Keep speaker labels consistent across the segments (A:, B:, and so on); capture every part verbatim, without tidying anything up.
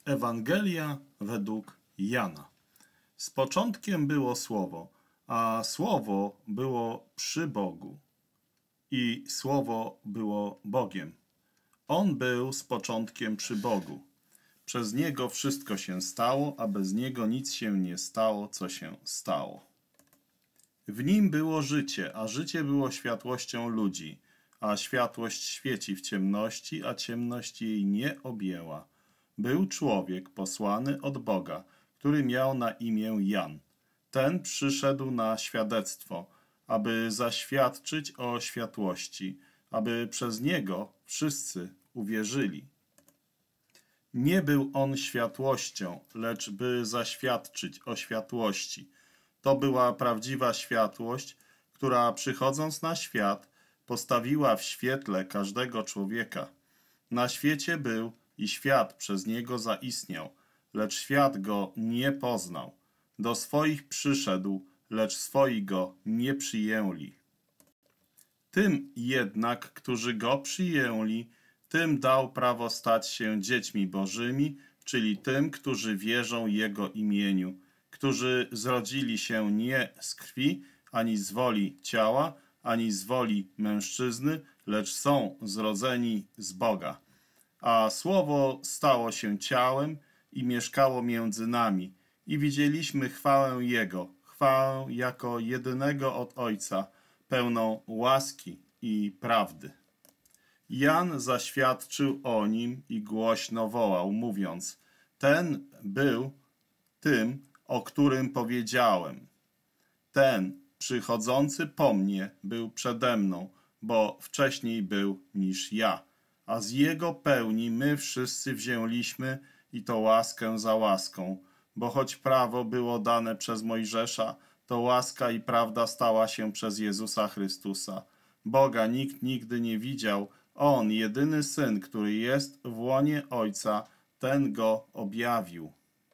A: Ewangelia według Jana. Z początkiem było Słowo, a Słowo było przy Bogu i Słowo było Bogiem. On był z początkiem przy Bogu. Przez Niego wszystko się stało, a bez Niego nic się nie stało, co się stało. W Nim było życie, a życie było światłością ludzi, a światłość świeci w ciemności, a ciemność jej nie objęła. Był człowiek posłany od Boga, który miał na imię Jan. Ten przyszedł na świadectwo, aby zaświadczyć o światłości, aby przez niego wszyscy uwierzyli. Nie był on światłością, lecz by zaświadczyć o światłości. To była prawdziwa światłość, która przychodząc na świat, postawiła w świetle każdego człowieka. Na świecie był i świat przez niego zaistniał, lecz świat go nie poznał. Do swoich przyszedł, lecz swoi go nie przyjęli. Tym jednak, którzy go przyjęli, tym dał prawo stać się dziećmi bożymi, czyli tym, którzy wierzą Jego imieniu, którzy zrodzili się nie z krwi, ani z woli ciała, ani z woli mężczyzny, lecz są zrodzeni z Boga. A Słowo stało się ciałem i mieszkało między nami, i widzieliśmy chwałę Jego, chwałę jako jedynego od Ojca, pełną łaski i prawdy. Jan zaświadczył o Nim i głośno wołał, mówiąc: ten był tym, o którym powiedziałem. Ten przychodzący po mnie był przede mną, bo wcześniej był niż ja. A z Jego pełni my wszyscy wzięliśmy i to łaskę za łaską. Bo choć prawo było dane przez Mojżesza, to łaska i prawda stała się przez Jezusa Chrystusa. Boga nikt nigdy nie widział. On, jedyny Syn, który jest w łonie Ojca, ten Go objawił.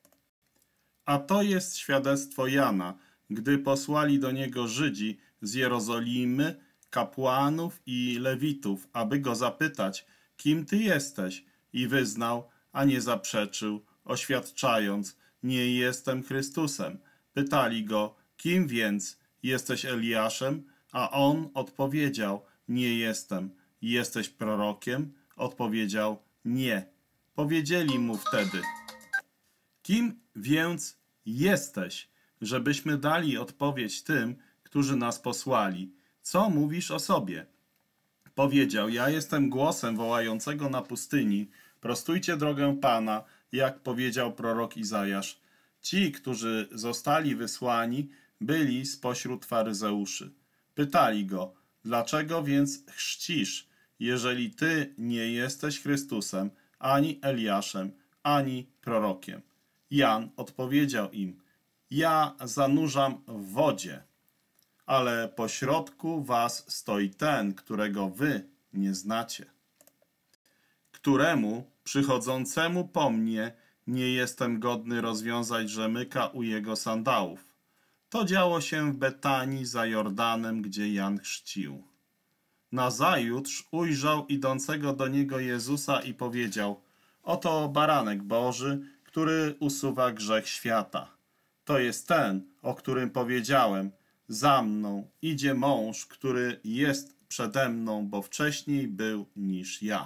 A: A to jest świadectwo Jana, gdy posłali do niego Żydzi z Jerozolimy, kapłanów i lewitów, aby go zapytać, kim ty jesteś? I wyznał, a nie zaprzeczył, oświadczając, nie jestem Chrystusem. Pytali go, kim więc? Jesteś Eliaszem? A on odpowiedział, nie jestem. Jesteś prorokiem? Odpowiedział, nie. Powiedzieli mu wtedy, kim więc jesteś, żebyśmy dali odpowiedź tym, którzy nas posłali? Co mówisz o sobie? Powiedział, ja jestem głosem wołającego na pustyni, prostujcie drogę Pana, jak powiedział prorok Izajasz. Ci, którzy zostali wysłani, byli spośród faryzeuszy. Pytali go, dlaczego więc chrzcisz, jeżeli ty nie jesteś Chrystusem, ani Eliaszem, ani prorokiem? Jan odpowiedział im, ja zanurzam w wodzie, ale pośrodku was stoi ten, którego wy nie znacie, któremu przychodzącemu po mnie nie jestem godny rozwiązać rzemyka u jego sandałów. To działo się w Betanii za Jordanem, gdzie Jan chrzcił. Nazajutrz ujrzał idącego do niego Jezusa i powiedział, oto baranek Boży, który usuwa grzech świata. To jest ten, o którym powiedziałem, za mną idzie mąż, który jest przede mną, bo wcześniej był niż ja.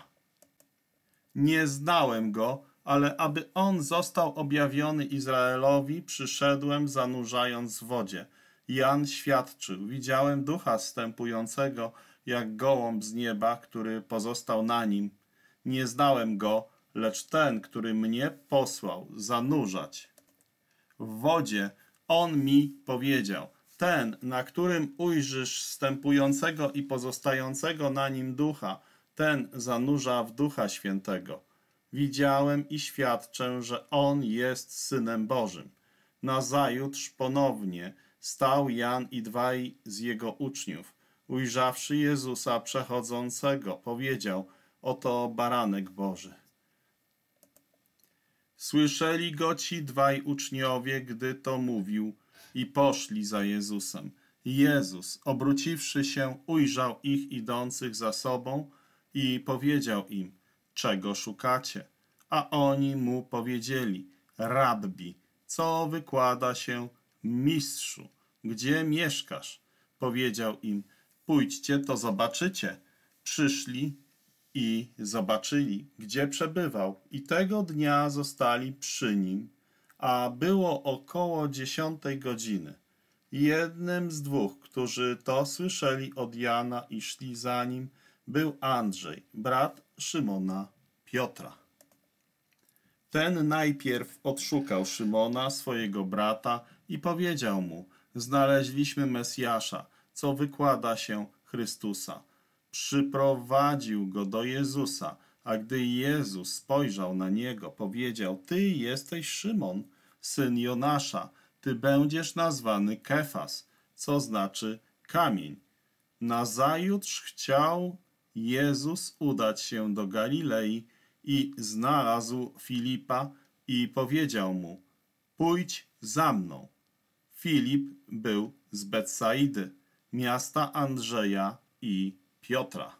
A: Nie znałem go, ale aby on został objawiony Izraelowi, przyszedłem zanurzając w wodzie. Jan świadczył, widziałem ducha zstępującego jak gołąb z nieba, który pozostał na nim. Nie znałem go, lecz ten, który mnie posłał zanurzać w wodzie, on mi powiedział, ten, na którym ujrzysz wstępującego i pozostającego na nim ducha, ten zanurza w Ducha Świętego. Widziałem i świadczę, że on jest Synem Bożym. Nazajutrz ponownie stał Jan i dwaj z jego uczniów. Ujrzawszy Jezusa przechodzącego, powiedział, oto baranek Boży. Słyszeli go ci dwaj uczniowie, gdy to mówił, i poszli za Jezusem. Jezus, obróciwszy się, ujrzał ich idących za sobą i powiedział im, czego szukacie? A oni mu powiedzieli: Rabbi, co wykłada się mistrzu? Gdzie mieszkasz? Powiedział im: pójdźcie, to zobaczycie. Przyszli i zobaczyli, gdzie przebywał, i tego dnia zostali przy nim, a było około dziesiątej godziny. Jednym z dwóch, którzy to słyszeli od Jana i szli za nim, był Andrzej, brat Szymona Piotra. Ten najpierw odszukał Szymona, swojego brata, i powiedział mu: znaleźliśmy Mesjasza, co wykłada się Chrystusa. Przyprowadził go do Jezusa, a gdy Jezus spojrzał na niego, powiedział: ty jesteś Szymon, syn Jonasza, ty będziesz nazwany Kefas, co znaczy kamień. Nazajutrz chciał Jezus udać się do Galilei i znalazł Filipa i powiedział mu: pójdź za mną. Filip był z Betsaidy, miasta Andrzeja i Piotra.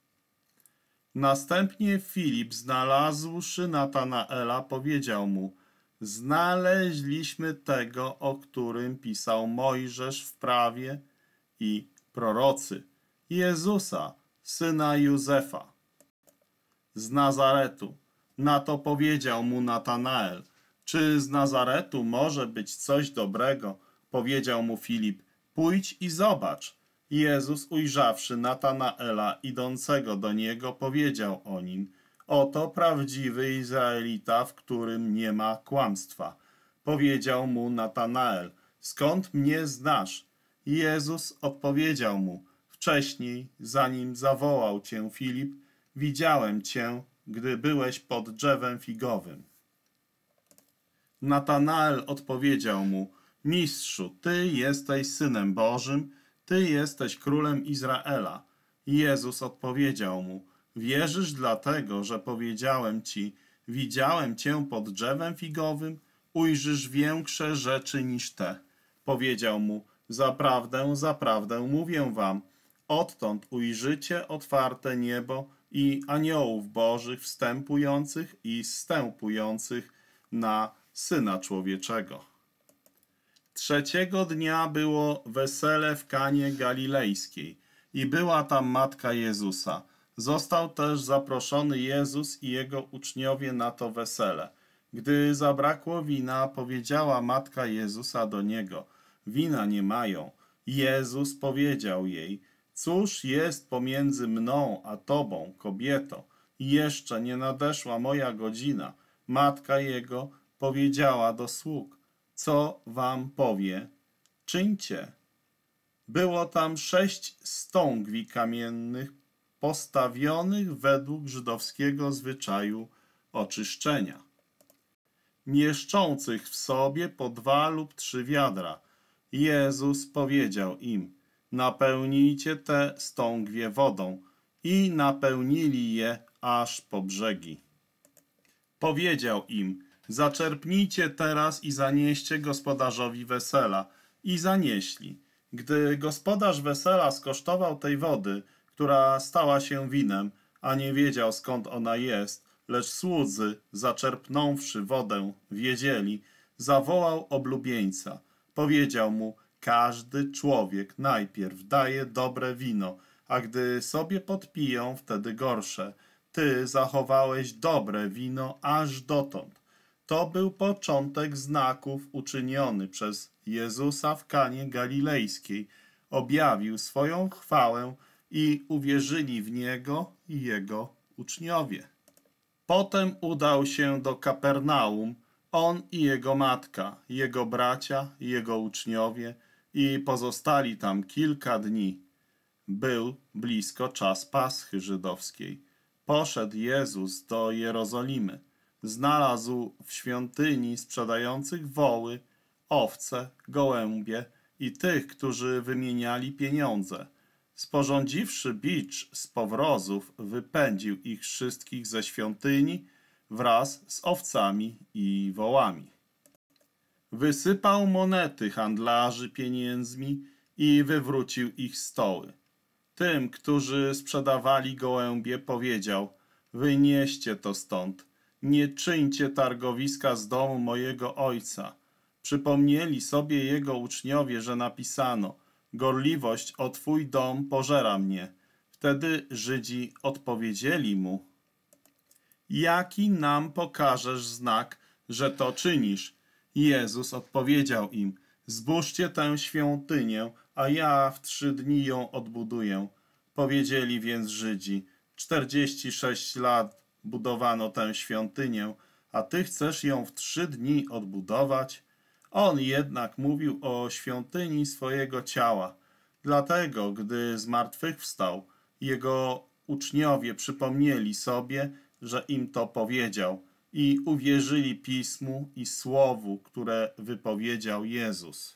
A: Następnie Filip, znalazłszy Natanaela, powiedział mu: znaleźliśmy tego, o którym pisał Mojżesz w prawie i prorocy, Jezusa, syna Józefa, z Nazaretu. Na to powiedział mu Natanael: czy z Nazaretu może być coś dobrego? Powiedział mu Filip: pójdź i zobacz. Jezus, ujrzawszy Natanaela idącego do niego, powiedział o nim: oto prawdziwy Izraelita, w którym nie ma kłamstwa. Powiedział mu Natanael: skąd mnie znasz? Jezus odpowiedział mu: wcześniej, zanim zawołał cię Filip, widziałem cię, gdy byłeś pod drzewem figowym. Natanael odpowiedział mu: mistrzu, ty jesteś Synem Bożym, ty jesteś królem Izraela. Jezus odpowiedział mu: wierzysz dlatego, że powiedziałem ci: widziałem cię pod drzewem figowym? Ujrzysz większe rzeczy niż te. Powiedział mu: zaprawdę, zaprawdę mówię wam, odtąd ujrzycie otwarte niebo i aniołów bożych wstępujących i zstępujących na Syna Człowieczego. Trzeciego dnia było wesele w Kanie Galilejskiej i była tam matka Jezusa. Został też zaproszony Jezus i jego uczniowie na to wesele. Gdy zabrakło wina, powiedziała matka Jezusa do niego: wina nie mają. Jezus powiedział jej: cóż jest pomiędzy mną a tobą, kobieto? Jeszcze nie nadeszła moja godzina. Matka jego powiedziała do sług: co wam powie, czyńcie. Było tam sześć stągwi kamiennych, postawionych według żydowskiego zwyczaju oczyszczenia, mieszczących w sobie po dwa lub trzy wiadra. Jezus powiedział im: napełnijcie te stągwie wodą. I napełnili je aż po brzegi. Powiedział im: zaczerpnijcie teraz i zanieście gospodarzowi wesela. I zanieśli. Gdy gospodarz wesela skosztował tej wody, która stała się winem, a nie wiedział, skąd ona jest, lecz słudzy, zaczerpnąwszy wodę, wiedzieli, zawołał oblubieńca. Powiedział mu: każdy człowiek najpierw daje dobre wino, a gdy sobie podpiją, wtedy gorsze. Ty zachowałeś dobre wino aż dotąd. To był początek znaków uczyniony przez Jezusa w Kanie Galilejskiej. Objawił swoją chwałę i uwierzyli w Niego i Jego uczniowie. Potem udał się do Kapernaum, on i jego matka, jego bracia, jego uczniowie, i pozostali tam kilka dni. Był blisko czas Paschy żydowskiej. Poszedł Jezus do Jerozolimy. Znalazł w świątyni sprzedających woły, owce, gołębie i tych, którzy wymieniali pieniądze. Sporządziwszy bicz z powrozów, wypędził ich wszystkich ze świątyni wraz z owcami i wołami. Wysypał monety handlarzy pieniędzmi i wywrócił ich stoły. Tym, którzy sprzedawali gołębie, powiedział: wynieście to stąd. nie czyńcie targowiska z domu mojego ojca. Przypomnieli sobie jego uczniowie, że napisano: gorliwość o twój dom pożera mnie. Wtedy Żydzi odpowiedzieli mu: jaki nam pokażesz znak, że to czynisz? Jezus odpowiedział im: zbóżcie tę świątynię, a ja w trzy dni ją odbuduję. Powiedzieli więc Żydzi: czterdzieści sześć lat budowano tę świątynię, a ty chcesz ją w trzy dni odbudować? On jednak mówił o świątyni swojego ciała. Dlatego, gdy zmartwychwstał, jego uczniowie przypomnieli sobie, że im to powiedział, i uwierzyli Pismu i Słowu, które wypowiedział Jezus.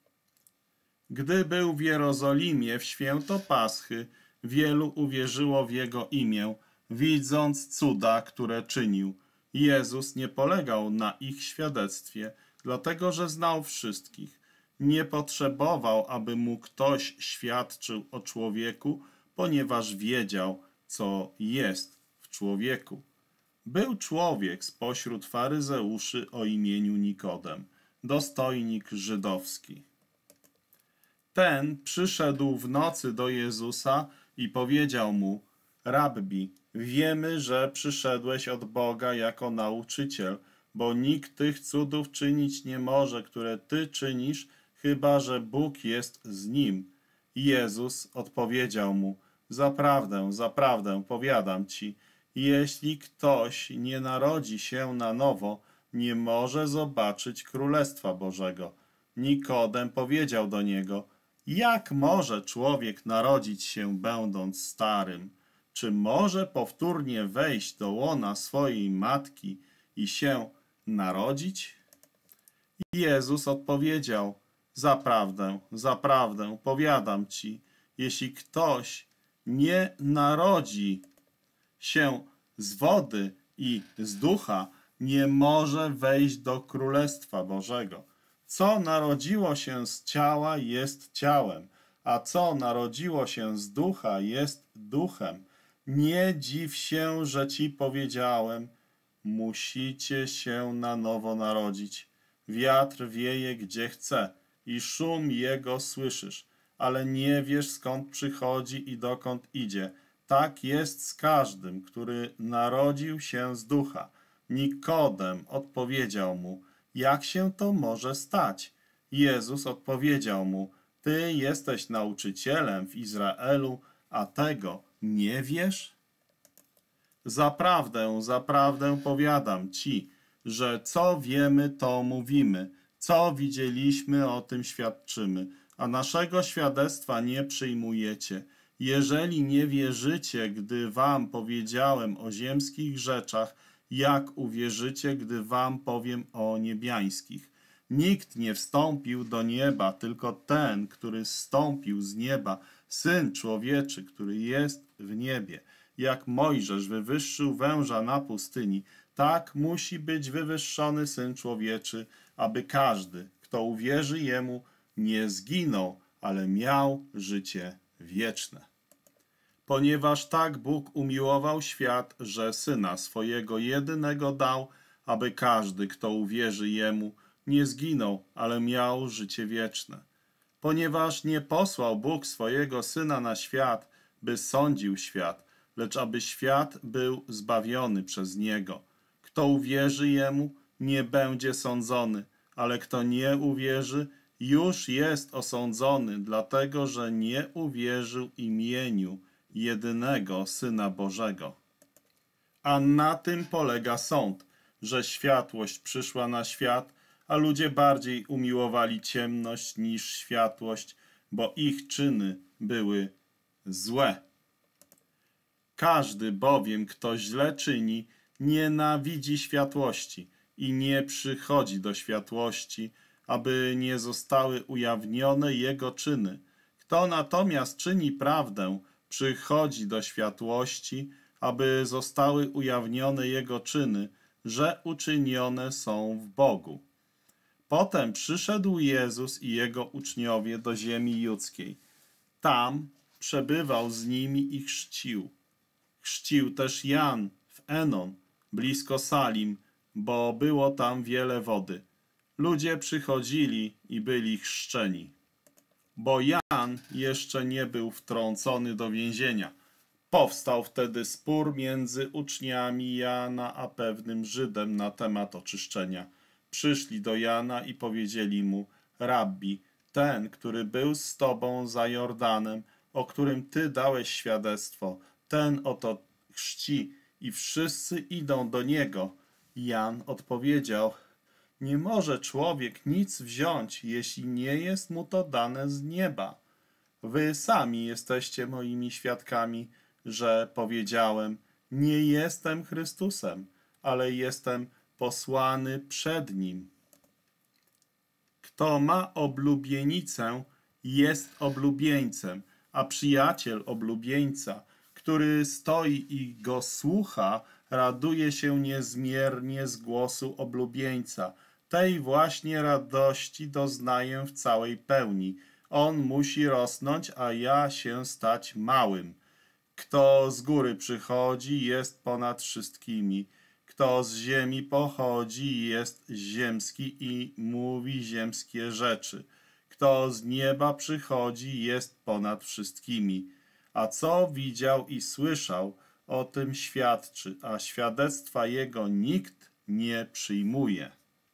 A: Gdy był w Jerozolimie w święto Paschy, wielu uwierzyło w Jego imię, widząc cuda, które czynił. Jezus nie polegał na ich świadectwie, dlatego że znał wszystkich. Nie potrzebował, aby mu ktoś świadczył o człowieku, ponieważ wiedział, co jest w człowieku. Był człowiek spośród faryzeuszy o imieniu Nikodem, dostojnik żydowski. Ten przyszedł w nocy do Jezusa i powiedział mu: Rabbi, wiemy, że przyszedłeś od Boga jako nauczyciel, bo nikt tych cudów czynić nie może, które ty czynisz, chyba że Bóg jest z nim. Jezus odpowiedział mu: zaprawdę, zaprawdę, powiadam ci, jeśli ktoś nie narodzi się na nowo, nie może zobaczyć Królestwa Bożego. Nikodem powiedział do niego: jak może człowiek narodzić się, będąc starym? Czy może powtórnie wejść do łona swojej matki i się narodzić? Jezus odpowiedział: zaprawdę, zaprawdę, powiadam ci, jeśli ktoś nie narodzi się z wody i z ducha, nie może wejść do Królestwa Bożego. Co narodziło się z ciała, jest ciałem, a co narodziło się z ducha, jest duchem. Nie dziw się, że ci powiedziałem, musicie się na nowo narodzić. Wiatr wieje gdzie chce i szum jego słyszysz, ale nie wiesz, skąd przychodzi i dokąd idzie. Tak jest z każdym, który narodził się z ducha. Nikodem odpowiedział mu: jak się to może stać? Jezus odpowiedział mu: ty jesteś nauczycielem w Izraelu, a tego nie wiesz? Zaprawdę, zaprawdę powiadam ci, że co wiemy, to mówimy, co widzieliśmy, o tym świadczymy, a naszego świadectwa nie przyjmujecie. Jeżeli nie wierzycie, gdy wam powiedziałem o ziemskich rzeczach, jak uwierzycie, gdy wam powiem o niebiańskich? Nikt nie wstąpił do nieba, tylko ten, który zstąpił z nieba, Syn Człowieczy, który jest w niebie. Jak Mojżesz wywyższył węża na pustyni, tak musi być wywyższony Syn Człowieczy, aby każdy, kto uwierzy Jemu, nie zginął, ale miał życie wieczne. Ponieważ tak Bóg umiłował świat, że Syna swojego jedynego dał, aby każdy, kto uwierzy Jemu, nie zginął, ale miał życie wieczne. Ponieważ nie posłał Bóg swojego Syna na świat, by sądził świat, lecz aby świat był zbawiony przez Niego. Kto uwierzy Jemu, nie będzie sądzony, ale kto nie uwierzy, już jest osądzony, dlatego że nie uwierzył imieniu jedynego Syna Bożego. A na tym polega sąd, że światłość przyszła na świat, a ludzie bardziej umiłowali ciemność niż światłość, bo ich czyny były złe. Każdy bowiem, kto źle czyni, nienawidzi światłości i nie przychodzi do światłości, aby nie zostały ujawnione jego czyny. Kto natomiast czyni prawdę, przychodzi do światłości, aby zostały ujawnione jego czyny, że uczynione są w Bogu. Potem przyszedł Jezus i jego uczniowie do ziemi judzkiej. Tam przebywał z nimi i chrzcił. Chrzcił też Jan w Enon, blisko Salim, bo było tam wiele wody. Ludzie przychodzili i byli chrzczeni, bo Jan jeszcze nie był wtrącony do więzienia. Powstał wtedy spór między uczniami Jana a pewnym Żydem na temat oczyszczenia. Przyszli do Jana i powiedzieli mu: Rabbi, ten, który był z tobą za Jordanem, o którym ty dałeś świadectwo, ten oto chrzci i wszyscy idą do niego. Jan odpowiedział: nie może człowiek nic wziąć, jeśli nie jest mu to dane z nieba. Wy sami jesteście moimi świadkami, że powiedziałem: nie jestem Chrystusem, ale jestem posłany przed nim. Kto ma oblubienicę, jest oblubieńcem, a przyjaciel oblubieńca, który stoi i go słucha, raduje się niezmiernie z głosu oblubieńca. Tej właśnie radości doznaję w całej pełni. On musi rosnąć, a ja się stać małym. Kto z góry przychodzi, jest ponad wszystkimi. Kto z ziemi pochodzi, jest ziemski i mówi ziemskie rzeczy. Kto z nieba przychodzi, jest ponad wszystkimi. A co widział i słyszał, o tym świadczy, a świadectwa jego nikt nie przyjmuje.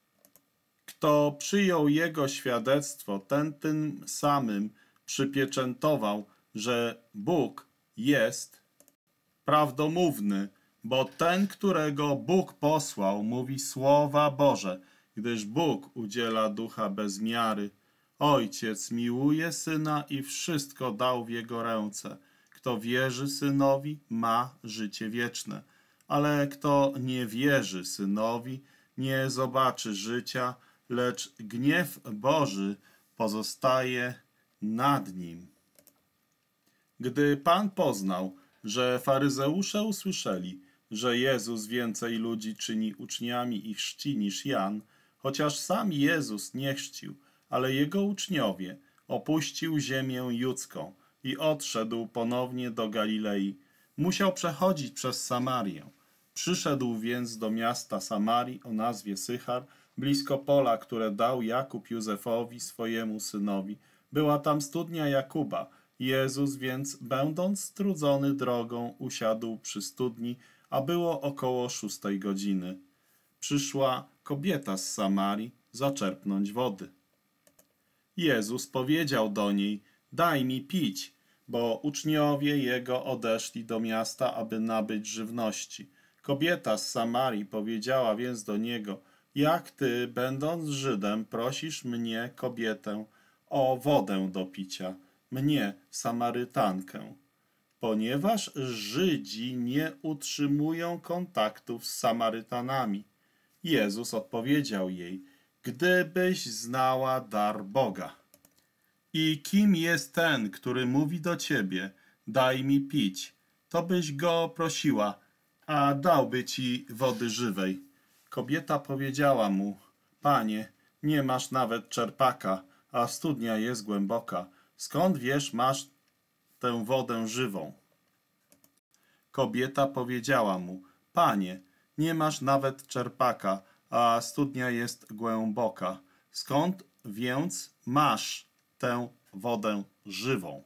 A: Kto przyjął jego świadectwo, ten tym samym przypieczętował, że Bóg jest prawdomówny, bo ten, którego Bóg posłał, mówi słowa Boże, gdyż Bóg udziela ducha bez miary. Ojciec miłuje Syna i wszystko dał w jego ręce. Kto wierzy Synowi, ma życie wieczne, ale kto nie wierzy Synowi, nie zobaczy życia, lecz gniew Boży pozostaje nad nim. Gdy Pan poznał, że faryzeusze usłyszeli, że Jezus więcej ludzi czyni uczniami i chrzci niż Jan, chociaż sam Jezus nie chrzcił, ale jego uczniowie, opuścił ziemię judzką i odszedł ponownie do Galilei. Musiał przechodzić przez Samarię. Przyszedł więc do miasta Samarii o nazwie Sychar, blisko pola, które dał Jakub Józefowi, swojemu synowi. Była tam studnia Jakuba. Jezus więc, będąc strudzony drogą, usiadł przy studni, a było około szóstej godziny. Przyszła kobieta z Samarii zaczerpnąć wody. Jezus powiedział do niej: daj mi pić, bo uczniowie jego odeszli do miasta, aby nabyć żywności. Kobieta z Samarii powiedziała więc do niego: jak ty, będąc Żydem, prosisz mnie, kobietę, o wodę do picia, mnie, Samarytankę? Ponieważ Żydzi nie utrzymują kontaktów z Samarytanami. Jezus odpowiedział jej: gdybyś znała dar Boga i kim jest ten, który mówi do ciebie: daj mi pić, to byś go prosiła, a dałby ci wody żywej. Kobieta powiedziała mu: panie, nie masz nawet czerpaka, a studnia jest głęboka. Skąd wiesz, masz tę wodę żywą? Kobieta powiedziała mu: panie, nie masz nawet czerpaka, a studnia jest głęboka. Skąd więc masz tę wodę żywą?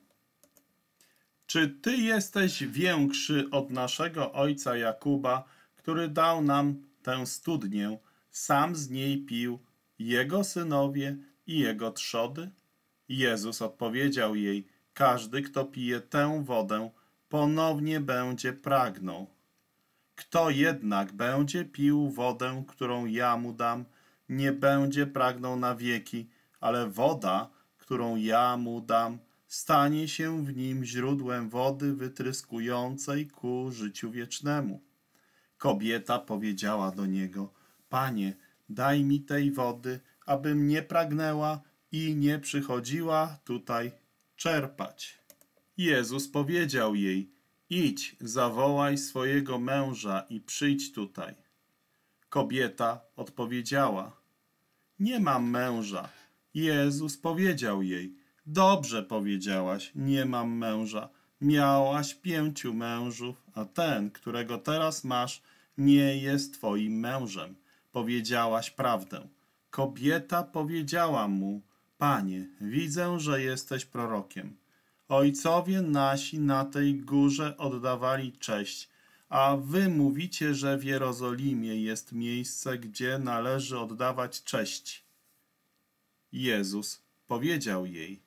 A: Czy ty jesteś większy od naszego ojca Jakuba, który dał nam tę studnię, sam z niej pił, jego synowie i jego trzody? Jezus odpowiedział jej: każdy, kto pije tę wodę, ponownie będzie pragnął. Kto jednak będzie pił wodę, którą ja mu dam, nie będzie pragnął na wieki, ale woda, którą ja mu dam, stanie się w nim źródłem wody wytryskującej ku życiu wiecznemu. Kobieta powiedziała do niego: panie, daj mi tej wody, abym nie pragnęła i nie przychodziła tutaj czerpać. Jezus powiedział jej: idź, zawołaj swojego męża i przyjdź tutaj. Kobieta odpowiedziała: nie mam męża. Jezus powiedział jej: dobrze powiedziałaś, nie mam męża. Miałaś pięciu mężów, a ten, którego teraz masz, nie jest twoim mężem. Powiedziałaś prawdę. Kobieta powiedziała mu: Panie, widzę, że jesteś prorokiem. Ojcowie nasi na tej górze oddawali cześć, a wy mówicie, że w Jerozolimie jest miejsce, gdzie należy oddawać cześć. Jezus powiedział jej: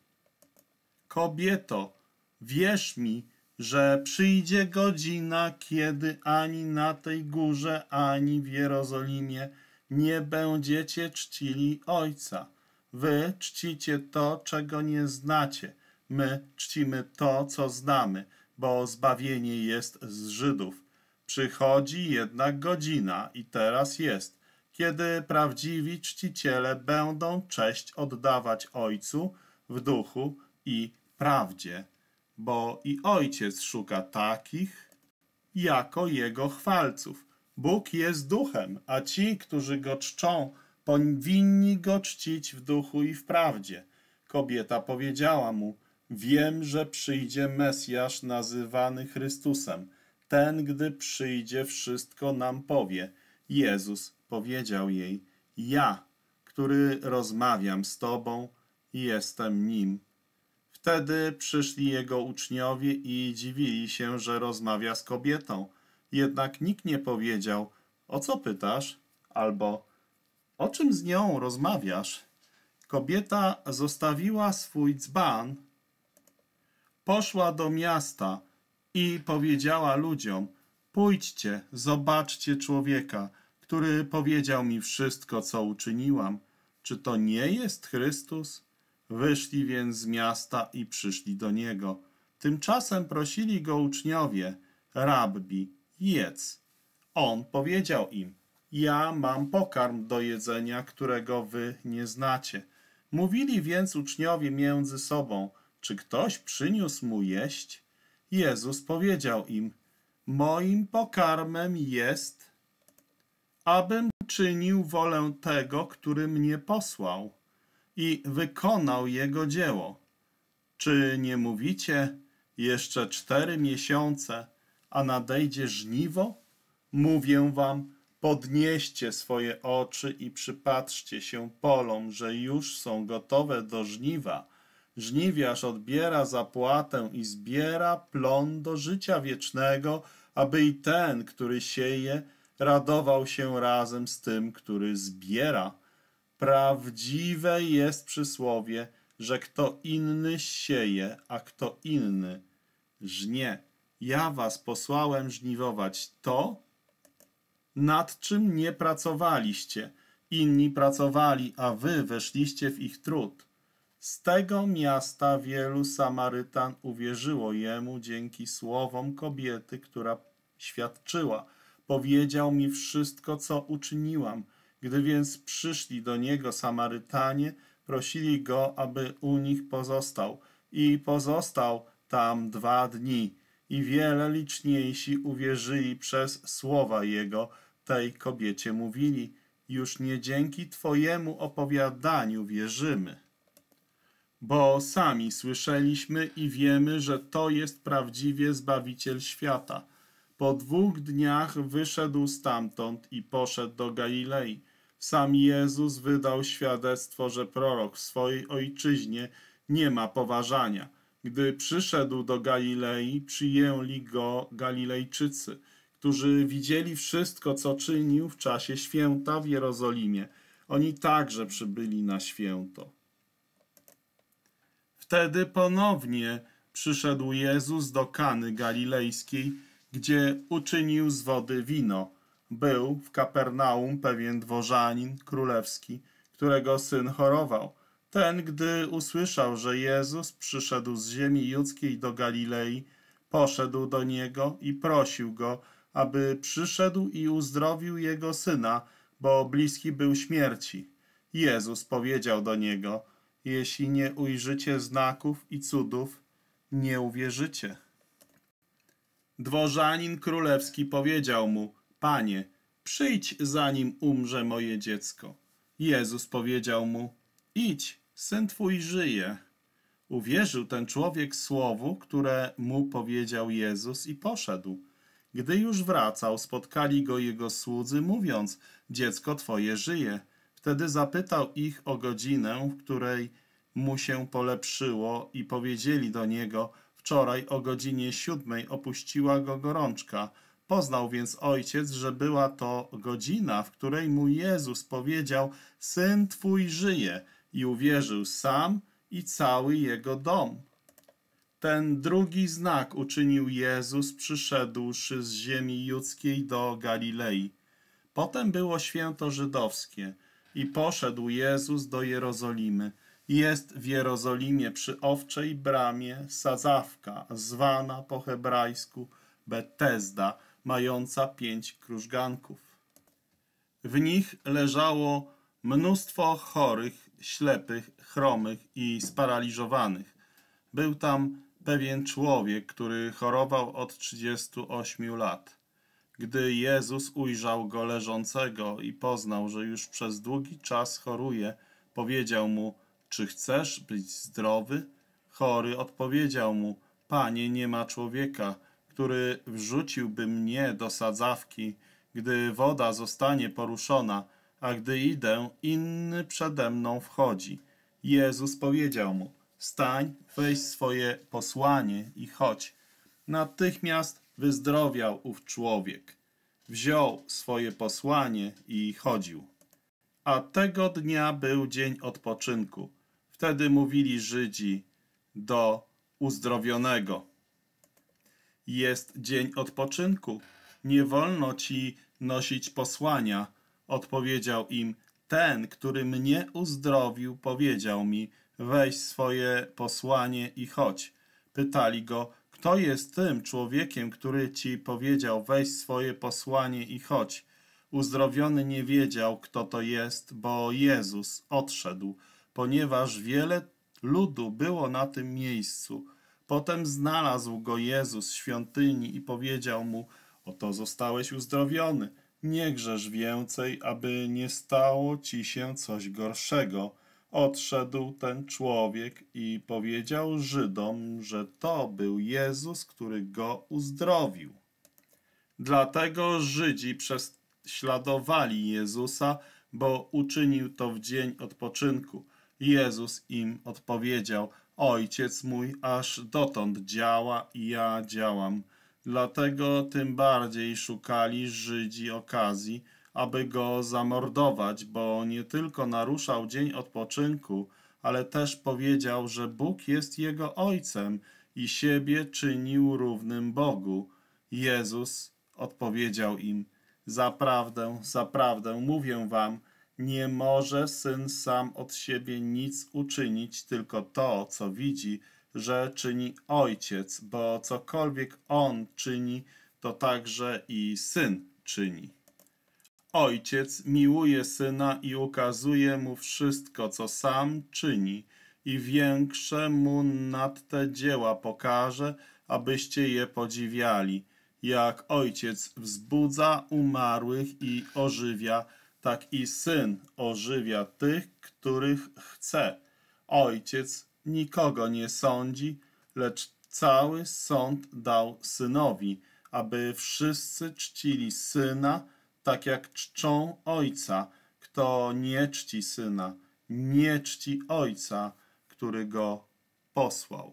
A: Kobieto, wierz mi, że przyjdzie godzina, kiedy ani na tej górze, ani w Jerozolimie nie będziecie czcili Ojca. Wy czcicie to, czego nie znacie. My czcimy to, co znamy, bo zbawienie jest z Żydów. Przychodzi jednak godzina, i teraz jest, kiedy prawdziwi czciciele będą cześć oddawać Ojcu w duchu i prawdzie, bo i Ojciec szuka takich jako Jego chwalców. Bóg jest duchem, a ci, którzy Go czczą, powinni Go czcić w duchu i w prawdzie. Kobieta powiedziała mu: Wiem, że przyjdzie Mesjasz nazywany Chrystusem. Ten, gdy przyjdzie, wszystko nam powie. Jezus powiedział jej: Ja, który rozmawiam z tobą, jestem nim. Wtedy przyszli jego uczniowie i dziwili się, że rozmawia z kobietą. Jednak nikt nie powiedział: O co pytasz? Albo o czym z nią rozmawiasz? Kobieta zostawiła swój dzban, poszła do miasta i powiedziała ludziom: Pójdźcie, zobaczcie człowieka, który powiedział mi wszystko, co uczyniłam. Czy to nie jest Chrystus? Wyszli więc z miasta i przyszli do niego. Tymczasem prosili go uczniowie: Rabbi, jedz. On powiedział im: Ja mam pokarm do jedzenia, którego wy nie znacie. Mówili więc uczniowie między sobą: Czy ktoś przyniósł mu jeść? Jezus powiedział im: Moim pokarmem jest, abym czynił wolę tego, który mnie posłał, i wykonał jego dzieło. Czy nie mówicie: Jeszcze cztery miesiące, a nadejdzie żniwo? Mówię wam: podnieście swoje oczy i przypatrzcie się polom, że już są gotowe do żniwa. Żniwiarz odbiera zapłatę i zbiera plon do życia wiecznego, aby i ten, który sieje, radował się razem z tym, który zbiera. Prawdziwe jest przysłowie, że kto inny sieje, a kto inny żnie. Ja was posłałem żniwować to, nad czym nie pracowaliście. Inni pracowali, a wy weszliście w ich trud. Z tego miasta wielu Samarytan uwierzyło jemu dzięki słowom kobiety, która świadczyła: Powiedział mi wszystko, co uczyniłam. Gdy więc przyszli do niego Samarytanie, prosili go, aby u nich pozostał. I pozostał tam dwa dni. I wiele liczniejsi uwierzyli przez słowa jego. Tej kobiecie mówili: Już nie dzięki twojemu opowiadaniu wierzymy, bo sami słyszeliśmy i wiemy, że to jest prawdziwie Zbawiciel świata. Po dwóch dniach wyszedł stamtąd i poszedł do Galilei. Sam Jezus wydał świadectwo, że prorok w swojej ojczyźnie nie ma poważania. Gdy przyszedł do Galilei, przyjęli go Galilejczycy, którzy widzieli wszystko, co czynił w czasie święta w Jerozolimie. Oni także przybyli na święto. Wtedy ponownie przyszedł Jezus do Kany Galilejskiej, gdzie uczynił z wody wino. Był w Kapernaum pewien dworzanin królewski, którego syn chorował. Ten, gdy usłyszał, że Jezus przyszedł z ziemi judzkiej do Galilei, poszedł do niego i prosił go, aby przyszedł i uzdrowił jego syna, bo bliski był śmierci. Jezus powiedział do niego: Jeśli nie ujrzycie znaków i cudów, nie uwierzycie. Dworzanin królewski powiedział mu: Panie, przyjdź, zanim umrze moje dziecko. Jezus powiedział mu: Idź, syn twój żyje. Uwierzył ten człowiek słowu, które mu powiedział Jezus, i poszedł. Gdy już wracał, spotkali go jego słudzy, mówiąc: dziecko twoje żyje. Wtedy zapytał ich o godzinę, w której mu się polepszyło, i powiedzieli do niego: wczoraj o godzinie siódmej opuściła go gorączka. Poznał więc ojciec, że była to godzina, w której mu Jezus powiedział: syn twój żyje, i uwierzył sam i cały jego dom. Ten drugi znak uczynił Jezus, przyszedłszy z ziemi judzkiej do Galilei. Potem było święto żydowskie i poszedł Jezus do Jerozolimy. Jest w Jerozolimie przy Owczej Bramie sadzawka, zwana po hebrajsku Betesda, mająca pięć krużganków. W nich leżało mnóstwo chorych, ślepych, chromych i sparaliżowanych. Był tam pewien człowiek, który chorował od trzydziestu ośmiu lat. Gdy Jezus ujrzał go leżącego i poznał, że już przez długi czas choruje, powiedział mu: czy chcesz być zdrowy? Chory odpowiedział mu: Panie, nie ma człowieka, który wrzuciłby mnie do sadzawki, gdy woda zostanie poruszona, a gdy idę, inny przede mną wchodzi. Jezus powiedział mu: wstań, weź swoje posłanie i chodź. Natychmiast wyzdrowiał ów człowiek. Wziął swoje posłanie i chodził. A tego dnia był dzień odpoczynku. Wtedy mówili Żydzi do uzdrowionego: jest dzień odpoczynku, nie wolno ci nosić posłania. Odpowiedział im: ten, który mnie uzdrowił, powiedział mi: weź swoje posłanie i chodź. Pytali go: kto jest tym człowiekiem, który ci powiedział: weź swoje posłanie i chodź? Uzdrowiony nie wiedział, kto to jest, bo Jezus odszedł, ponieważ wiele ludu było na tym miejscu. Potem znalazł go Jezus w świątyni i powiedział mu: oto zostałeś uzdrowiony, nie grzesz więcej, aby nie stało ci się coś gorszego. Odszedł ten człowiek i powiedział Żydom, że to był Jezus, który go uzdrowił. Dlatego Żydzi prześladowali Jezusa, bo uczynił to w dzień odpoczynku. Jezus im odpowiedział: Ojciec mój aż dotąd działa i ja działam. Dlatego tym bardziej szukali Żydzi okazji, aby go zamordować, bo nie tylko naruszał dzień odpoczynku, ale też powiedział, że Bóg jest jego Ojcem i siebie czynił równym Bogu. Jezus odpowiedział im: zaprawdę, zaprawdę mówię wam, nie może Syn sam od siebie nic uczynić, tylko to, co widzi, że czyni Ojciec, bo cokolwiek On czyni, to także i Syn czyni. Ojciec miłuje Syna i ukazuje Mu wszystko, co sam czyni, i większe Mu nad te dzieła pokaże, abyście je podziwiali. Jak Ojciec wzbudza umarłych i ożywia, tak i Syn ożywia tych, których chce. Ojciec nikogo nie sądzi, lecz cały sąd dał Synowi, aby wszyscy czcili Syna, tak jak czczą Ojca. Kto nie czci Syna, nie czci Ojca, który go posłał.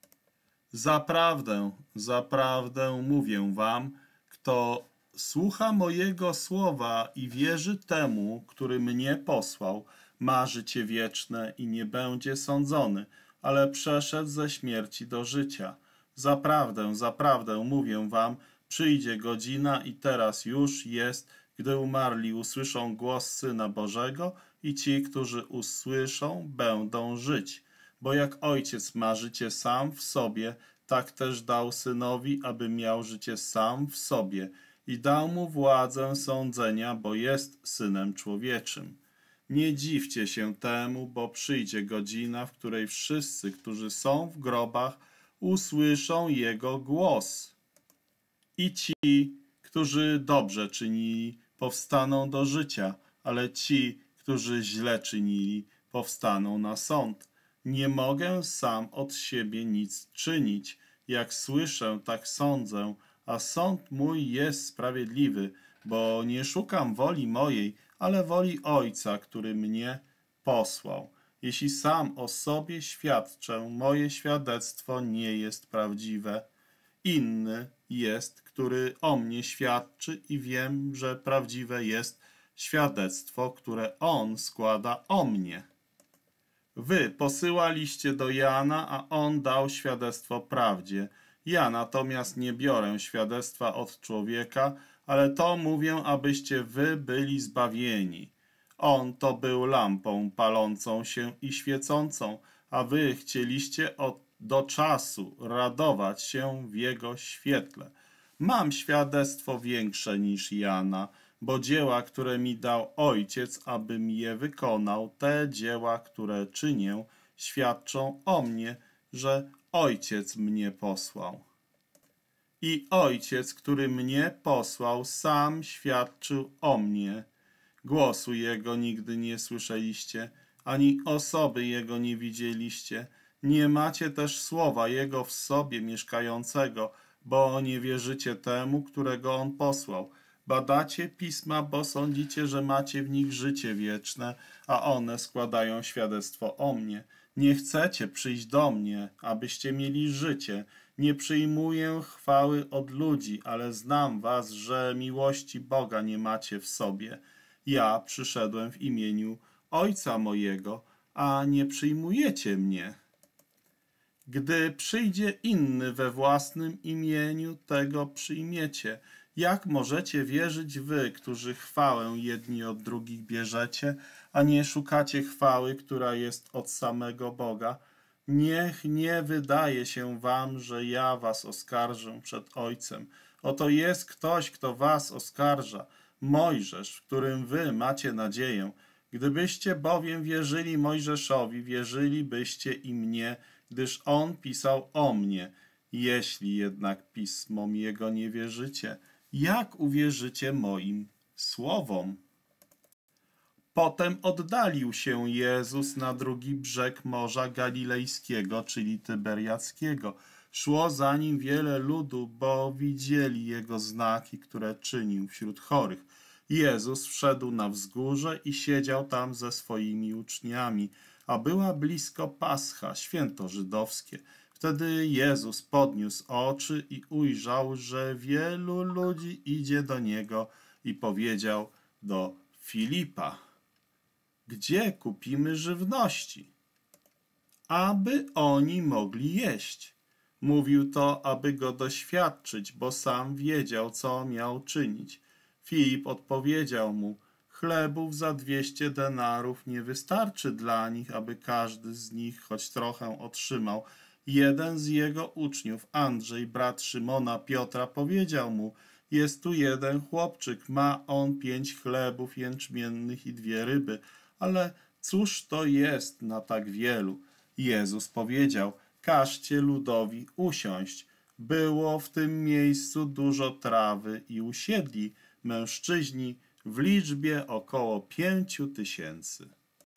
A: Zaprawdę, zaprawdę mówię wam, kto słucha mojego słowa i wierzy temu, który mnie posłał, ma życie wieczne i nie będzie sądzony, ale przeszedł ze śmierci do życia. Zaprawdę, zaprawdę mówię wam, przyjdzie godzina i teraz już jest, gdy umarli usłyszą głos Syna Bożego i ci, którzy usłyszą, będą żyć. Bo jak Ojciec ma życie sam w sobie, tak też dał Synowi, aby miał życie sam w sobie i dał mu władzę sądzenia, bo jest Synem Człowieczym. Nie dziwcie się temu, bo przyjdzie godzina, w której wszyscy, którzy są w grobach, usłyszą Jego głos. I ci, którzy dobrze czynili, powstaną do życia, ale ci, którzy źle czynili, powstaną na sąd. Nie mogę sam od siebie nic czynić. Jak słyszę, tak sądzę, a sąd mój jest sprawiedliwy, bo nie szukam woli mojej, ale woli Ojca, który mnie posłał. Jeśli sam o sobie świadczę, moje świadectwo nie jest prawdziwe. Inny jest, który o mnie świadczy i wiem, że prawdziwe jest świadectwo, które on składa o mnie. Wy posyłaliście do Jana, a on dał świadectwo prawdzie. Ja natomiast nie biorę świadectwa od człowieka, ale to mówię, abyście wy byli zbawieni. On to był lampą palącą się i świecącą, a wy chcieliście od, do czasu radować się w jego świetle. Mam świadectwo większe niż Jana, bo dzieła, które mi dał Ojciec, abym je wykonał, te dzieła, które czynię, świadczą o mnie, że Ojciec mnie posłał. I Ojciec, który mnie posłał, sam świadczył o mnie. Głosu Jego nigdy nie słyszeliście, ani osoby Jego nie widzieliście. Nie macie też słowa Jego w sobie mieszkającego, bo nie wierzycie temu, którego On posłał. Badacie pisma, bo sądzicie, że macie w nich życie wieczne, a one składają świadectwo o mnie. Nie chcecie przyjść do mnie, abyście mieli życie. Nie przyjmuję chwały od ludzi, ale znam was, że miłości Boga nie macie w sobie. Ja przyszedłem w imieniu Ojca mojego, a nie przyjmujecie mnie. Gdy przyjdzie inny we własnym imieniu, tego przyjmiecie. Jak możecie wierzyć wy, którzy chwałę jedni od drugich bierzecie, a nie szukacie chwały, która jest od samego Boga? Niech nie wydaje się wam, że ja was oskarżę przed Ojcem. Oto jest ktoś, kto was oskarża, Mojżesz, w którym wy macie nadzieję. Gdybyście bowiem wierzyli Mojżeszowi, wierzylibyście i mnie, gdyż on pisał o mnie. Jeśli jednak pismom jego nie wierzycie, jak uwierzycie moim słowom? Potem oddalił się Jezus na drugi brzeg Morza Galilejskiego, czyli Tyberiackiego. Szło za nim wiele ludu, bo widzieli jego znaki, które czynił wśród chorych. Jezus wszedł na wzgórze i siedział tam ze swoimi uczniami, a była blisko Pascha, święto żydowskie. Wtedy Jezus podniósł oczy i ujrzał, że wielu ludzi idzie do Niego i powiedział do Filipa: gdzie kupimy żywności, aby oni mogli jeść? Mówił to, aby go doświadczyć, bo sam wiedział, co miał czynić. Filip odpowiedział mu: chlebów za dwieście denarów nie wystarczy dla nich, aby każdy z nich choć trochę otrzymał. Jeden z jego uczniów, Andrzej, brat Szymona Piotra, powiedział mu: jest tu jeden chłopczyk, ma on pięć chlebów jęczmiennych i dwie ryby, ale cóż to jest na tak wielu? Jezus powiedział: każcie ludowi usiąść. Było w tym miejscu dużo trawy i usiedli mężczyźni w liczbie około pięciu tysięcy.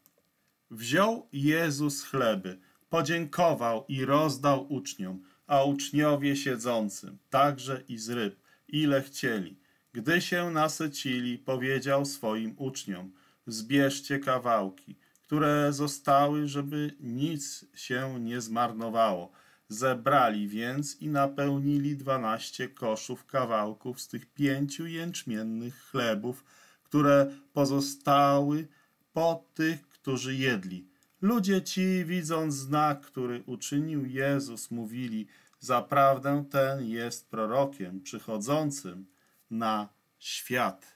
A: Wziął Jezus chleby, podziękował i rozdał uczniom, a uczniowie siedzącym, także i z ryb, ile chcieli. Gdy się nasycili, powiedział swoim uczniom: zbierzcie kawałki, które zostały, żeby nic się nie zmarnowało. Zebrali więc i napełnili dwanaście koszów kawałków z tych pięciu jęczmiennych chlebów, które pozostały po tych, którzy jedli. Ludzie ci, widząc znak, który uczynił Jezus, mówili: zaprawdę ten jest prorokiem przychodzącym na świat.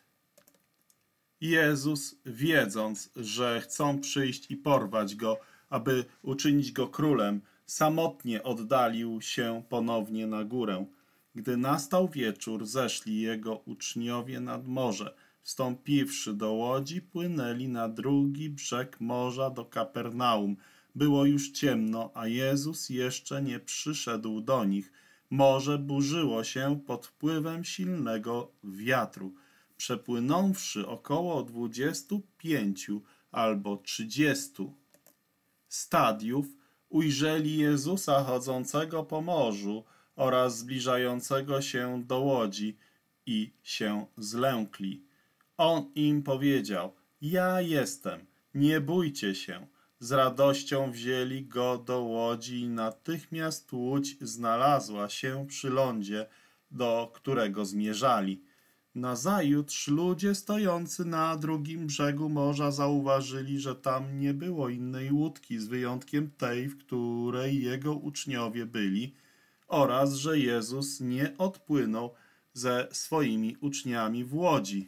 A: Jezus, wiedząc, że chcą przyjść i porwać go, aby uczynić go królem, samotnie oddalił się ponownie na górę. Gdy nastał wieczór, zeszli jego uczniowie nad morze. Wstąpiwszy do łodzi, płynęli na drugi brzeg morza do Kapernaum. Było już ciemno, a Jezus jeszcze nie przyszedł do nich. Morze burzyło się pod wpływem silnego wiatru. Przepłynąwszy około dwudziestu pięciu albo trzydziestu stadiów, ujrzeli Jezusa chodzącego po morzu, oraz zbliżającego się do łodzi i się zlękli. On im powiedział: ja jestem, nie bójcie się. Z radością wzięli go do łodzi i natychmiast łódź znalazła się przy lądzie, do którego zmierzali. Nazajutrz ludzie stojący na drugim brzegu morza zauważyli, że tam nie było innej łódki z wyjątkiem tej, w której jego uczniowie byli, oraz że Jezus nie odpłynął ze swoimi uczniami w łodzi,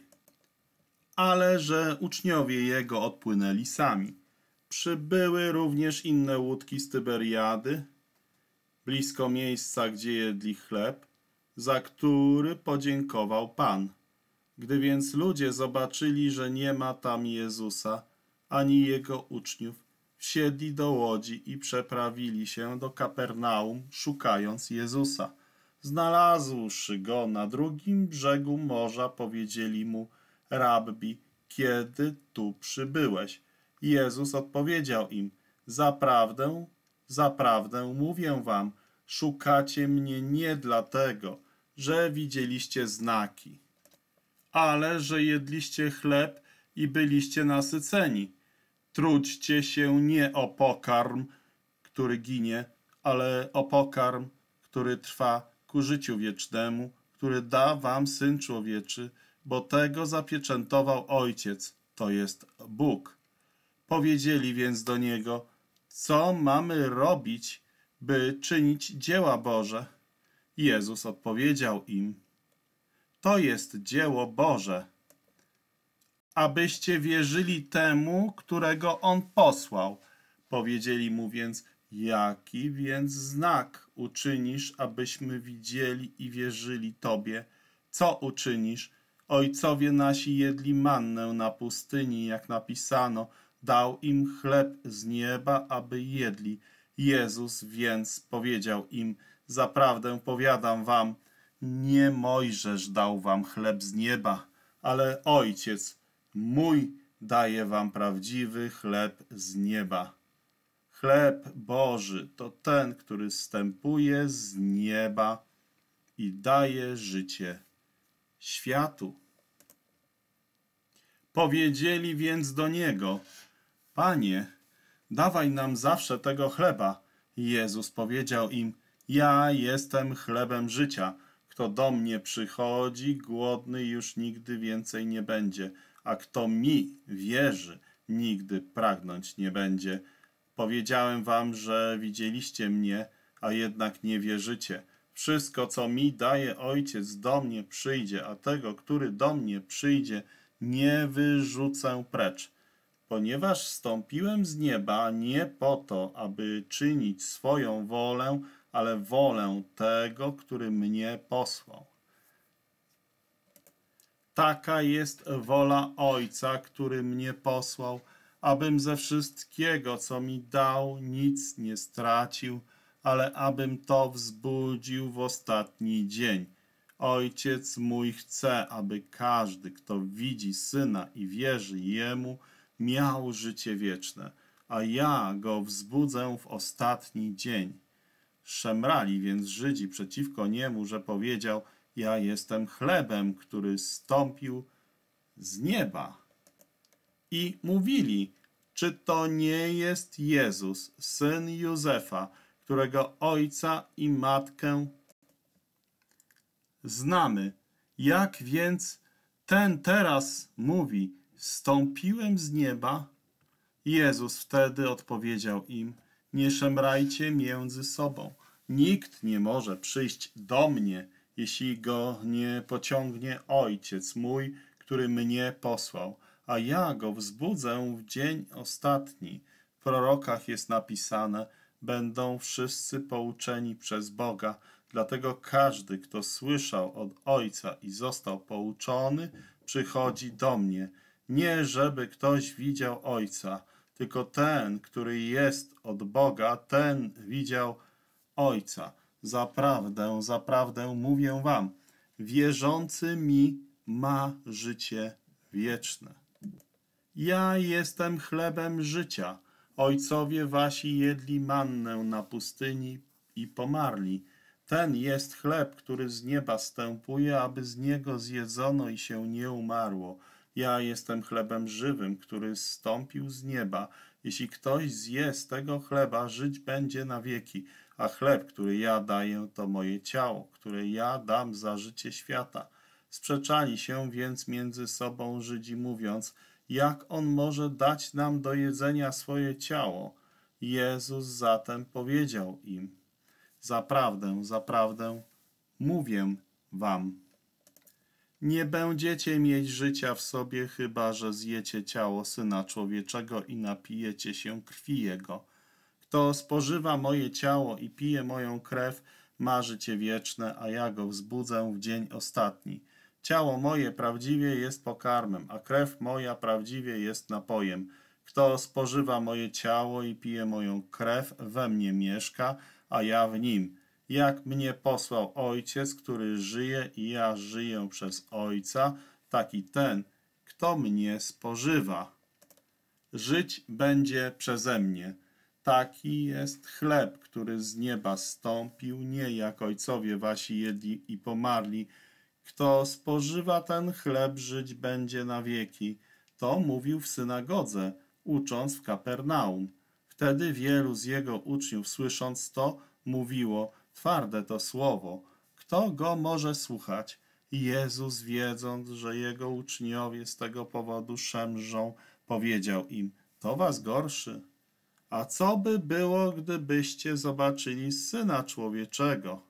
A: ale że uczniowie jego odpłynęli sami. Przybyły również inne łódki z Tyberiady, blisko miejsca, gdzie jedli chleb, za który podziękował Pan. Gdy więc ludzie zobaczyli, że nie ma tam Jezusa, ani jego uczniów, wsiedli do łodzi i przeprawili się do Kapernaum, szukając Jezusa. Znalazłszy go na drugim brzegu morza, powiedzieli mu: Rabbi, kiedy tu przybyłeś? Jezus odpowiedział im: Zaprawdę, zaprawdę mówię wam, szukacie mnie nie dlatego, że widzieliście znaki, ale że jedliście chleb i byliście nasyceni. Trudźcie się nie o pokarm, który ginie, ale o pokarm, który trwa ku życiu wiecznemu, który da wam Syn Człowieczy, bo tego zapieczętował Ojciec, to jest Bóg. Powiedzieli więc do Niego: co mamy robić, by czynić dzieła Boże? Jezus odpowiedział im: to jest dzieło Boże, abyście wierzyli temu, którego On posłał. Powiedzieli mu więc: jaki więc znak uczynisz, abyśmy widzieli i wierzyli Tobie? Co uczynisz? Ojcowie nasi jedli mannę na pustyni, jak napisano, dał im chleb z nieba, aby jedli. Jezus więc powiedział im: zaprawdę powiadam wam, nie Mojżesz dał wam chleb z nieba, ale Ojciec mój daje wam prawdziwy chleb z nieba. Chleb Boży to ten, który zstępuje z nieba i daje życie światu. Powiedzieli więc do Niego: Panie, dawaj nam zawsze tego chleba. Jezus powiedział im: ja jestem chlebem życia. Kto do mnie przychodzi, głodny już nigdy więcej nie będzie, a kto mi wierzy, nigdy pragnąć nie będzie. Powiedziałem wam, że widzieliście mnie, a jednak nie wierzycie. Wszystko, co mi daje Ojciec, do mnie przyjdzie, a tego, który do mnie przyjdzie, nie wyrzucę precz. Ponieważ zstąpiłem z nieba nie po to, aby czynić swoją wolę, ale wolę tego, który mnie posłał. Taka jest wola Ojca, który mnie posłał, abym ze wszystkiego, co mi dał, nic nie stracił, ale abym to wzbudził w ostatni dzień. Ojciec mój chce, aby każdy, kto widzi Syna i wierzy Jemu, miał życie wieczne, a ja go wzbudzę w ostatni dzień. Szemrali więc Żydzi przeciwko Niemu, że powiedział: ja jestem chlebem, który zstąpił z nieba. I mówili: czy to nie jest Jezus, syn Józefa, którego ojca i matkę znamy? Jak więc ten teraz mówi: zstąpiłem z nieba? Jezus wtedy odpowiedział im: nie szemrajcie między sobą. Nikt nie może przyjść do mnie, jeśli go nie pociągnie Ojciec mój, który mnie posłał, a ja go wzbudzę w dzień ostatni. W prorokach jest napisane: będą wszyscy pouczeni przez Boga. Dlatego każdy, kto słyszał od Ojca i został pouczony, przychodzi do mnie. Nie żeby ktoś widział Ojca, tylko ten, który jest od Boga, ten widział Ojca. Zaprawdę, zaprawdę mówię wam, wierzący mi ma życie wieczne. Ja jestem chlebem życia. Ojcowie wasi jedli mannę na pustyni i pomarli. Ten jest chleb, który z nieba stępuje, aby z niego zjedzono i się nie umarło. Ja jestem chlebem żywym, który zstąpił z nieba. Jeśli ktoś zje z tego chleba, żyć będzie na wieki. A chleb, który ja daję, to moje ciało, które ja dam za życie świata. Sprzeczali się więc między sobą Żydzi, mówiąc, jak on może dać nam do jedzenia swoje ciało? Jezus zatem powiedział im, zaprawdę, zaprawdę, mówię wam, nie będziecie mieć życia w sobie, chyba że zjecie ciało Syna Człowieczego i napijecie się krwi Jego. Kto spożywa moje ciało i pije moją krew, ma życie wieczne, a ja go wzbudzę w dzień ostatni. Ciało moje prawdziwie jest pokarmem, a krew moja prawdziwie jest napojem. Kto spożywa moje ciało i pije moją krew, we mnie mieszka, a ja w nim. Jak mnie posłał Ojciec, który żyje i ja żyję przez Ojca, taki ten, kto mnie spożywa, żyć będzie przeze mnie. Taki jest chleb, który z nieba zstąpił, nie jak ojcowie wasi jedli i pomarli. Kto spożywa ten chleb, żyć będzie na wieki. To mówił w synagodze, ucząc w Kapernaum. Wtedy wielu z jego uczniów, słysząc to, mówiło, twarde to słowo. Kto go może słuchać? Jezus, wiedząc, że jego uczniowie z tego powodu szemrzą, powiedział im, to was gorszy. A co by było, gdybyście zobaczyli Syna Człowieczego,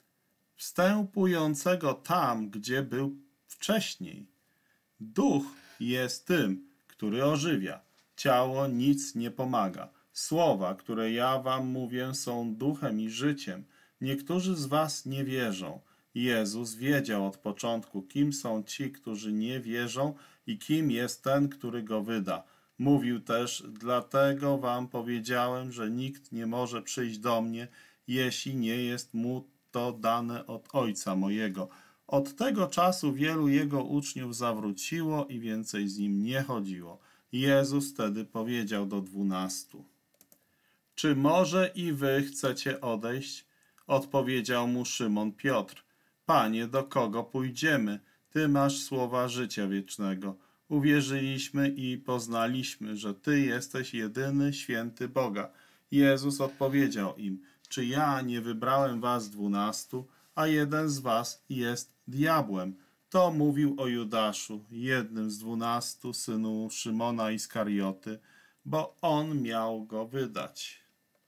A: wstępującego tam, gdzie był wcześniej? Duch jest tym, który ożywia. Ciało nic nie pomaga. Słowa, które ja wam mówię, są duchem i życiem. Niektórzy z was nie wierzą. Jezus wiedział od początku, kim są ci, którzy nie wierzą i kim jest ten, który go wyda. Mówił też, dlatego wam powiedziałem, że nikt nie może przyjść do mnie, jeśli nie jest mu to dane od Ojca mojego. Od tego czasu wielu jego uczniów zawróciło i więcej z nim nie chodziło. Jezus wtedy powiedział do dwunastu, czy może i wy chcecie odejść? Odpowiedział mu Szymon Piotr, Panie, do kogo pójdziemy? Ty masz słowa życia wiecznego. Uwierzyliśmy i poznaliśmy, że Ty jesteś jedyny święty Boga. Jezus odpowiedział im, czy ja nie wybrałem was dwunastu, a jeden z was jest diabłem. To mówił o Judaszu, jednym z dwunastu, synu Szymona Iskarioty, bo on miał go wydać.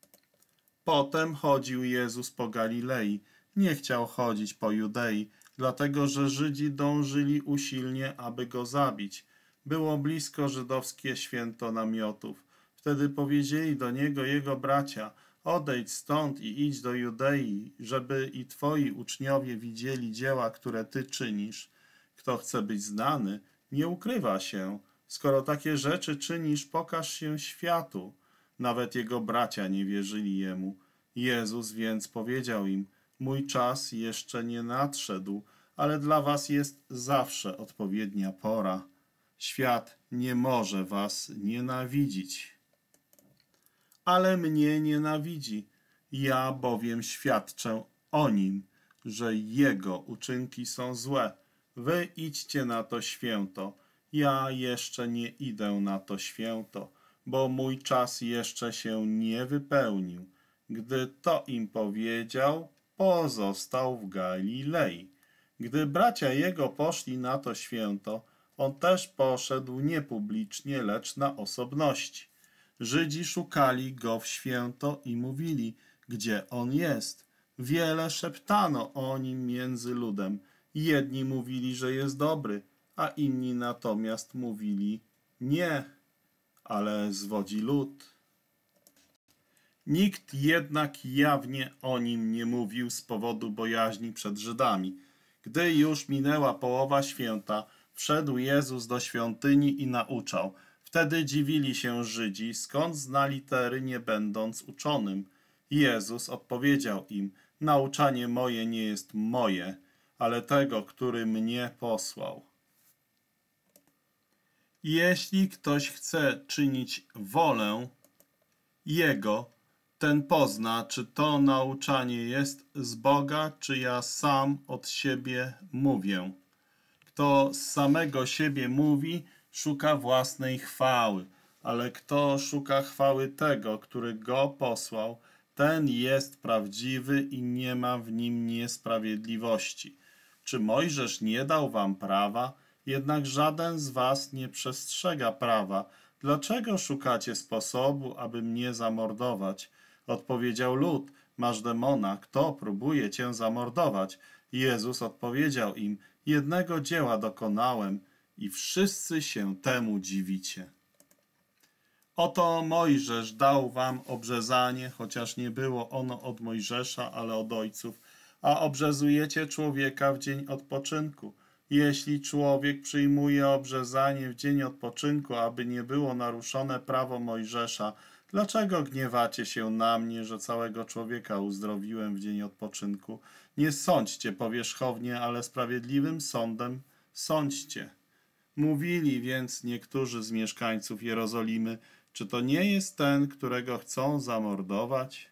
A: Potem chodził Jezus po Galilei. Nie chciał chodzić po Judei, dlatego że Żydzi dążyli usilnie, aby go zabić. Było blisko żydowskie święto namiotów. Wtedy powiedzieli do niego jego bracia, odejdź stąd i idź do Judei, żeby i twoi uczniowie widzieli dzieła, które ty czynisz. Kto chce być znany, nie ukrywa się. Skoro takie rzeczy czynisz, pokaż się światu. Nawet jego bracia nie wierzyli jemu. Jezus więc powiedział im, mój czas jeszcze nie nadszedł, ale dla was jest zawsze odpowiednia pora. Świat nie może was nienawidzić, ale mnie nienawidzi. Ja bowiem świadczę o nim, że jego uczynki są złe. Wy idźcie na to święto. Ja jeszcze nie idę na to święto, bo mój czas jeszcze się nie wypełnił. Gdy to im powiedział, pozostał w Galilei. Gdy bracia jego poszli na to święto, on też poszedł nie publicznie, lecz na osobności. Żydzi szukali go w święto i mówili, gdzie on jest. Wiele szeptano o nim między ludem. Jedni mówili, że jest dobry, a inni natomiast mówili, nie, ale zwodzi lud. Nikt jednak jawnie o nim nie mówił z powodu bojaźni przed Żydami. Gdy już minęła połowa święta, wszedł Jezus do świątyni i nauczał. Wtedy dziwili się Żydzi, skąd zna litery, nie będąc uczonym. Jezus odpowiedział im, nauczanie moje nie jest moje, ale tego, który mnie posłał. Jeśli ktoś chce czynić wolę Jego, ten pozna, czy to nauczanie jest z Boga, czy ja sam od siebie mówię. Kto z samego siebie mówi, szuka własnej chwały, ale kto szuka chwały tego, który go posłał, ten jest prawdziwy i nie ma w nim niesprawiedliwości. Czy Mojżesz nie dał wam prawa? Jednak żaden z was nie przestrzega prawa. Dlaczego szukacie sposobu, aby mnie zamordować? Odpowiedział lud, masz demona, kto próbuje cię zamordować? Jezus odpowiedział im, jednego dzieła dokonałem i wszyscy się temu dziwicie. Oto Mojżesz dał wam obrzezanie, chociaż nie było ono od Mojżesza, ale od ojców, a obrzezujecie człowieka w dzień odpoczynku. Jeśli człowiek przyjmuje obrzezanie w dzień odpoczynku, aby nie było naruszone prawo Mojżesza, dlaczego gniewacie się na mnie, że całego człowieka uzdrowiłem w dzień odpoczynku? Nie sądźcie powierzchownie, ale sprawiedliwym sądem sądźcie. Mówili więc niektórzy z mieszkańców Jerozolimy, czy to nie jest ten, którego chcą zamordować?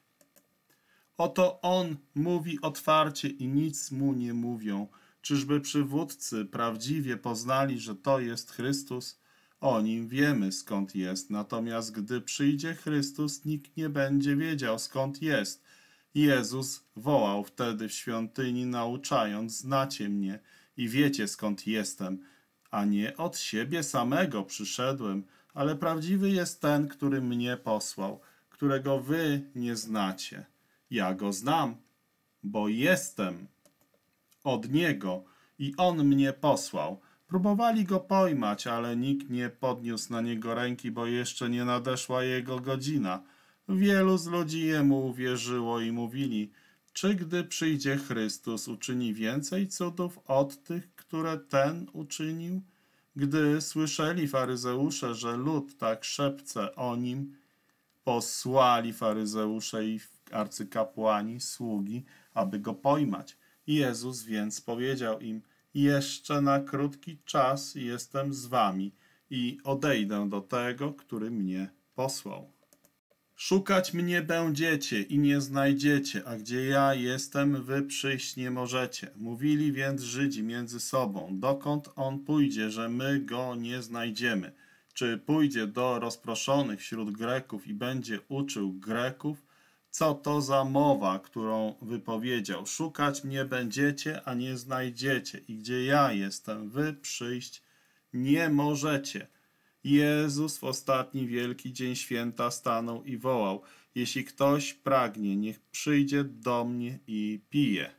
A: Oto on mówi otwarcie i nic mu nie mówią. Czyżby przywódcy prawdziwie poznali, że to jest Chrystus? O nim wiemy, skąd jest, natomiast gdy przyjdzie Chrystus, nikt nie będzie wiedział, skąd jest. Jezus wołał wtedy w świątyni, nauczając, znacie mnie i wiecie, skąd jestem, a nie od siebie samego przyszedłem, ale prawdziwy jest ten, który mnie posłał, którego wy nie znacie. Ja go znam, bo jestem od niego i on mnie posłał. Próbowali go pojmać, ale nikt nie podniósł na niego ręki, bo jeszcze nie nadeszła jego godzina. Wielu z ludzi jemu uwierzyło i mówili, czy gdy przyjdzie Chrystus, uczyni więcej cudów od tych, które ten uczynił? Gdy słyszeli faryzeusze, że lud tak szepce o nim, posłali faryzeusze i arcykapłani sługi, aby go pojmać. Jezus więc powiedział im, jeszcze na krótki czas jestem z wami i odejdę do tego, który mnie posłał. Szukać mnie będziecie i nie znajdziecie, a gdzie ja jestem, wy przyjść nie możecie. Mówili więc Żydzi między sobą, dokąd on pójdzie, że my go nie znajdziemy. Czy pójdzie do rozproszonych wśród Greków i będzie uczył Greków? Co to za mowa, którą wypowiedział? Szukać mnie będziecie, a nie znajdziecie. I gdzie ja jestem, wy przyjść nie możecie. Jezus w ostatni wielki dzień święta stanął i wołał, jeśli ktoś pragnie, niech przyjdzie do mnie i pije.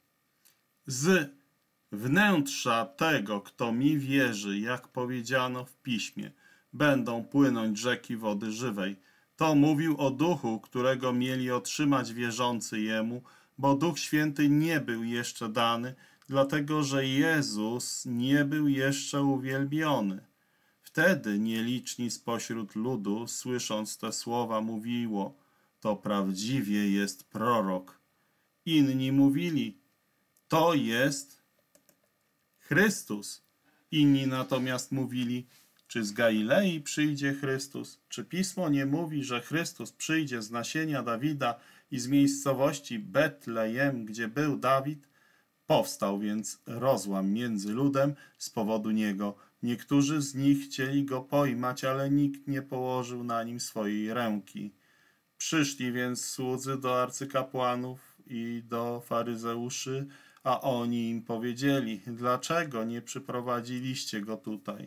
A: Z wnętrza tego, kto mi wierzy, jak powiedziano w piśmie, będą płynąć rzeki wody żywej. To mówił o duchu, którego mieli otrzymać wierzący jemu, bo Duch Święty nie był jeszcze dany, dlatego że Jezus nie był jeszcze uwielbiony. Wtedy nieliczni spośród ludu, słysząc te słowa, mówiło, to prawdziwie jest prorok. Inni mówili, to jest Chrystus. Inni natomiast mówili, czy z Galilei przyjdzie Chrystus? Czy Pismo nie mówi, że Chrystus przyjdzie z nasienia Dawida i z miejscowości Betlejem, gdzie był Dawid? Powstał więc rozłam między ludem z powodu niego. Niektórzy z nich chcieli go pojmać, ale nikt nie położył na nim swojej ręki. Przyszli więc słudzy do arcykapłanów i do faryzeuszy, a oni im powiedzieli, dlaczego nie przyprowadziliście go tutaj?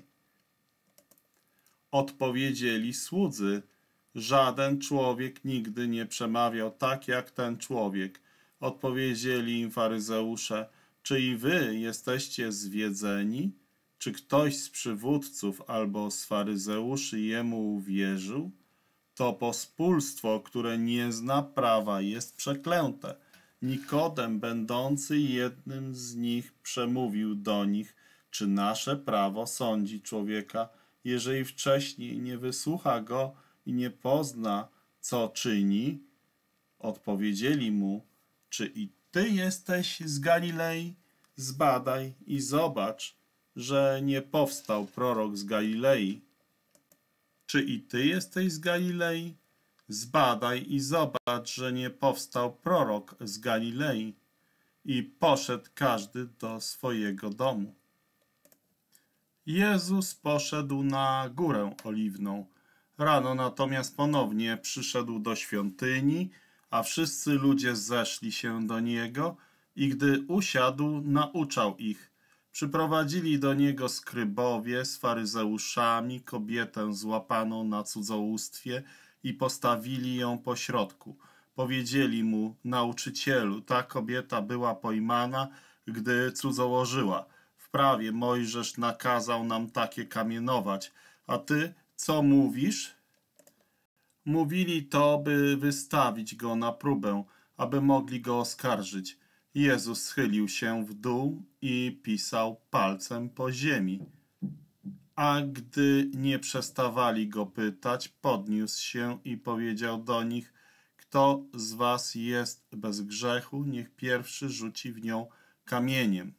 A: Odpowiedzieli słudzy, żaden człowiek nigdy nie przemawiał tak jak ten człowiek. Odpowiedzieli im faryzeusze, czy i wy jesteście zwiedzeni? Czy ktoś z przywódców albo z faryzeuszy jemu uwierzył? To pospólstwo, które nie zna prawa, jest przeklęte. Nikodem, będący jednym z nich, przemówił do nich, czy nasze prawo sądzi człowieka, jeżeli wcześniej nie wysłucha go i nie pozna, co czyni? Odpowiedzieli mu, czy i ty jesteś z Galilei? Zbadaj i zobacz, że nie powstał prorok z Galilei. Czy i ty jesteś z Galilei? Zbadaj i zobacz, że nie powstał prorok z Galilei. I poszedł każdy do swojego domu. Jezus poszedł na Górę Oliwną. Rano natomiast ponownie przyszedł do świątyni, a wszyscy ludzie zeszli się do Niego i gdy usiadł, nauczał ich. Przyprowadzili do Niego skrybowie z faryzeuszami kobietę złapaną na cudzołóstwie i postawili ją pośrodku. Powiedzieli mu: nauczycielu, ta kobieta była pojmana, gdy cudzołożyła. W prawie Mojżesz nakazał nam takie kamienować, a ty co mówisz? Mówili to, by wystawić go na próbę, aby mogli go oskarżyć. Jezus schylił się w dół i pisał palcem po ziemi. A gdy nie przestawali go pytać, podniósł się i powiedział do nich: kto z was jest bez grzechu, niech pierwszy rzuci w nią kamieniem.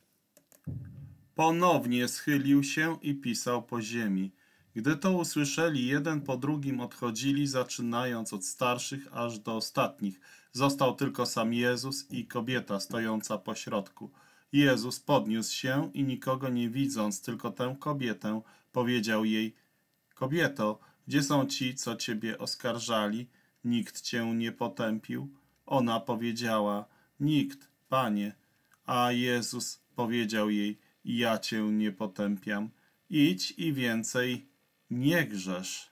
A: Ponownie schylił się i pisał po ziemi. Gdy to usłyszeli, jeden po drugim odchodzili, zaczynając od starszych aż do ostatnich. Został tylko sam Jezus i kobieta stojąca pośrodku. Jezus podniósł się i nikogo nie widząc, tylko tę kobietę, powiedział jej: kobieto, gdzie są ci, co ciebie oskarżali? Nikt cię nie potępił? Ona powiedziała: nikt, Panie. A Jezus powiedział jej: ja cię nie potępiam. Idź i więcej nie grzesz.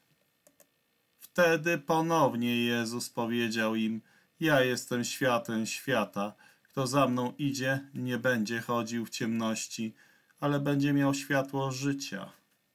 A: Wtedy ponownie Jezus powiedział im: ja jestem światłem świata. Kto za mną idzie, nie będzie chodził w ciemności, ale będzie miał światło życia.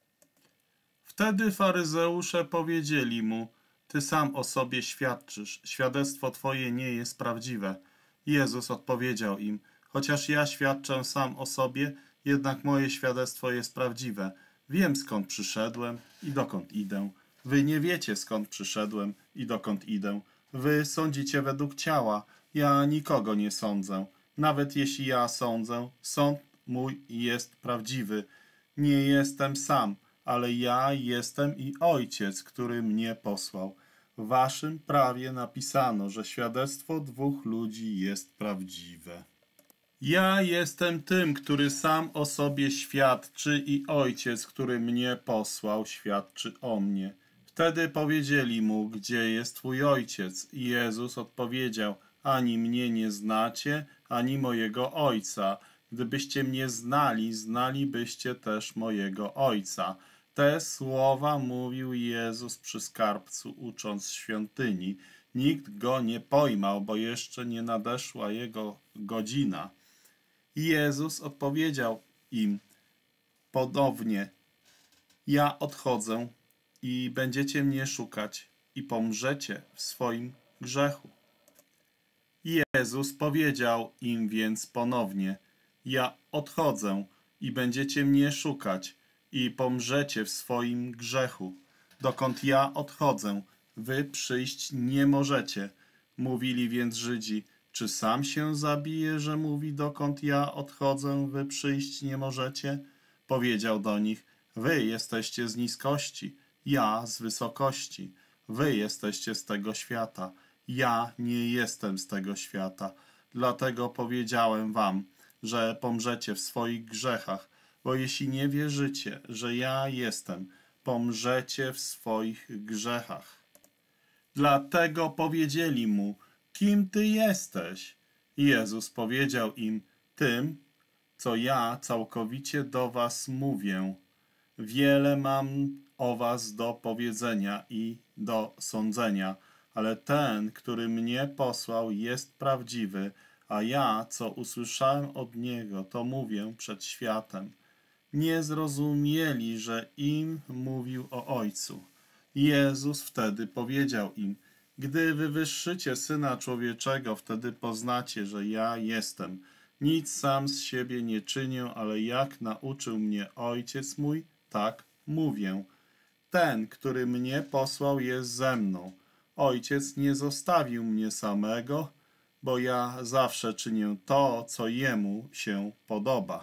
A: Wtedy faryzeusze powiedzieli mu: ty sam o sobie świadczysz, świadectwo twoje nie jest prawdziwe. Jezus odpowiedział im: chociaż ja świadczę sam o sobie, jednak moje świadectwo jest prawdziwe. Wiem, skąd przyszedłem i dokąd idę. Wy nie wiecie, skąd przyszedłem i dokąd idę. Wy sądzicie według ciała, ja nikogo nie sądzę. Nawet jeśli ja sądzę, sąd mój jest prawdziwy. Nie jestem sam, ale ja jestem i Ojciec, który mnie posłał. W waszym prawie napisano, że świadectwo dwóch ludzi jest prawdziwe. Ja jestem tym, który sam o sobie świadczy i Ojciec, który mnie posłał, świadczy o mnie. Wtedy powiedzieli mu: gdzie jest twój Ojciec? I Jezus odpowiedział: ani mnie nie znacie, ani mojego Ojca. Gdybyście mnie znali, znalibyście też mojego Ojca. Te słowa mówił Jezus przy skarbcu, ucząc w świątyni. Nikt go nie pojmał, bo jeszcze nie nadeszła jego godzina. Jezus odpowiedział im ponownie: ja odchodzę i będziecie mnie szukać i pomrzecie w swoim grzechu. Jezus powiedział im więc ponownie: ja odchodzę i będziecie mnie szukać i pomrzecie w swoim grzechu. Dokąd ja odchodzę, wy przyjść nie możecie. Mówili więc Żydzi: czy sam się zabije, że mówi: dokąd ja odchodzę, wy przyjść nie możecie? Powiedział do nich: wy jesteście z niskości, ja z wysokości. Wy jesteście z tego świata, ja nie jestem z tego świata. Dlatego powiedziałem wam, że pomrzecie w swoich grzechach, bo jeśli nie wierzycie, że ja jestem, pomrzecie w swoich grzechach. Dlatego powiedzieli mu: kim ty jesteś? Jezus powiedział im: tym, co ja całkowicie do was mówię. Wiele mam o was do powiedzenia i do sądzenia, ale ten, który mnie posłał, jest prawdziwy, a ja, co usłyszałem od niego, to mówię przed światem. Nie zrozumieli, że im mówił o Ojcu. Jezus wtedy powiedział im: gdy wywyższycie Syna Człowieczego, wtedy poznacie, że ja jestem. Nic sam z siebie nie czynię, ale jak nauczył mnie Ojciec mój, tak mówię. Ten, który mnie posłał, jest ze mną. Ojciec nie zostawił mnie samego, bo ja zawsze czynię to, co Jemu się podoba.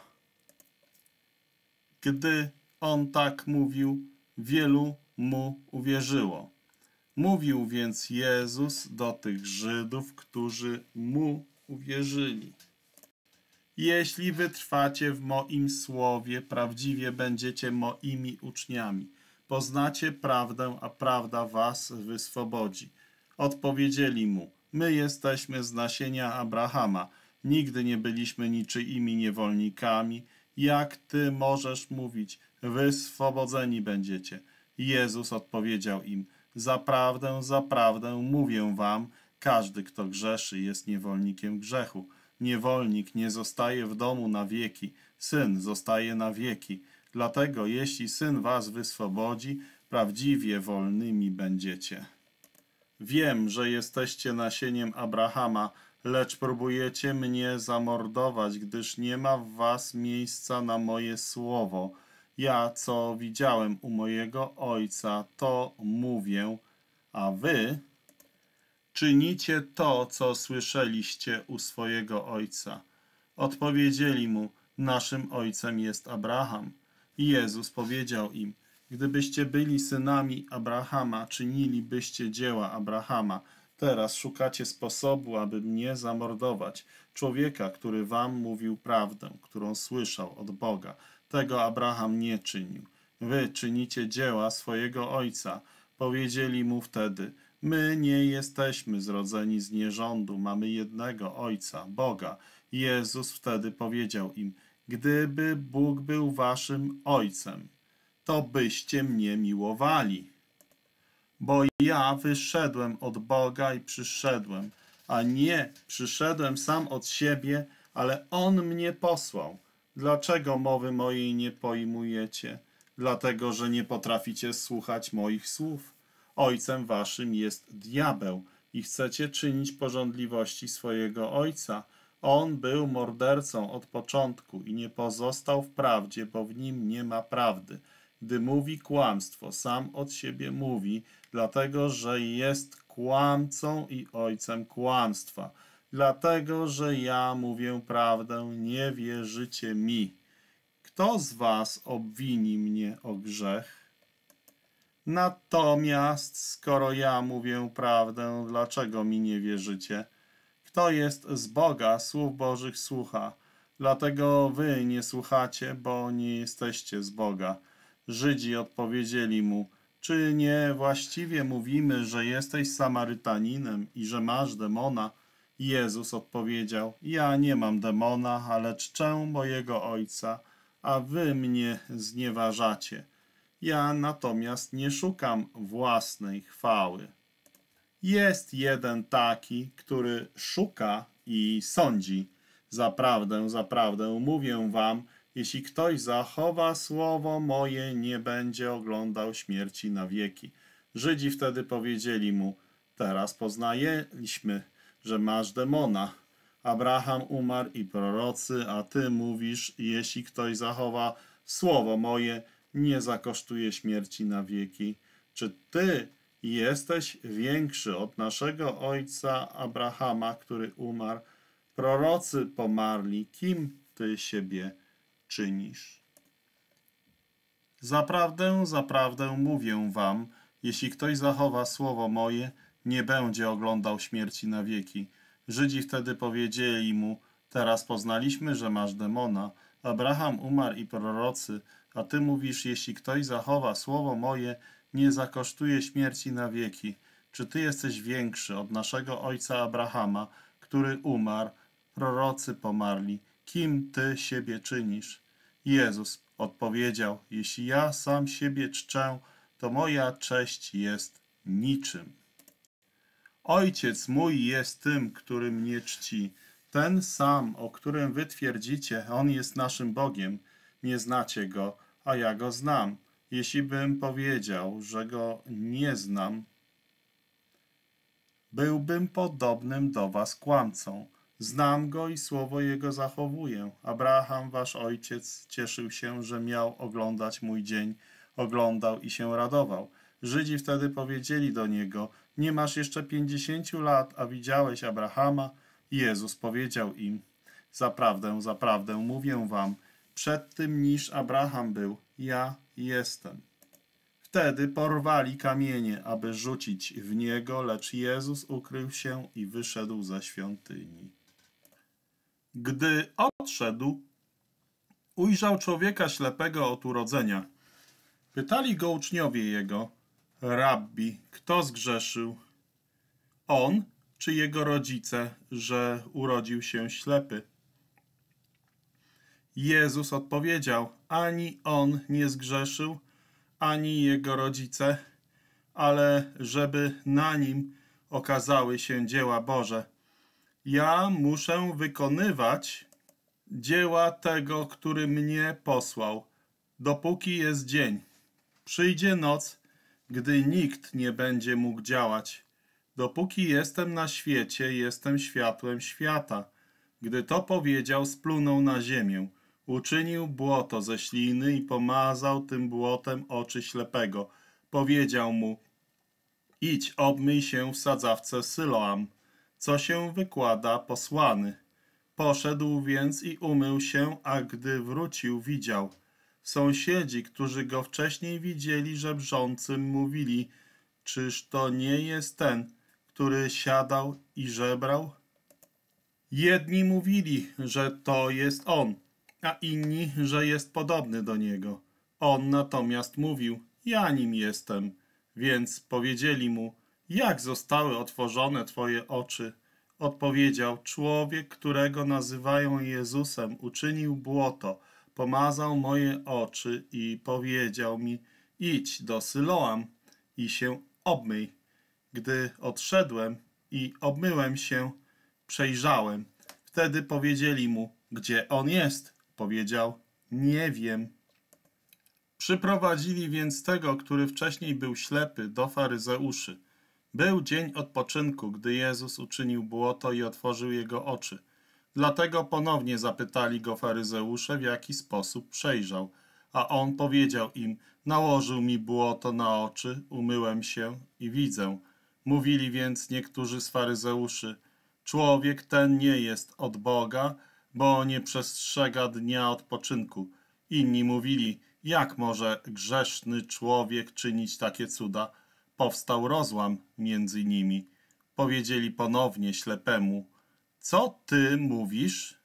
A: Gdy on tak mówił, wielu mu uwierzyło. Mówił więc Jezus do tych Żydów, którzy Mu uwierzyli. Jeśli wytrwacie w moim słowie, prawdziwie będziecie moimi uczniami. Poznacie prawdę, a prawda was wyswobodzi. Odpowiedzieli mu, my jesteśmy z nasienia Abrahama. Nigdy nie byliśmy niczyimi niewolnikami. Jak ty możesz mówić, wyswobodzeni będziecie? Jezus odpowiedział im, zaprawdę, zaprawdę mówię wam, każdy, kto grzeszy, jest niewolnikiem grzechu. Niewolnik nie zostaje w domu na wieki, syn zostaje na wieki. Dlatego, jeśli syn was wyswobodzi, prawdziwie wolnymi będziecie. Wiem, że jesteście nasieniem Abrahama, lecz próbujecie mnie zamordować, gdyż nie ma w was miejsca na moje słowo. Ja, co widziałem u mojego ojca, to mówię, a wy czynicie to, co słyszeliście u swojego ojca. Odpowiedzieli mu, naszym ojcem jest Abraham. I Jezus powiedział im, gdybyście byli synami Abrahama, czynilibyście dzieła Abrahama. Teraz szukacie sposobu, aby mnie zamordować, człowieka, który wam mówił prawdę, którą słyszał od Boga. Tego Abraham nie czynił. Wy czynicie dzieła swojego ojca. Powiedzieli mu wtedy, my nie jesteśmy zrodzeni z nierządu, mamy jednego Ojca, Boga. Jezus wtedy powiedział im, gdyby Bóg był waszym Ojcem, to byście mnie miłowali. Bo ja wyszedłem od Boga i przyszedłem, a nie przyszedłem sam od siebie, ale On mnie posłał. Dlaczego mowy mojej nie pojmujecie? Dlatego, że nie potraficie słuchać moich słów. Ojcem waszym jest diabeł i chcecie czynić pożądliwości swojego ojca. On był mordercą od początku i nie pozostał w prawdzie, bo w nim nie ma prawdy. Gdy mówi kłamstwo, sam od siebie mówi, dlatego że jest kłamcą i ojcem kłamstwa. Dlatego, że ja mówię prawdę, nie wierzycie mi. Kto z was obwini mnie o grzech? Natomiast, skoro ja mówię prawdę, dlaczego mi nie wierzycie? Kto jest z Boga, słów Bożych słucha. Dlatego wy nie słuchacie, bo nie jesteście z Boga. Żydzi odpowiedzieli mu, czy nie właściwie mówimy, że jesteś Samarytaninem i że masz demona? Jezus odpowiedział, ja nie mam demona, ale czczę mojego Ojca, a wy mnie znieważacie. Ja natomiast nie szukam własnej chwały. Jest jeden taki, który szuka i sądzi. Zaprawdę, zaprawdę mówię wam, jeśli ktoś zachowa słowo moje, nie będzie oglądał śmierci na wieki. Żydzi wtedy powiedzieli mu, teraz poznaliśmy, że masz demona. Abraham umarł i prorocy, a ty mówisz, jeśli ktoś zachowa słowo moje, nie zakosztuje śmierci na wieki. Czy ty jesteś większy od naszego ojca Abrahama, który umarł? Prorocy pomarli. Kim ty siebie czynisz? Zaprawdę, zaprawdę mówię wam, jeśli ktoś zachowa słowo moje, nie będzie oglądał śmierci na wieki. Żydzi wtedy powiedzieli mu, teraz poznaliśmy, że masz demona. Abraham umarł i prorocy, a ty mówisz, jeśli ktoś zachowa słowo moje, nie zakosztuje śmierci na wieki. Czy ty jesteś większy od naszego ojca Abrahama, który umarł, prorocy pomarli? Kim ty siebie czynisz? Jezus odpowiedział, jeśli ja sam siebie czczę, to moja cześć jest niczym. Ojciec mój jest tym, który mnie czci. Ten sam, o którym wy twierdzicie, on jest naszym Bogiem. Nie znacie go, a ja go znam. Jeśli bym powiedział, że go nie znam, byłbym podobnym do was kłamcą. Znam go i słowo jego zachowuję. Abraham, wasz ojciec, cieszył się, że miał oglądać mój dzień. Oglądał i się radował. Żydzi wtedy powiedzieli do niego, nie masz jeszcze pięćdziesięciu lat, a widziałeś Abrahama? Jezus powiedział im, zaprawdę, zaprawdę mówię wam, przed tym niż Abraham był, ja jestem. Wtedy porwali kamienie, aby rzucić w niego, lecz Jezus ukrył się i wyszedł ze świątyni. Gdy odszedł, ujrzał człowieka ślepego od urodzenia. Pytali go uczniowie jego: Rabbi, kto zgrzeszył? On czy jego rodzice, że urodził się ślepy? Jezus odpowiedział: ani on nie zgrzeszył, ani jego rodzice, ale żeby na nim okazały się dzieła Boże. Ja muszę wykonywać dzieła tego, który mnie posłał, dopóki jest dzień. Przyjdzie noc, gdy nikt nie będzie mógł działać. Dopóki jestem na świecie, jestem światłem świata. Gdy to powiedział, splunął na ziemię. Uczynił błoto ze śliny i pomazał tym błotem oczy ślepego. Powiedział mu: idź, obmyj się w sadzawce Syloam, co się wykłada posłany. Poszedł więc i umył się, a gdy wrócił, widział. Sąsiedzi, którzy go wcześniej widzieli żebrzącym, mówili: czyż to nie jest ten, który siadał i żebrał? Jedni mówili, że to jest on, a inni, że jest podobny do niego. On natomiast mówił: ja nim jestem. Więc powiedzieli mu: jak zostały otworzone twoje oczy? Odpowiedział: człowiek, którego nazywają Jezusem, uczynił błoto, pomazał moje oczy i powiedział mi: idź do Syloam i się obmyj. Gdy odszedłem i obmyłem się, przejrzałem. Wtedy powiedzieli mu: gdzie on jest? Powiedział: nie wiem. Przyprowadzili więc tego, który wcześniej był ślepy, do faryzeuszy. Był dzień odpoczynku, gdy Jezus uczynił błoto i otworzył jego oczy. Dlatego ponownie zapytali go faryzeusze, w jaki sposób przejrzał. A on powiedział im: nałożył mi błoto na oczy, umyłem się i widzę. Mówili więc niektórzy z faryzeuszy: człowiek ten nie jest od Boga, bo nie przestrzega dnia odpoczynku. Inni mówili: jak może grzeszny człowiek czynić takie cuda? Powstał rozłam między nimi. Powiedzieli ponownie ślepemu: co ty mówisz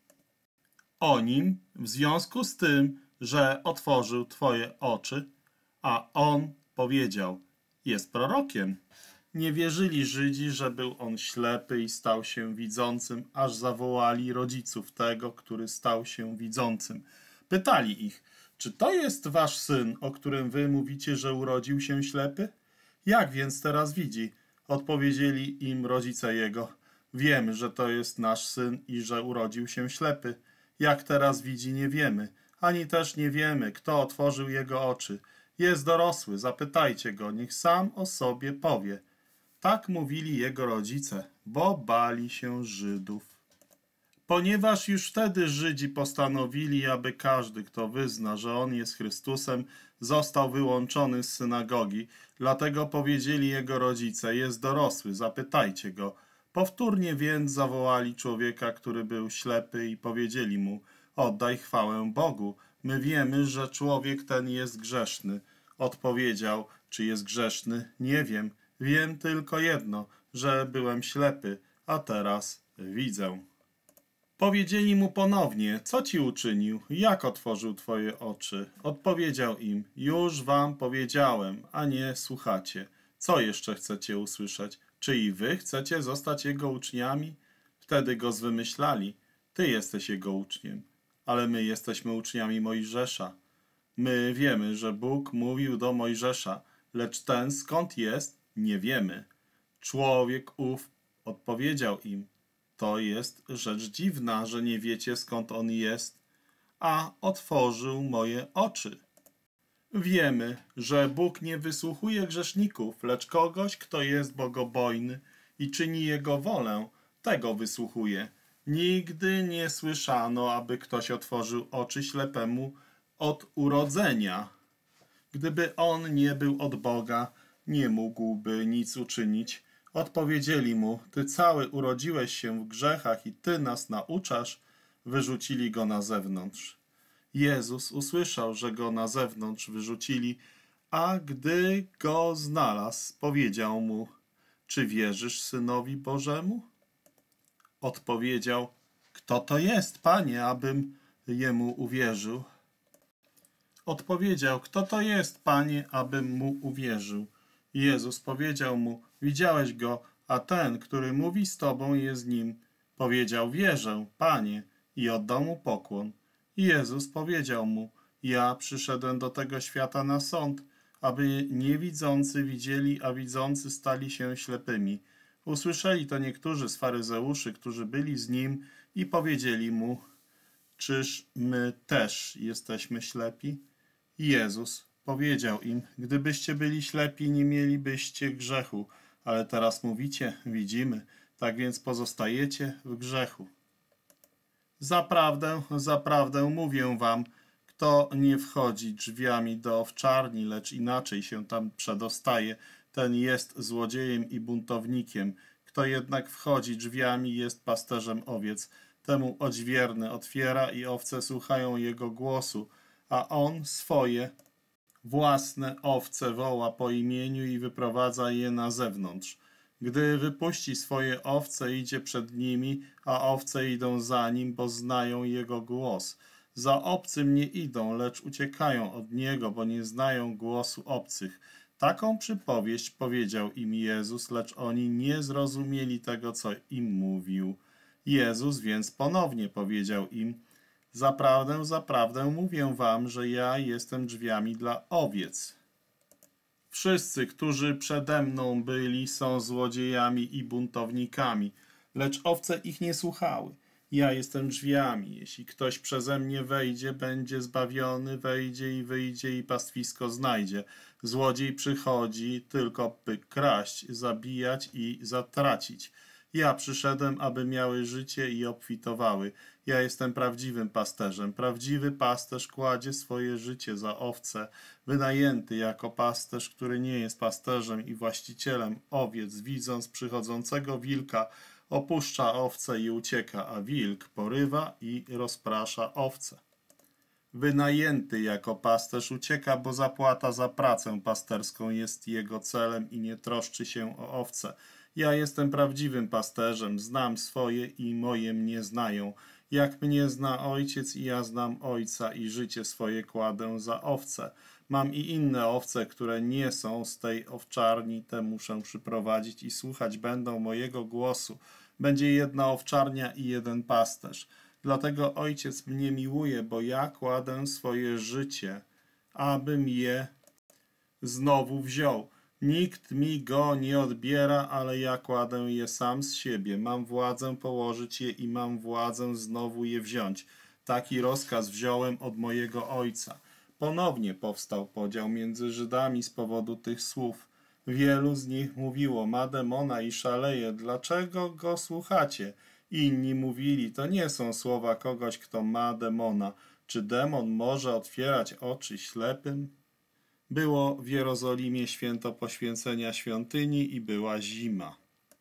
A: o nim w związku z tym, że otworzył twoje oczy? A on powiedział: jest prorokiem. Nie wierzyli Żydzi, że był on ślepy i stał się widzącym, aż zawołali rodziców tego, który stał się widzącym. Pytali ich: czy to jest wasz syn, o którym wy mówicie, że urodził się ślepy? Jak więc teraz widzi? Odpowiedzieli im rodzice jego: wiemy, że to jest nasz syn i że urodził się ślepy. Jak teraz widzi, nie wiemy, ani też nie wiemy, kto otworzył jego oczy. Jest dorosły, zapytajcie go, niech sam o sobie powie. Tak mówili jego rodzice, bo bali się Żydów. Ponieważ już wtedy Żydzi postanowili, aby każdy, kto wyzna, że on jest Chrystusem, został wyłączony z synagogi, dlatego powiedzieli jego rodzice: jest dorosły, zapytajcie go. Powtórnie więc zawołali człowieka, który był ślepy, i powiedzieli mu: oddaj chwałę Bogu, my wiemy, że człowiek ten jest grzeszny. Odpowiedział: czy jest grzeszny? Nie wiem. Wiem tylko jedno, że byłem ślepy, a teraz widzę. Powiedzieli mu ponownie: co ci uczynił? Jak otworzył twoje oczy? Odpowiedział im: już wam powiedziałem, a nie słuchacie. Co jeszcze chcecie usłyszeć? Czy i wy chcecie zostać jego uczniami? Wtedy go zwymyślali: ty jesteś jego uczniem, ale my jesteśmy uczniami Mojżesza. My wiemy, że Bóg mówił do Mojżesza, lecz ten skąd jest, nie wiemy. Człowiek ów odpowiedział im: to jest rzecz dziwna, że nie wiecie, skąd on jest, a otworzył moje oczy. Wiemy, że Bóg nie wysłuchuje grzeszników, lecz kogoś, kto jest bogobojny i czyni jego wolę, tego wysłuchuje. Nigdy nie słyszano, aby ktoś otworzył oczy ślepemu od urodzenia. Gdyby on nie był od Boga, nie mógłby nic uczynić. Odpowiedzieli mu: ty cały urodziłeś się w grzechach i ty nas nauczasz. Wyrzucili go na zewnątrz. Jezus usłyszał, że go na zewnątrz wyrzucili, A gdy go znalazł, powiedział mu: czy wierzysz Synowi Bożemu? Odpowiedział: kto to jest, Panie, abym jemu uwierzył? Odpowiedział: kto to jest, Panie, abym mu uwierzył? Jezus powiedział mu: widziałeś go, a ten, który mówi z tobą, jest nim. Powiedział: wierzę, Panie, i oddał mu pokłon. Jezus powiedział mu: ja przyszedłem do tego świata na sąd, aby niewidzący widzieli, a widzący stali się ślepymi. Usłyszeli to niektórzy z faryzeuszy, którzy byli z nim, i powiedzieli mu: czyż my też jesteśmy ślepi? Jezus powiedział im: gdybyście byli ślepi, nie mielibyście grzechu, ale teraz mówicie: widzimy, tak więc pozostajecie w grzechu. Zaprawdę, zaprawdę mówię wam, kto nie wchodzi drzwiami do owczarni, lecz inaczej się tam przedostaje, ten jest złodziejem i buntownikiem. Kto jednak wchodzi drzwiami, jest pasterzem owiec. Temu odźwierny otwiera i owce słuchają jego głosu, a on swoje własne owce woła po imieniu i wyprowadza je na zewnątrz. Gdy wypuści swoje owce, idzie przed nimi, a owce idą za nim, bo znają jego głos. Za obcym nie idą, lecz uciekają od niego, bo nie znają głosu obcych. Taką przypowieść powiedział im Jezus, lecz oni nie zrozumieli tego, co im mówił. Jezus więc ponownie powiedział im: zaprawdę, zaprawdę mówię wam, że ja jestem drzwiami dla owiec. Wszyscy, którzy przede mną byli, są złodziejami i buntownikami, lecz owce ich nie słuchały. Ja jestem drzwiami. Jeśli ktoś przeze mnie wejdzie, będzie zbawiony, wejdzie i wyjdzie i pastwisko znajdzie. Złodziej przychodzi tylko by kraść, zabijać i zatracić. Ja przyszedłem, aby miały życie i obfitowały. Ja jestem prawdziwym pasterzem. Prawdziwy pasterz kładzie swoje życie za owce. Wynajęty jako pasterz, który nie jest pasterzem i właścicielem owiec, widząc przychodzącego wilka, opuszcza owce i ucieka, a wilk porywa i rozprasza owce. Wynajęty jako pasterz ucieka, bo zapłata za pracę pasterską jest jego celem i nie troszczy się o owce. Ja jestem prawdziwym pasterzem, znam swoje i moje mnie znają. Jak mnie zna Ojciec i ja znam Ojca i życie swoje kładę za owce. Mam i inne owce, które nie są z tej owczarni, te muszę przyprowadzić i słuchać będą mojego głosu. Będzie jedna owczarnia i jeden pasterz. Dlatego Ojciec mnie miłuje, bo ja kładę swoje życie, abym je znowu wziął. Nikt mi go nie odbiera, ale ja kładę je sam z siebie. Mam władzę położyć je i mam władzę znowu je wziąć. Taki rozkaz wziąłem od mojego Ojca. Ponownie powstał podział między Żydami z powodu tych słów. Wielu z nich mówiło: ma demona i szaleje, dlaczego go słuchacie? Inni mówili: to nie są słowa kogoś, kto ma demona. Czy demon może otwierać oczy ślepym? Było w Jerozolimie święto poświęcenia świątyni i była zima.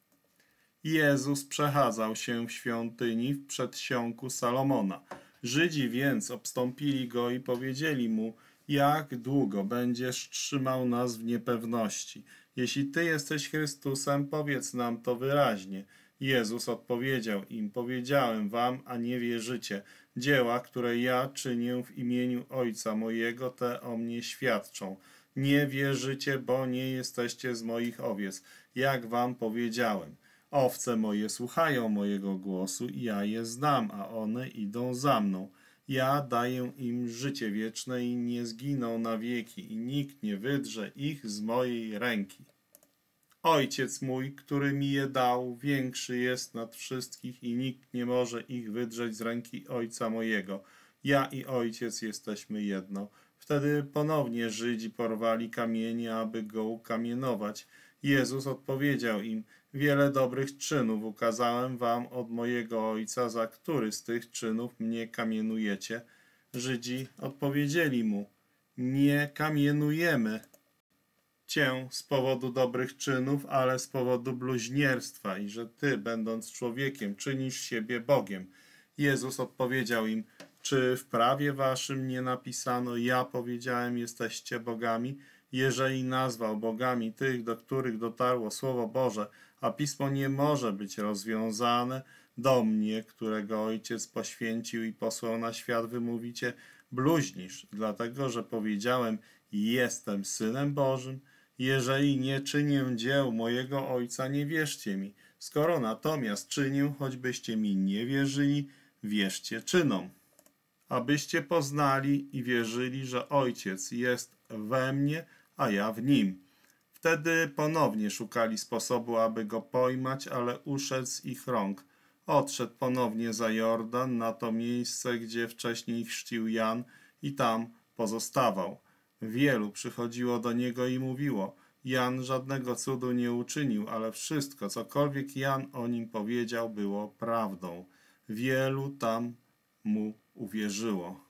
A: Jezus przechadzał się w świątyni w przedsionku Salomona. Żydzi więc obstąpili go i powiedzieli mu: jak długo będziesz trzymał nas w niepewności? Jeśli ty jesteś Chrystusem, powiedz nam to wyraźnie. Jezus odpowiedział im: powiedziałem wam, a nie wierzycie. Dzieła, które ja czynię w imieniu Ojca mojego, te o mnie świadczą. Nie wierzycie, bo nie jesteście z moich owiec, jak wam powiedziałem. Owce moje słuchają mojego głosu i ja je znam, a one idą za mną. Ja daję im życie wieczne i nie zginą na wieki i nikt nie wydrze ich z mojej ręki. Ojciec mój, który mi je dał, większy jest nad wszystkich i nikt nie może ich wydrzeć z ręki Ojca mojego. Ja i Ojciec jesteśmy jedno. Wtedy ponownie Żydzi porwali kamienie, aby go ukamienować. Jezus odpowiedział im: wiele dobrych czynów ukazałem wam od mojego Ojca, za który z tych czynów mnie kamienujecie? Żydzi odpowiedzieli mu: nie kamienujemy cię z powodu dobrych czynów, ale z powodu bluźnierstwa i że ty, będąc człowiekiem, czynisz siebie Bogiem. Jezus odpowiedział im: czy w prawie waszym nie napisano: ja powiedziałem, jesteście bogami? Jeżeli nazwał bogami tych, do których dotarło Słowo Boże, a Pismo nie może być rozwiązane, do mnie, którego Ojciec poświęcił i posłał na świat, wy mówicie, bluźnisz, dlatego że powiedziałem, jestem Synem Bożym. Jeżeli nie czynię dzieł mojego Ojca, nie wierzcie mi. Skoro natomiast czynię, choćbyście mi nie wierzyli, wierzcie czynom. Abyście poznali i wierzyli, że Ojciec jest we mnie, a ja w Nim. Wtedy ponownie szukali sposobu, aby Go pojmać, ale uszedł z ich rąk. Odszedł ponownie za Jordan, na to miejsce, gdzie wcześniej chrzcił Jan, i tam pozostawał. Wielu przychodziło do niego i mówiło, Jan żadnego cudu nie uczynił, ale wszystko, cokolwiek Jan o nim powiedział, było prawdą. Wielu tam mu uwierzyło.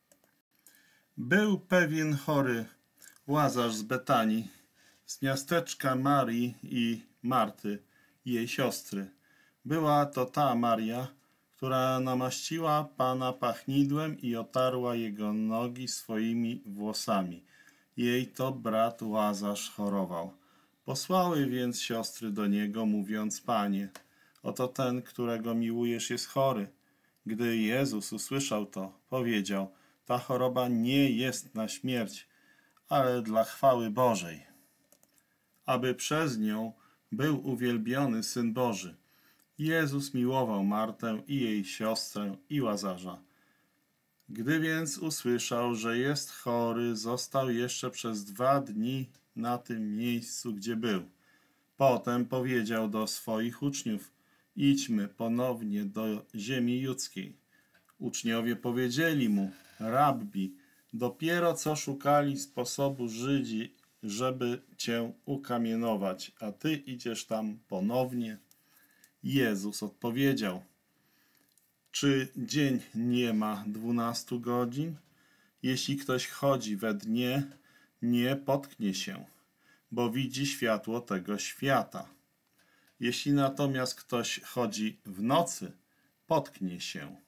A: Był pewien chory Łazarz z Betanii, z miasteczka Marii i Marty, jej siostry. Była to ta Maria, która namaściła Pana pachnidłem i otarła jego nogi swoimi włosami. Jej to brat Łazarz chorował. Posłały więc siostry do niego, mówiąc, Panie, oto ten, którego miłujesz, jest chory. Gdy Jezus usłyszał to, powiedział, ta choroba nie jest na śmierć, ale dla chwały Bożej, aby przez nią był uwielbiony Syn Boży. Jezus miłował Martę i jej siostrę i Łazarza. Gdy więc usłyszał, że jest chory, został jeszcze przez dwa dni na tym miejscu, gdzie był. Potem powiedział do swoich uczniów, idźmy ponownie do ziemi judzkiej. Uczniowie powiedzieli mu, Rabbi, dopiero co szukali sposobu Żydzi, żeby cię ukamienować, a ty idziesz tam ponownie? Jezus odpowiedział, czy dzień nie ma dwunastu godzin? Jeśli ktoś chodzi we dnie, nie potknie się, bo widzi światło tego świata. Jeśli natomiast ktoś chodzi w nocy, potknie się,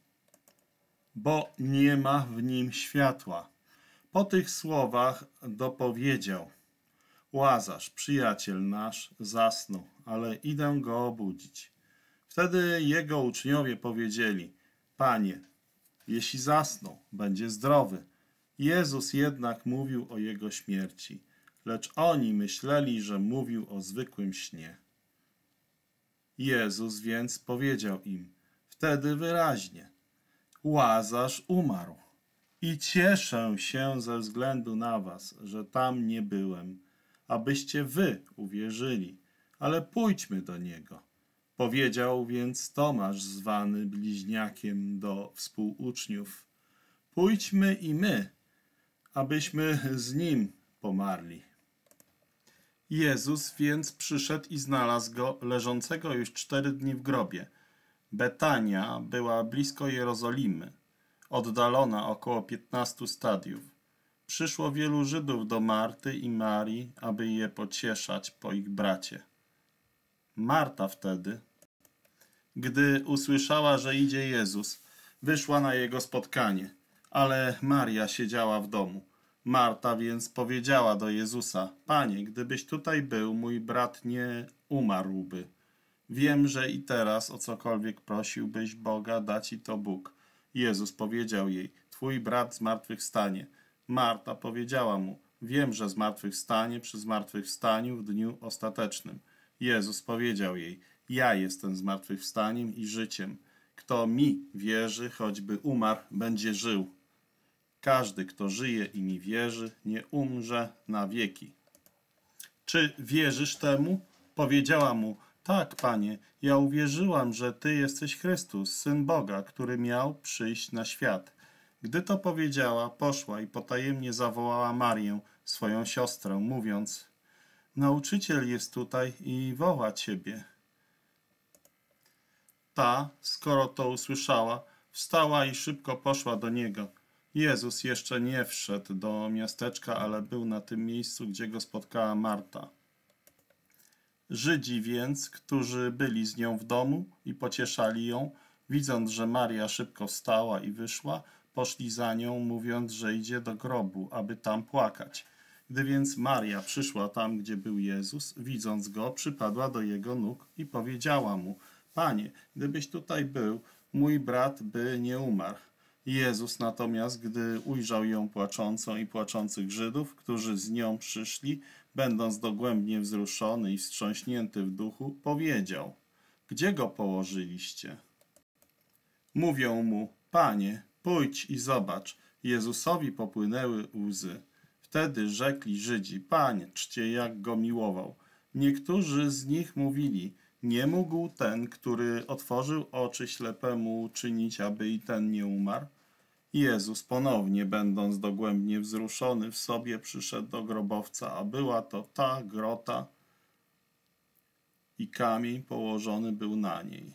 A: bo nie ma w nim światła. Po tych słowach dopowiedział, Łazarz, przyjaciel nasz, zasnął, ale idę go obudzić. Wtedy jego uczniowie powiedzieli, Panie, jeśli zasnął, będzie zdrowy. Jezus jednak mówił o jego śmierci, lecz oni myśleli, że mówił o zwykłym śnie. Jezus więc powiedział im wtedy wyraźnie, Łazarz umarł i cieszę się ze względu na was, że tam nie byłem, abyście wy uwierzyli, ale pójdźmy do niego. Powiedział więc Tomasz, zwany bliźniakiem, do współuczniów, pójdźmy i my, abyśmy z nim pomarli. Jezus więc przyszedł i znalazł go leżącego już cztery dni w grobie. Betania była blisko Jerozolimy, oddalona około piętnastu stadiów. Przyszło wielu Żydów do Marty i Marii, aby je pocieszać po ich bracie. Marta wtedy, gdy usłyszała, że idzie Jezus, wyszła na jego spotkanie, ale Maria siedziała w domu. Marta więc powiedziała do Jezusa, Panie, gdybyś tutaj był, mój brat nie umarłby. Wiem, że i teraz o cokolwiek prosiłbyś Boga, da ci to Bóg. Jezus powiedział jej, twój brat zmartwychwstanie. Marta powiedziała mu, wiem, że zmartwychwstanie przy zmartwychwstaniu w dniu ostatecznym. Jezus powiedział jej, ja jestem zmartwychwstaniem i życiem. Kto mi wierzy, choćby umarł, będzie żył. Każdy, kto żyje i mi wierzy, nie umrze na wieki. Czy wierzysz temu? Powiedziała mu, tak, Panie, ja uwierzyłam, że Ty jesteś Chrystus, Syn Boga, który miał przyjść na świat. Gdy to powiedziała, poszła i potajemnie zawołała Marię, swoją siostrę, mówiąc, Nauczyciel jest tutaj i woła Ciebie. Ta, skoro to usłyszała, wstała i szybko poszła do Niego. Jezus jeszcze nie wszedł do miasteczka, ale był na tym miejscu, gdzie go spotkała Marta. Żydzi więc, którzy byli z nią w domu i pocieszali ją, widząc, że Maria szybko wstała i wyszła, poszli za nią, mówiąc, że idzie do grobu, aby tam płakać. Gdy więc Maria przyszła tam, gdzie był Jezus, widząc go, przypadła do jego nóg i powiedziała mu: Panie, gdybyś tutaj był, mój brat by nie umarł. Jezus natomiast, gdy ujrzał ją płaczącą i płaczących Żydów, którzy z nią przyszli, będąc dogłębnie wzruszony i wstrząśnięty w duchu, powiedział: Gdzie go położyliście? Mówią mu: Panie, pójdź i zobacz. Jezusowi popłynęły łzy. Wtedy rzekli Żydzi: Patrzcie, jak go miłował. Niektórzy z nich mówili: Nie mógł ten, który otworzył oczy ślepemu, czynić, aby i ten nie umarł? Jezus ponownie, będąc dogłębnie wzruszony w sobie, przyszedł do grobowca, a była to ta grota i kamień położony był na niej.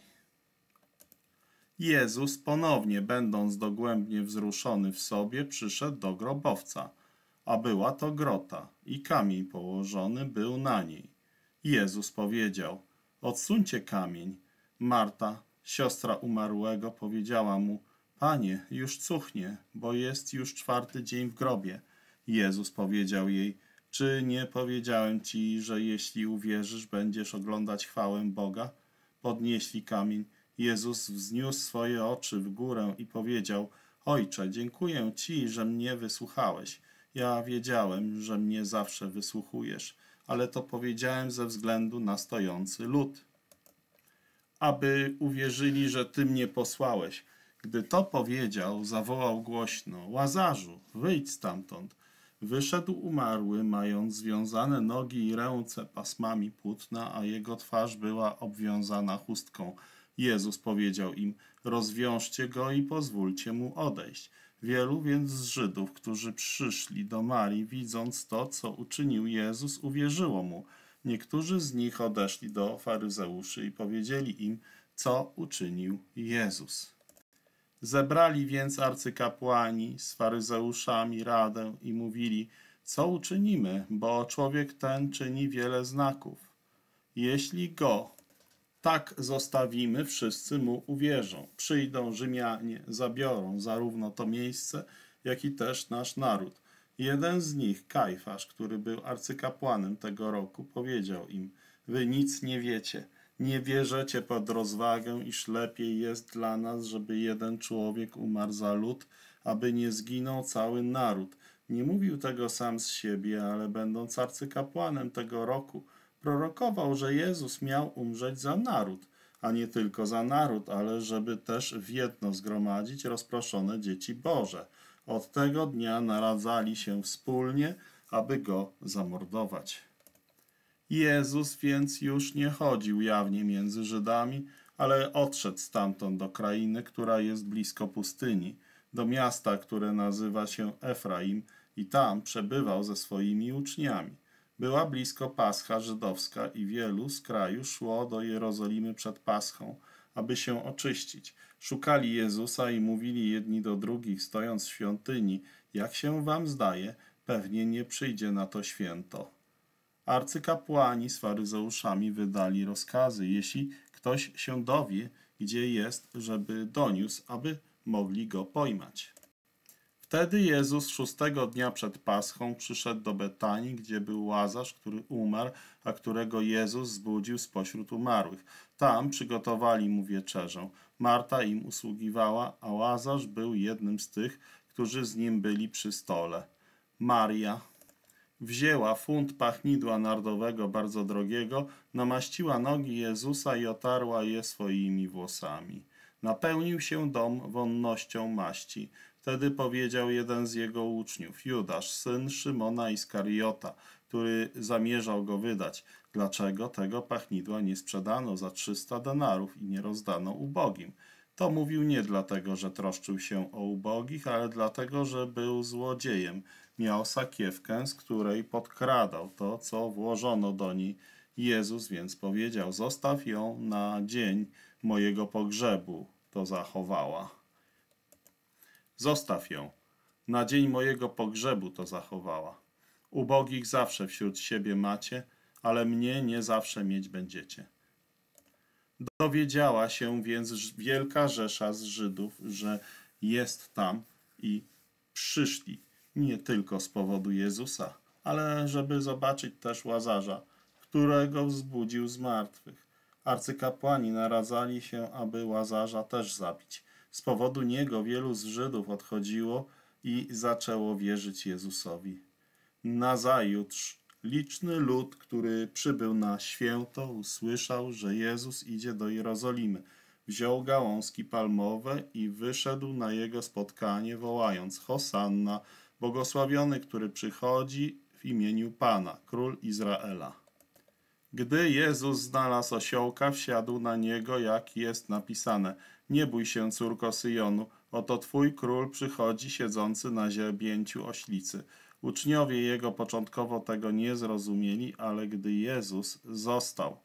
A: Jezus ponownie, będąc dogłębnie wzruszony w sobie, przyszedł do grobowca, a była to grota i kamień położony był na niej. Jezus powiedział: Odsuńcie kamień. Marta, siostra umarłego, powiedziała mu: Panie, już cuchnie, bo jest już czwarty dzień w grobie. Jezus powiedział jej: Czy nie powiedziałem ci, że jeśli uwierzysz, będziesz oglądać chwałę Boga? Podnieśli kamień. Jezus wzniósł swoje oczy w górę i powiedział: Ojcze, dziękuję ci, że mnie wysłuchałeś. Ja wiedziałem, że mnie zawsze wysłuchujesz, ale to powiedziałem ze względu na stojący lud, aby uwierzyli, że ty mnie posłałeś. Gdy to powiedział, zawołał głośno: Łazarzu, wyjdź stamtąd. Wyszedł umarły, mając związane nogi i ręce pasmami płótna, a jego twarz była obwiązana chustką. Jezus powiedział im: Rozwiążcie go i pozwólcie mu odejść. Wielu więc z Żydów, którzy przyszli do Marii, widząc to, co uczynił Jezus, uwierzyło mu. Niektórzy z nich odeszli do faryzeuszy i powiedzieli im, co uczynił Jezus. Zebrali więc arcykapłani z faryzeuszami radę i mówili: Co uczynimy, bo człowiek ten czyni wiele znaków. Jeśli go tak zostawimy, wszyscy mu uwierzą. Przyjdą Rzymianie, zabiorą zarówno to miejsce, jak i też nasz naród. Jeden z nich, Kajfasz, który był arcykapłanem tego roku, powiedział im: Wy nic nie wiecie, nie bierzecie pod rozwagę, iż lepiej jest dla nas, żeby jeden człowiek umarł za lud, aby nie zginął cały naród. Nie mówił tego sam z siebie, ale będąc arcykapłanem tego roku, prorokował, że Jezus miał umrzeć za naród, a nie tylko za naród, ale żeby też w jedno zgromadzić rozproszone dzieci Boże. Od tego dnia naradzali się wspólnie, aby go zamordować. Jezus więc już nie chodził jawnie między Żydami, ale odszedł stamtąd do krainy, która jest blisko pustyni, do miasta, które nazywa się Efraim, i tam przebywał ze swoimi uczniami. Była blisko Pascha żydowska i wielu z kraju szło do Jerozolimy przed Paschą, aby się oczyścić. Szukali Jezusa i mówili jedni do drugich, stojąc w świątyni: Jak się wam zdaje, pewnie nie przyjdzie na to święto. Arcykapłani z faryzeuszami wydali rozkazy, jeśli ktoś się dowie, gdzie jest, żeby doniósł, aby mogli go pojmać. Wtedy Jezus szóstego dnia przed Paschą przyszedł do Betanii, gdzie był Łazarz, który umarł, a którego Jezus zbudził spośród umarłych. Tam przygotowali mu wieczerzę. Marta im usługiwała, a Łazarz był jednym z tych, którzy z nim byli przy stole. Maria wzięła funt pachnidła nardowego bardzo drogiego, namaściła nogi Jezusa i otarła je swoimi włosami. Napełnił się dom wonnością maści. Wtedy powiedział jeden z jego uczniów, Judasz, syn Szymona Iskariota, który zamierzał go wydać: Dlaczego tego pachnidła nie sprzedano za trzysta denarów i nie rozdano ubogim? To mówił nie dlatego, że troszczył się o ubogich, ale dlatego, że był złodziejem. Miał sakiewkę, z której podkradał to, co włożono do niej. Jezus więc powiedział: Zostaw ją na dzień mojego pogrzebu, to zachowała. Zostaw ją. Na dzień mojego pogrzebu to zachowała. Ubogich zawsze wśród siebie macie, ale mnie nie zawsze mieć będziecie. Dowiedziała się więc wielka rzesza z Żydów, że jest tam, i przyszli nie tylko z powodu Jezusa, ale żeby zobaczyć też Łazarza, którego wzbudził z martwych. Arcykapłani naradzali się, aby Łazarza też zabić. Z powodu niego wielu z Żydów odchodziło i zaczęło wierzyć Jezusowi. Nazajutrz liczny lud, który przybył na święto, usłyszał, że Jezus idzie do Jerozolimy. Wziął gałązki palmowe i wyszedł na jego spotkanie, wołając: Hosanna, błogosławiony, który przychodzi w imieniu Pana, Król Izraela. Gdy Jezus znalazł osiołka, wsiadł na niego, jak jest napisane: Nie bój się, córko Syjonu, oto twój król przychodzi siedzący na źrebięciu oślicy. Uczniowie jego początkowo tego nie zrozumieli, ale gdy Jezus został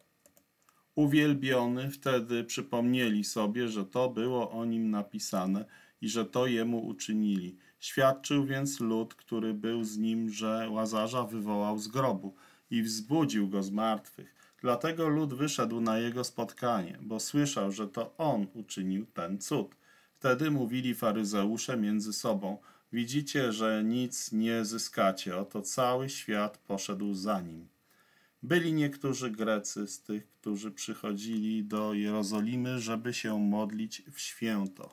A: uwielbiony, wtedy przypomnieli sobie, że to było o nim napisane i że to jemu uczynili. Świadczył więc lud, który był z nim, że Łazarza wywołał z grobu i wzbudził go z martwych. Dlatego lud wyszedł na jego spotkanie, bo słyszał, że to on uczynił ten cud. Wtedy mówili faryzeusze między sobą: Widzicie, że nic nie zyskacie, oto cały świat poszedł za nim. Byli niektórzy Grecy z tych, którzy przychodzili do Jerozolimy, żeby się modlić w święto.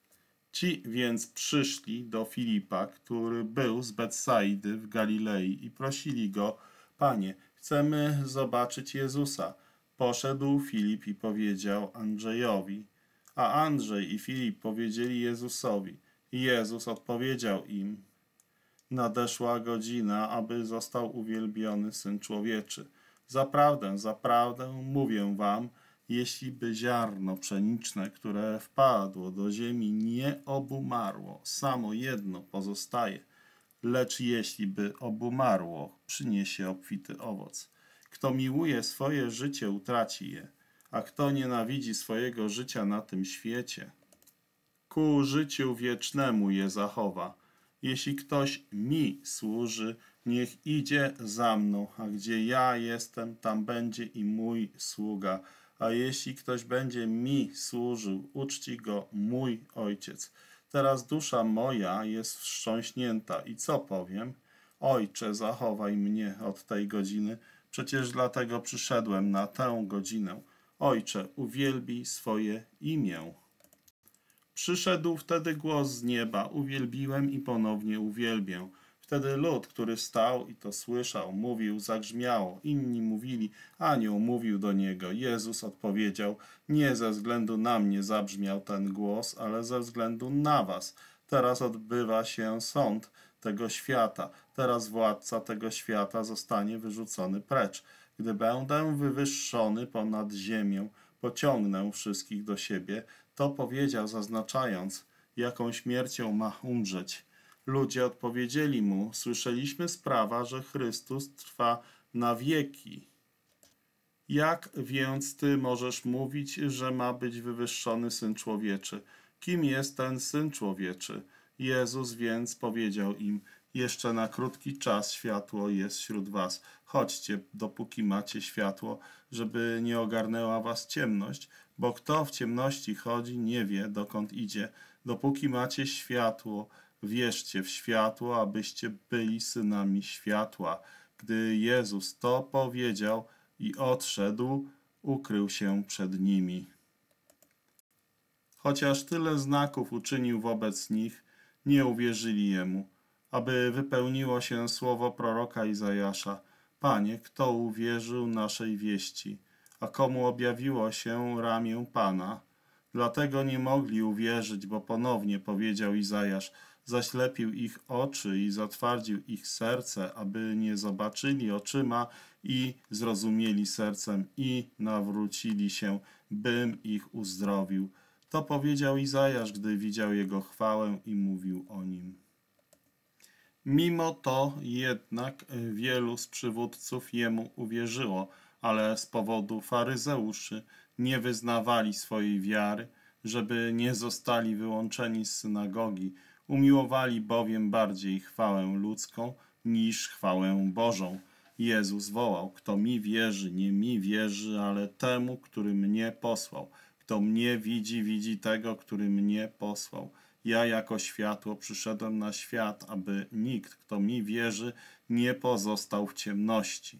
A: Ci więc przyszli do Filipa, który był z Betsaidy w Galilei, i prosili go: Panie, chcemy zobaczyć Jezusa. Poszedł Filip i powiedział Andrzejowi, a Andrzej i Filip powiedzieli Jezusowi. I Jezus odpowiedział im: Nadeszła godzina, aby został uwielbiony Syn Człowieczy. Zaprawdę, zaprawdę mówię wam, jeśli by ziarno pszeniczne, które wpadło do ziemi, nie obumarło, samo jedno pozostaje, lecz jeśli by obumarło, przyniesie obfity owoc. Kto miłuje swoje życie, utraci je, a kto nienawidzi swojego życia na tym świecie, ku życiu wiecznemu je zachowa. Jeśli ktoś mi służy, niech idzie za mną, a gdzie ja jestem, tam będzie i mój sługa. A jeśli ktoś będzie mi służył, uczci go mój Ojciec. Teraz dusza moja jest wstrząśnięta i co powiem? Ojcze, zachowaj mnie od tej godziny, przecież dlatego przyszedłem na tę godzinę. Ojcze, uwielbij swoje imię. Przyszedł wtedy głos z nieba: Uwielbiłem i ponownie uwielbię. Wtedy lud, który stał i to słyszał, mówił: Zagrzmiało. Inni mówili: Anioł mówił do niego. Jezus odpowiedział: Nie ze względu na mnie zabrzmiał ten głos, ale ze względu na was. Teraz odbywa się sąd tego świata. Teraz władca tego świata zostanie wyrzucony precz. Gdy będę wywyższony ponad ziemię, pociągnę wszystkich do siebie. To powiedział, zaznaczając, jaką śmiercią ma umrzeć. Ludzie odpowiedzieli mu: Słyszeliśmy z prawa, że Chrystus trwa na wieki. Jak więc ty możesz mówić, że ma być wywyższony Syn Człowieczy? Kim jest ten Syn Człowieczy? Jezus więc powiedział im: Jeszcze na krótki czas światło jest wśród was. Chodźcie, dopóki macie światło, żeby nie ogarnęła was ciemność, bo kto w ciemności chodzi, nie wie, dokąd idzie. Dopóki macie światło, wierzcie w światło, abyście byli synami światła. Gdy Jezus to powiedział i odszedł, ukrył się przed nimi. Chociaż tyle znaków uczynił wobec nich, nie uwierzyli Jemu, aby wypełniło się słowo proroka Izajasza: Panie, kto uwierzył naszej wieści, a komu objawiło się ramię Pana? Dlatego nie mogli uwierzyć, bo ponownie powiedział Izajasz: Zaślepił ich oczy i zatwardził ich serce, aby nie zobaczyli oczyma i zrozumieli sercem i nawrócili się, bym ich uzdrowił. To powiedział Izajasz, gdy widział jego chwałę i mówił o nim. Mimo to jednak wielu z przywódców jemu uwierzyło, ale z powodu faryzeuszy nie wyznawali swojej wiary, żeby nie zostali wyłączeni z synagogi. Umiłowali bowiem bardziej chwałę ludzką niż chwałę Bożą. Jezus wołał: Kto mi wierzy, nie mi wierzy, ale temu, który mnie posłał. Kto mnie widzi, widzi tego, który mnie posłał. Ja jako światło przyszedłem na świat, aby nikt, kto mi wierzy, nie pozostał w ciemności.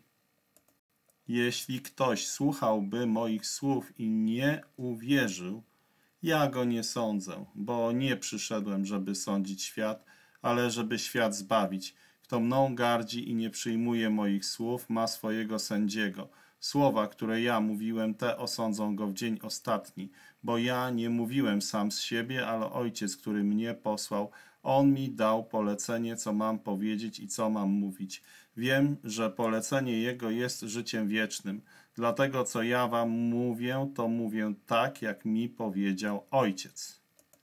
A: Jeśli ktoś słuchałby moich słów i nie uwierzył, ja go nie sądzę, bo nie przyszedłem, żeby sądzić świat, ale żeby świat zbawić. Kto mną gardzi i nie przyjmuje moich słów, ma swojego sędziego. Słowa, które ja mówiłem, te osądzą go w dzień ostatni, bo ja nie mówiłem sam z siebie, ale Ojciec, który mnie posłał, On mi dał polecenie, co mam powiedzieć i co mam mówić. Wiem, że polecenie Jego jest życiem wiecznym. Dlatego, co ja wam mówię, to mówię tak, jak mi powiedział Ojciec.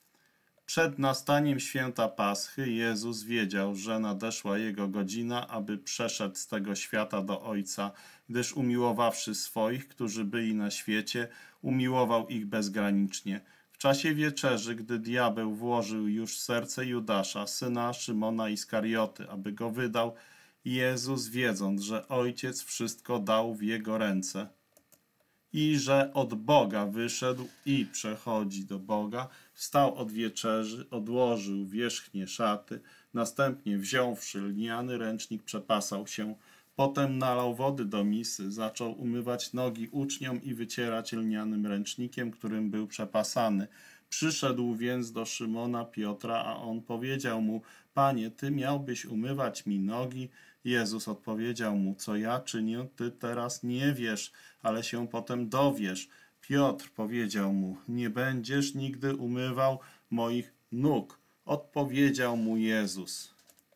A: Przed nastaniem święta Paschy Jezus wiedział, że nadeszła Jego godzina, aby przeszedł z tego świata do Ojca, gdyż umiłowawszy swoich, którzy byli na świecie, umiłował ich bezgranicznie. W czasie wieczerzy, gdy diabeł włożył już w serce Judasza, syna Szymona Iskarioty, aby go wydał, Jezus, wiedząc, że Ojciec wszystko dał w Jego ręce i że od Boga wyszedł i przechodzi do Boga, wstał od wieczerzy, odłożył wierzchnie szaty, następnie wziąwszy lniany ręcznik przepasał się, potem nalał wody do misy, zaczął umywać nogi uczniom i wycierać lnianym ręcznikiem, którym był przepasany. Przyszedł więc do Szymona Piotra, a on powiedział mu: Panie, ty miałbyś umywać mi nogi? Jezus odpowiedział mu: Co ja czynię, ty teraz nie wiesz, ale się potem dowiesz. Piotr powiedział mu: Nie będziesz nigdy umywał moich nóg. Odpowiedział mu Jezus: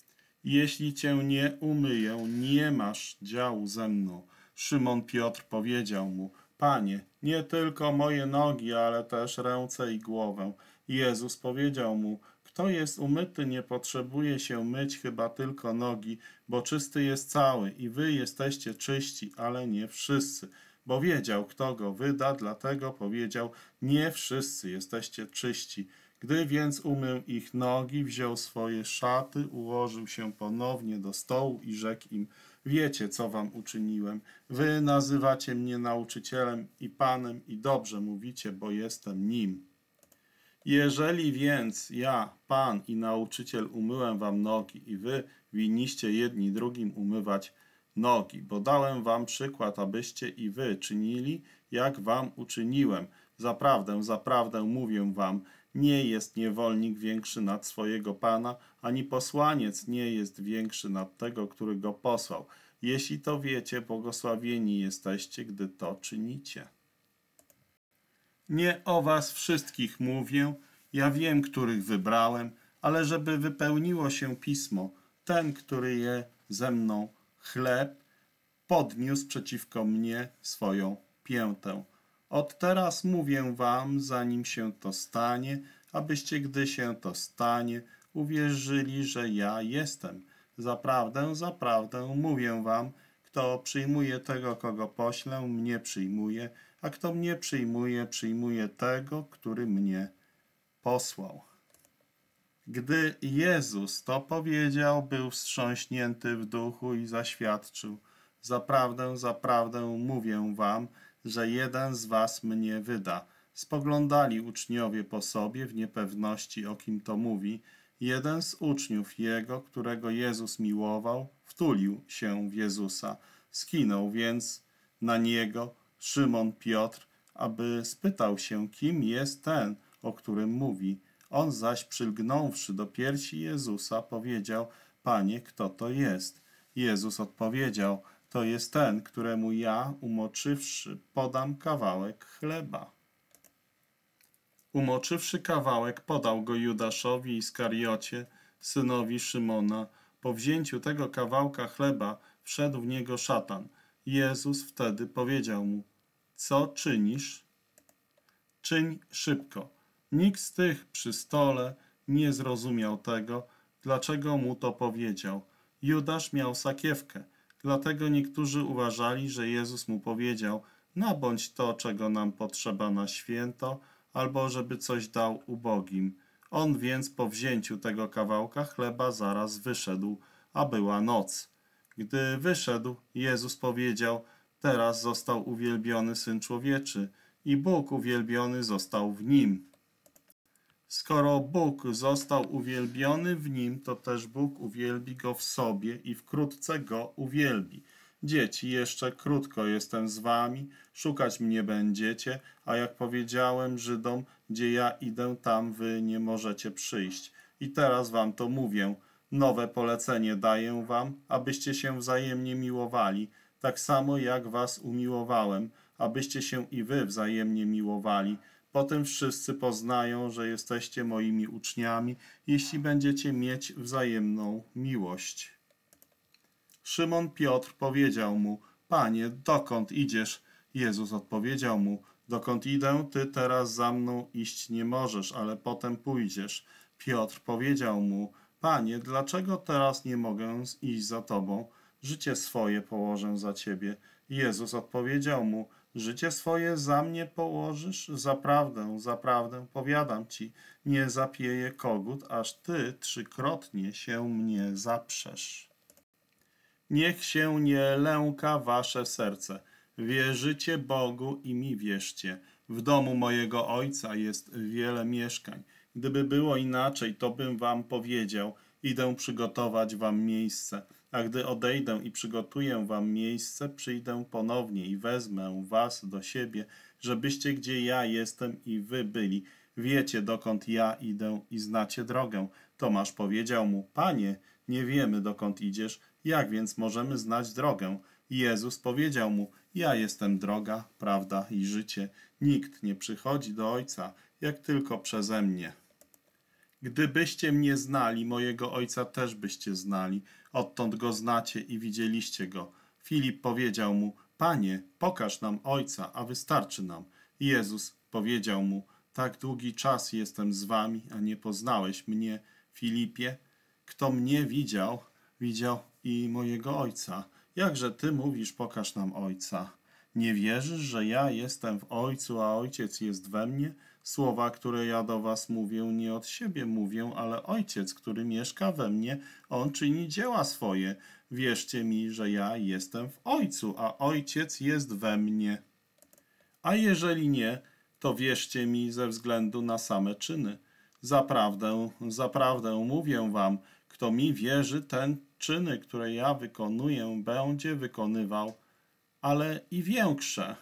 A: Jeśli cię nie umyję, nie masz działu ze mną. Szymon Piotr powiedział mu: Panie, nie tylko moje nogi, ale też ręce i głowę. Jezus powiedział mu: Kto jest umyty, nie potrzebuje się myć, chyba tylko nogi, bo czysty jest cały i wy jesteście czyści, ale nie wszyscy. Bo wiedział, kto go wyda, dlatego powiedział: Nie wszyscy jesteście czyści. Gdy więc umył ich nogi, wziął swoje szaty, ułożył się ponownie do stołu i rzekł im: Wiecie, co wam uczyniłem. Wy nazywacie mnie nauczycielem i Panem i dobrze mówicie, bo jestem nim. Jeżeli więc ja, Pan i nauczyciel, umyłem wam nogi i wy winniście jedni drugim umywać nogi, bo dałem wam przykład, abyście i wy czynili, jak wam uczyniłem. Zaprawdę, zaprawdę mówię wam, nie jest niewolnik większy nad swojego Pana, ani posłaniec nie jest większy nad tego, który go posłał. Jeśli to wiecie, błogosławieni jesteście, gdy to czynicie. Nie o was wszystkich mówię, ja wiem, których wybrałem, ale żeby wypełniło się pismo, ten, który je ze mną chleb, podniósł przeciwko mnie swoją piętę. Od teraz mówię wam, zanim się to stanie, abyście, gdy się to stanie, uwierzyli, że ja jestem. Zaprawdę, zaprawdę mówię wam, kto przyjmuje tego, kogo poślę, mnie przyjmuje, a kto mnie przyjmuje, przyjmuje tego, który mnie posłał. Gdy Jezus to powiedział, był wstrząśnięty w duchu i zaświadczył: Zaprawdę, zaprawdę mówię wam, że jeden z was mnie wyda. Spoglądali uczniowie po sobie w niepewności, o kim to mówi. Jeden z uczniów jego, którego Jezus miłował, wtulił się w Jezusa. Skinął więc na niego Szymon Piotr, aby spytał się, kim jest ten, o którym mówi. On zaś, przylgnąwszy do piersi Jezusa, powiedział: Panie, kto to jest? Jezus odpowiedział: To jest ten, któremu ja, umoczywszy, podam kawałek chleba. Umoczywszy kawałek, podał go Judaszowi Iskariocie, synowi Szymona. Po wzięciu tego kawałka chleba wszedł w niego szatan. Jezus wtedy powiedział mu: Co czynisz? Czyń szybko. Nikt z tych przy stole nie zrozumiał tego, dlaczego mu to powiedział. Judasz miał sakiewkę, dlatego niektórzy uważali, że Jezus mu powiedział: Nabądź to, czego nam potrzeba na święto, albo żeby coś dał ubogim. On więc po wzięciu tego kawałka chleba zaraz wyszedł, a była noc. Gdy wyszedł, Jezus powiedział: Teraz został uwielbiony Syn Człowieczy i Bóg uwielbiony został w Nim. Skoro Bóg został uwielbiony w nim, to też Bóg uwielbi go w sobie i wkrótce go uwielbi. Dzieci, jeszcze krótko jestem z wami, szukać mnie będziecie, a jak powiedziałem Żydom, gdzie ja idę, tam wy nie możecie przyjść. I teraz wam to mówię, nowe polecenie daję wam, abyście się wzajemnie miłowali, tak samo jak was umiłowałem, abyście się i wy wzajemnie miłowali. Potem wszyscy poznają, że jesteście moimi uczniami, jeśli będziecie mieć wzajemną miłość. Szymon Piotr powiedział mu, Panie, dokąd idziesz? Jezus odpowiedział mu, dokąd idę, ty teraz za mną iść nie możesz, ale potem pójdziesz. Piotr powiedział mu, Panie, dlaczego teraz nie mogę iść za tobą? Życie swoje położę za ciebie. Jezus odpowiedział mu, życie swoje za mnie położysz? Zaprawdę, zaprawdę, powiadam ci, nie zapieje kogut, aż ty trzykrotnie się mnie zaprzesz. Niech się nie lęka wasze serce. Wierzycie Bogu i mi wierzcie. W domu mojego Ojca jest wiele mieszkań. Gdyby było inaczej, to bym wam powiedział, idę przygotować wam miejsce. A gdy odejdę i przygotuję wam miejsce, przyjdę ponownie i wezmę was do siebie, żebyście gdzie ja jestem i wy byli. Wiecie, dokąd ja idę i znacie drogę. Tomasz powiedział mu, Panie, nie wiemy, dokąd idziesz, jak więc możemy znać drogę? Jezus powiedział mu, ja jestem droga, prawda i życie. Nikt nie przychodzi do Ojca, jak tylko przeze mnie. Gdybyście mnie znali, mojego Ojca też byście znali. Odtąd go znacie i widzieliście go. Filip powiedział mu, Panie, pokaż nam Ojca, a wystarczy nam. Jezus powiedział mu, tak długi czas jestem z wami, a nie poznałeś mnie, Filipie. Kto mnie widział, widział i mojego Ojca. Jakże ty mówisz, pokaż nam Ojca? Nie wierzysz, że ja jestem w Ojcu, a Ojciec jest we mnie? Słowa, które ja do was mówię, nie od siebie mówię, ale Ojciec, który mieszka we mnie, On czyni dzieła swoje. Wierzcie mi, że ja jestem w Ojcu, a Ojciec jest we mnie. A jeżeli nie, to wierzcie mi ze względu na same czyny. Zaprawdę, zaprawdę mówię wam, kto mi wierzy, ten czyny, które ja wykonuję, będzie wykonywał, ale i większe.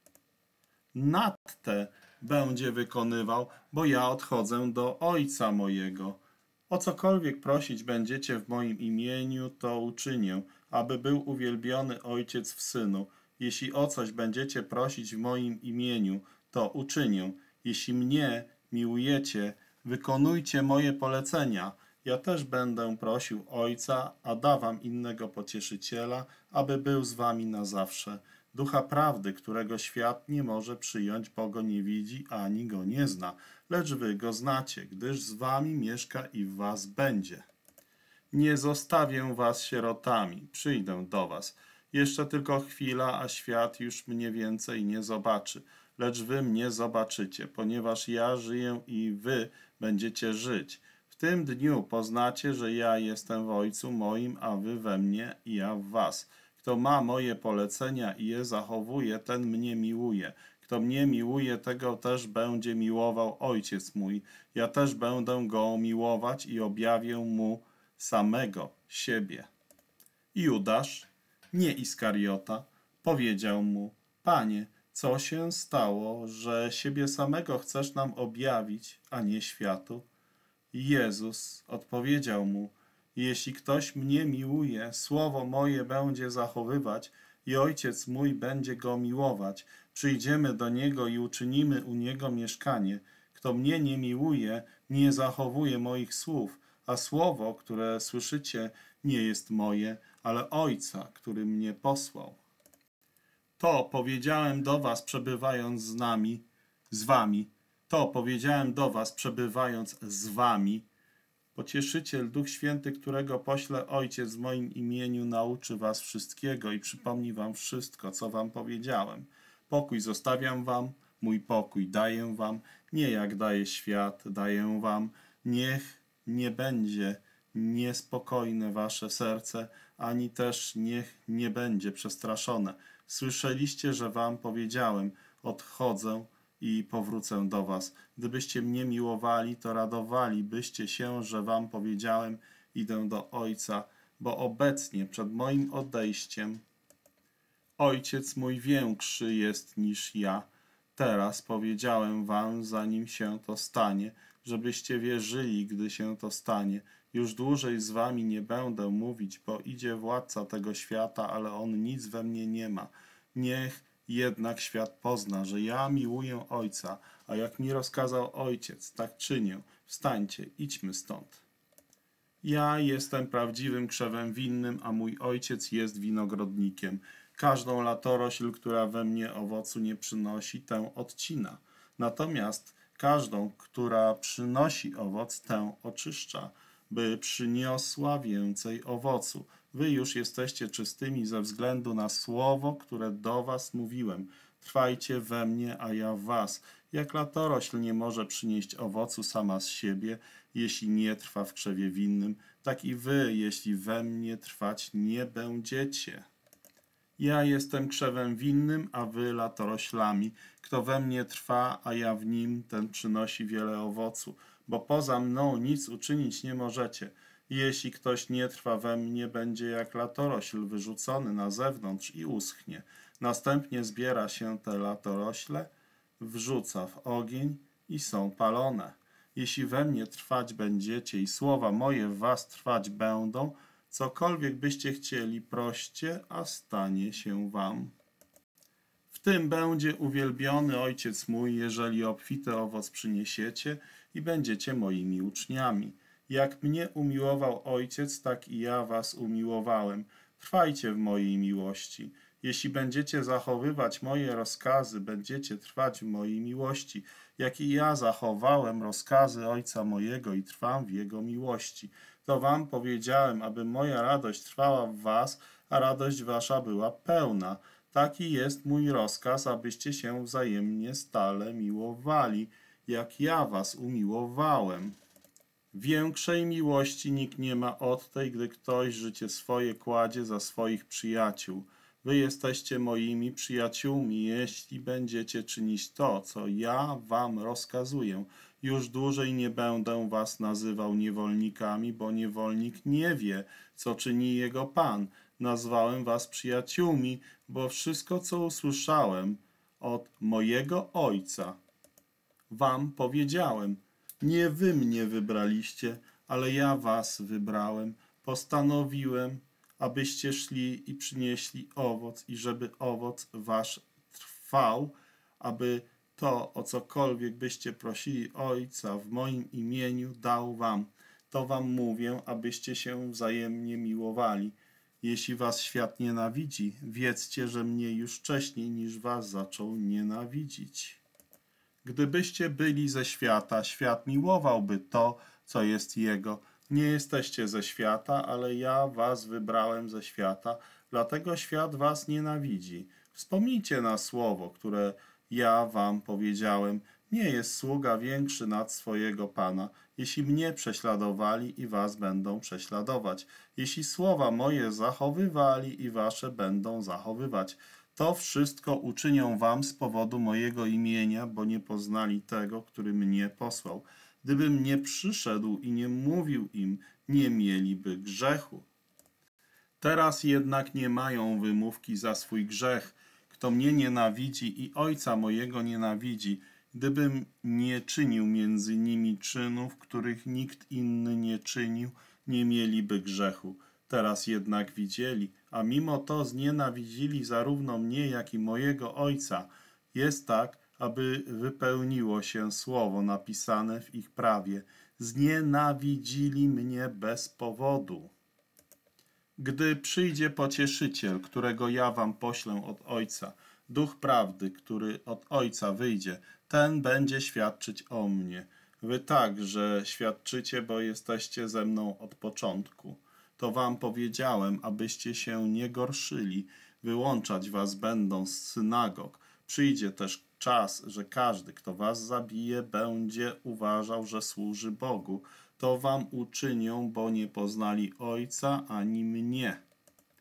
A: Nad te będzie wykonywał, bo ja odchodzę do Ojca mojego. O cokolwiek prosić będziecie w moim imieniu, to uczynię, aby był uwielbiony Ojciec w Synu. Jeśli o coś będziecie prosić w moim imieniu, to uczynię. Jeśli mnie miłujecie, wykonujcie moje polecenia. Ja też będę prosił Ojca, a da wam innego pocieszyciela, aby był z wami na zawsze. Ducha prawdy, którego świat nie może przyjąć, bo go nie widzi, ani go nie zna. Lecz wy go znacie, gdyż z wami mieszka i w was będzie. Nie zostawię was sierotami, przyjdę do was. Jeszcze tylko chwila, a świat już mnie więcej nie zobaczy. Lecz wy mnie zobaczycie, ponieważ ja żyję i wy będziecie żyć. W tym dniu poznacie, że ja jestem w Ojcu moim, a wy we mnie i ja w was. Kto ma moje polecenia i je zachowuje, ten mnie miłuje. Kto mnie miłuje, tego też będzie miłował Ojciec mój. Ja też będę go miłować i objawię mu samego siebie. Judasz, nie Iskariota, powiedział mu, Panie, co się stało, że siebie samego chcesz nam objawić, a nie światu? Jezus odpowiedział mu, jeśli ktoś mnie miłuje, słowo moje będzie zachowywać i Ojciec mój będzie go miłować. Przyjdziemy do Niego i uczynimy u Niego mieszkanie. Kto mnie nie miłuje, nie zachowuje moich słów, a słowo, które słyszycie, nie jest moje, ale Ojca, który mnie posłał. To powiedziałem do was, przebywając z nami, z wami. To powiedziałem do was, przebywając z wami. Pocieszyciel, Duch Święty, którego pośle Ojciec w moim imieniu, nauczy was wszystkiego i przypomni wam wszystko, co wam powiedziałem. Pokój zostawiam wam, mój pokój daję wam, nie jak daje świat, daję wam. Niech nie będzie niespokojne wasze serce, ani też niech nie będzie przestraszone. Słyszeliście, że wam powiedziałem, odchodzę i powrócę do was. Gdybyście mnie miłowali, to radowalibyście się, że wam powiedziałem, idę do Ojca, bo obecnie przed moim odejściem Ojciec mój większy jest niż ja. Teraz powiedziałem wam, zanim się to stanie, żebyście wierzyli, gdy się to stanie. Już dłużej z wami nie będę mówić, bo idzie władca tego świata, ale on nic we mnie nie ma. Niech jednak świat pozna, że ja miłuję Ojca, a jak mi rozkazał Ojciec, tak czynię. Wstańcie, idźmy stąd. Ja jestem prawdziwym krzewem winnym, a mój Ojciec jest winogrodnikiem. Każdą latorośl, która we mnie owocu nie przynosi, tę odcina. Natomiast każdą, która przynosi owoc, tę oczyszcza, by przyniosła więcej owocu. Wy już jesteście czystymi ze względu na słowo, które do was mówiłem. Trwajcie we mnie, a ja w was. Jak latorośl nie może przynieść owocu sama z siebie, jeśli nie trwa w krzewie winnym, tak i wy, jeśli we mnie trwać nie będziecie. Ja jestem krzewem winnym, a wy latoroślami. Kto we mnie trwa, a ja w nim, ten przynosi wiele owocu, bo poza mną nic uczynić nie możecie. Jeśli ktoś nie trwa we mnie, będzie jak latorośl wyrzucony na zewnątrz i uschnie. Następnie zbiera się te latorośle, wrzuca w ogień i są palone. Jeśli we mnie trwać będziecie i słowa moje w was trwać będą, cokolwiek byście chcieli, proście, a stanie się wam. W tym będzie uwielbiony Ojciec mój, jeżeli obfity owoc przyniesiecie i będziecie moimi uczniami. Jak mnie umiłował Ojciec, tak i ja was umiłowałem. Trwajcie w mojej miłości. Jeśli będziecie zachowywać moje rozkazy, będziecie trwać w mojej miłości, jak i ja zachowałem rozkazy Ojca mojego i trwam w Jego miłości. To wam powiedziałem, aby moja radość trwała w was, a radość wasza była pełna. Taki jest mój rozkaz, abyście się wzajemnie stale miłowali, jak ja was umiłowałem. Większej miłości nikt nie ma od tej, gdy ktoś życie swoje kładzie za swoich przyjaciół. Wy jesteście moimi przyjaciółmi, jeśli będziecie czynić to, co ja wam rozkazuję. Już dłużej nie będę was nazywał niewolnikami, bo niewolnik nie wie, co czyni jego Pan. Nazwałem was przyjaciółmi, bo wszystko, co usłyszałem od mojego Ojca, wam powiedziałem. Nie wy mnie wybraliście, ale ja was wybrałem. Postanowiłem, abyście szli i przynieśli owoc i żeby owoc wasz trwał, aby to, o cokolwiek byście prosili Ojca w moim imieniu, dał wam. To wam mówię, abyście się wzajemnie miłowali. Jeśli was świat nienawidzi, wiedzcie, że mnie już wcześniej niż was zaczął nienawidzić. Gdybyście byli ze świata, świat miłowałby to, co jest jego. Nie jesteście ze świata, ale ja was wybrałem ze świata, dlatego świat was nienawidzi. Wspomnijcie na słowo, które ja wam powiedziałem. Nie jest sługa większy nad swojego Pana. Jeśli mnie prześladowali, i was będą prześladować. Jeśli słowa moje zachowywali, i wasze będą zachowywać. To wszystko uczynią wam z powodu mojego imienia, bo nie poznali tego, który mnie posłał. Gdybym nie przyszedł i nie mówił im, nie mieliby grzechu. Teraz jednak nie mają wymówki za swój grzech. Kto mnie nienawidzi i Ojca mojego nienawidzi, gdybym nie czynił między nimi czynów, których nikt inny nie czynił, nie mieliby grzechu. Teraz jednak widzieli, a mimo to znienawidzili zarówno mnie, jak i mojego Ojca. Jest tak, aby wypełniło się słowo napisane w ich prawie. Znienawidzili mnie bez powodu. Gdy przyjdzie Pocieszyciel, którego ja wam poślę od Ojca, Duch Prawdy, który od Ojca wyjdzie, ten będzie świadczyć o mnie. Wy także świadczycie, bo jesteście ze mną od początku. To wam powiedziałem, abyście się nie gorszyli. Wyłączać was będą z synagog. Przyjdzie też czas, że każdy, kto was zabije, będzie uważał, że służy Bogu. To wam uczynią, bo nie poznali Ojca ani mnie.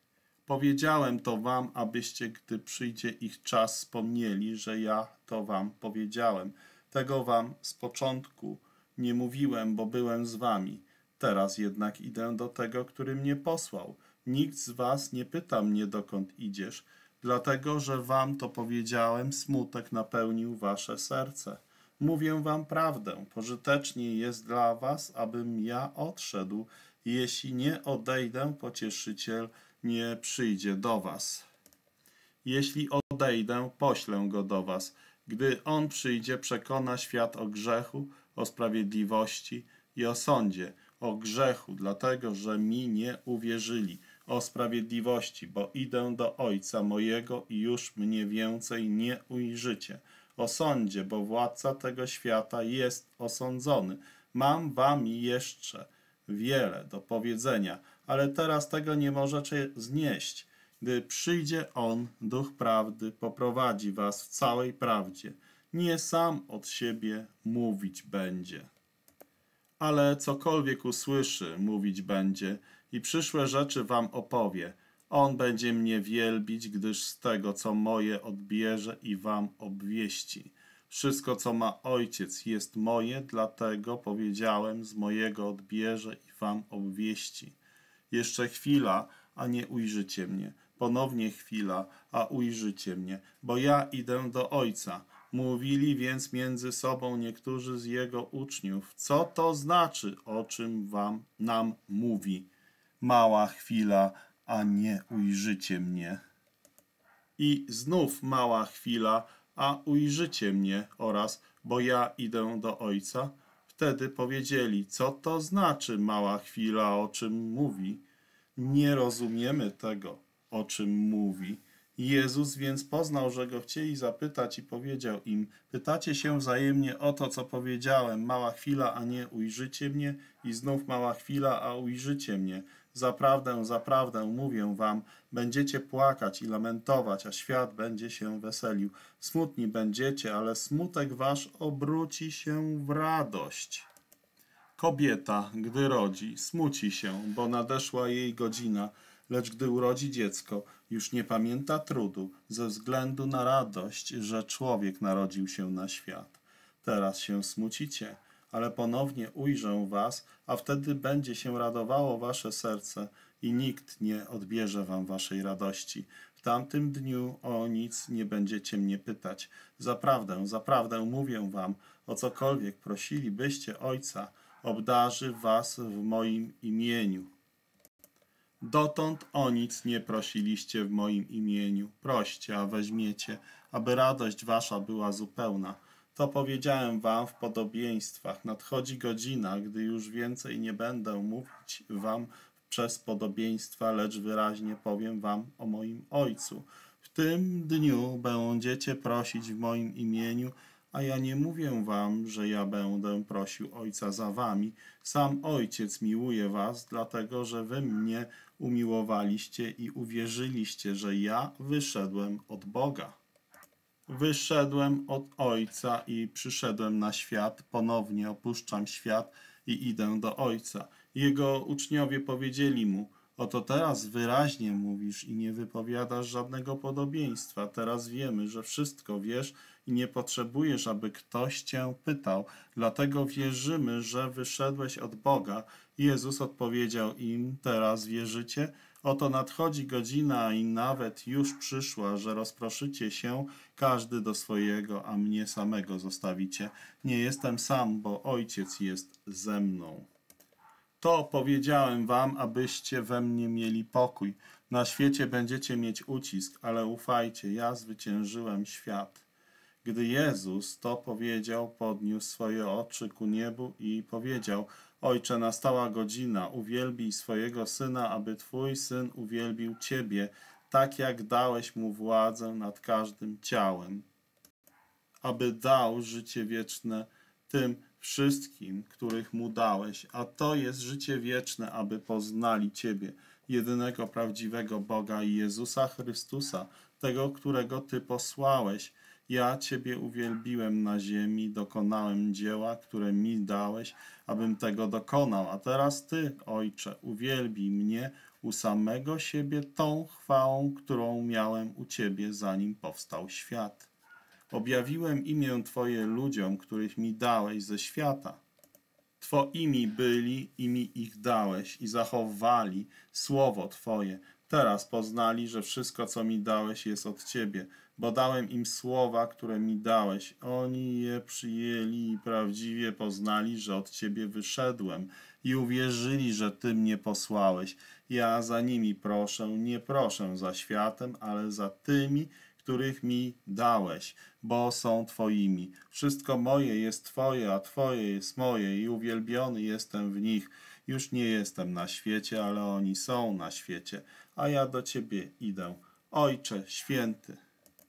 A: Powiedziałem to wam, abyście, gdy przyjdzie ich czas, wspomnieli, że ja to wam powiedziałem. Tego wam z początku nie mówiłem, bo byłem z wami. Teraz jednak idę do tego, który mnie posłał. Nikt z was nie pyta mnie, dokąd idziesz, dlatego, że wam to powiedziałem, smutek napełnił wasze serce. Mówię wam prawdę, pożytecznie jest dla was, abym ja odszedł. Jeśli nie odejdę, pocieszyciel nie przyjdzie do was. Jeśli odejdę, poślę go do was. Gdy on przyjdzie, przekona świat o grzechu, o sprawiedliwości i o sądzie. O grzechu, dlatego, że mi nie uwierzyli. O sprawiedliwości, bo idę do Ojca mojego i już mnie więcej nie ujrzycie. O sądzie, bo władca tego świata jest osądzony. Mam wam jeszcze wiele do powiedzenia, ale teraz tego nie możecie znieść. Gdy przyjdzie On, Duch Prawdy, poprowadzi was w całej prawdzie. Nie sam od siebie mówić będzie, ale cokolwiek usłyszy, mówić będzie i przyszłe rzeczy wam opowie. On będzie mnie wielbić, gdyż z tego, co moje, odbierze i wam obwieści. Wszystko, co ma Ojciec, jest moje, dlatego powiedziałem, z mojego odbierze i wam obwieści. Jeszcze chwila, a nie ujrzycie mnie. Ponownie chwila, a ujrzycie mnie, bo ja idę do Ojca. Mówili więc między sobą niektórzy z Jego uczniów, co to znaczy, o czym wam nam mówi. Mała chwila, a nie ujrzycie mnie. I znów mała chwila, a ujrzycie mnie oraz, bo ja idę do Ojca. Wtedy powiedzieli, co to znaczy mała chwila, o czym mówi. Nie rozumiemy tego, o czym mówi. Jezus więc poznał, że go chcieli zapytać i powiedział im, pytacie się wzajemnie o to, co powiedziałem, mała chwila, a nie ujrzycie mnie i znów mała chwila, a ujrzycie mnie. Zaprawdę, zaprawdę mówię wam, będziecie płakać i lamentować, a świat będzie się weselił. Smutni będziecie, ale smutek wasz obróci się w radość. Kobieta, gdy rodzi, smuci się, bo nadeszła jej godzina, lecz gdy urodzi dziecko, już nie pamięta trudu, ze względu na radość, że człowiek narodził się na świat. Teraz się smucicie, ale ponownie ujrzę was, a wtedy będzie się radowało wasze serce i nikt nie odbierze wam waszej radości. W tamtym dniu o nic nie będziecie mnie pytać. Zaprawdę, zaprawdę mówię wam, o cokolwiek prosilibyście Ojca, obdarzy was w moim imieniu. Dotąd o nic nie prosiliście w moim imieniu. Proście, a weźmiecie, aby radość wasza była zupełna. To powiedziałem wam w podobieństwach. Nadchodzi godzina, gdy już więcej nie będę mówić wam przez podobieństwa, lecz wyraźnie powiem wam o moim Ojcu. W tym dniu będziecie prosić w moim imieniu, a ja nie mówię wam, że ja będę prosił Ojca za wami. Sam Ojciec miłuje was, dlatego że wy mnie umiłowaliście i uwierzyliście, że ja wyszedłem od Boga. Wyszedłem od Ojca i przyszedłem na świat, ponownie opuszczam świat i idę do Ojca. Jego uczniowie powiedzieli mu, oto teraz wyraźnie mówisz i nie wypowiadasz żadnego podobieństwa. Teraz wiemy, że wszystko wiesz i nie potrzebujesz, aby ktoś cię pytał. Dlatego wierzymy, że wyszedłeś od Boga. Jezus odpowiedział im, teraz wierzycie? Oto nadchodzi godzina i nawet już przyszła, że rozproszycie się każdy do swojego, a mnie samego zostawicie. Nie jestem sam, bo Ojciec jest ze mną. To powiedziałem wam, abyście we mnie mieli pokój. Na świecie będziecie mieć ucisk, ale ufajcie, ja zwyciężyłem świat. Gdy Jezus to powiedział, podniósł swoje oczy ku niebu i powiedział, Ojcze, nastała godzina, uwielbij swojego Syna, aby Twój Syn uwielbił Ciebie, tak jak dałeś Mu władzę nad każdym ciałem, aby dał życie wieczne tym wszystkim, których Mu dałeś, a to jest życie wieczne, aby poznali Ciebie, jedynego prawdziwego Boga i Jezusa Chrystusa, tego, którego Ty posłałeś. Ja Ciebie uwielbiłem na ziemi, dokonałem dzieła, które mi dałeś, abym tego dokonał. A teraz Ty, Ojcze, uwielbij mnie u samego siebie tą chwałą, którą miałem u Ciebie, zanim powstał świat. Objawiłem imię Twoje ludziom, których mi dałeś ze świata. Twoimi byli i mi ich dałeś i zachowali słowo Twoje. Teraz poznali, że wszystko, co mi dałeś, jest od Ciebie, bo dałem im słowa, które mi dałeś. Oni je przyjęli i prawdziwie poznali, że od Ciebie wyszedłem i uwierzyli, że Ty mnie posłałeś. Ja za nimi proszę, nie proszę za światem, ale za tymi, których mi dałeś, bo są Twoimi. Wszystko moje jest Twoje, a Twoje jest moje i uwielbiony jestem w nich. Już nie jestem na świecie, ale oni są na świecie, a ja do Ciebie idę. Ojcze święty,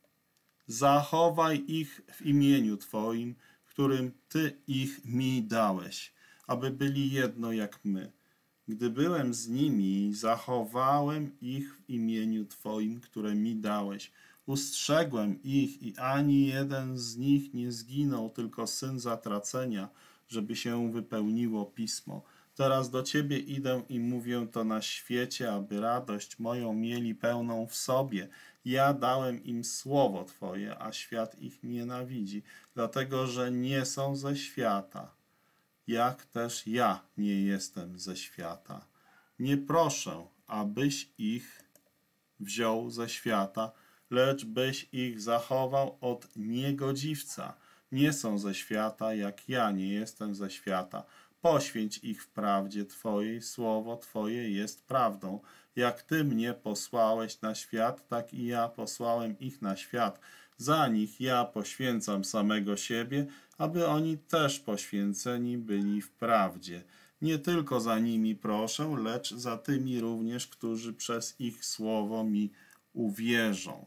A: zachowaj ich w imieniu Twoim, w którym Ty ich mi dałeś, aby byli jedno jak my. Gdy byłem z nimi, zachowałem ich w imieniu Twoim, które mi dałeś. Ustrzegłem ich i ani jeden z nich nie zginął, tylko syn zatracenia, żeby się wypełniło pismo. Teraz do Ciebie idę i mówię to na świecie, aby radość moją mieli pełną w sobie. Ja dałem im słowo Twoje, a świat ich nienawidzi, dlatego że nie są ze świata, jak też ja nie jestem ze świata. Nie proszę, abyś ich wziął ze świata, lecz byś ich zachował od niegodziwca. Nie są ze świata, jak ja nie jestem ze świata. Poświęć ich w prawdzie Twojej, słowo Twoje jest prawdą. Jak Ty mnie posłałeś na świat, tak i ja posłałem ich na świat. Za nich ja poświęcam samego siebie, aby oni też poświęceni byli w prawdzie. Nie tylko za nimi proszę, lecz za tymi również, którzy przez ich słowo mi uwierzą.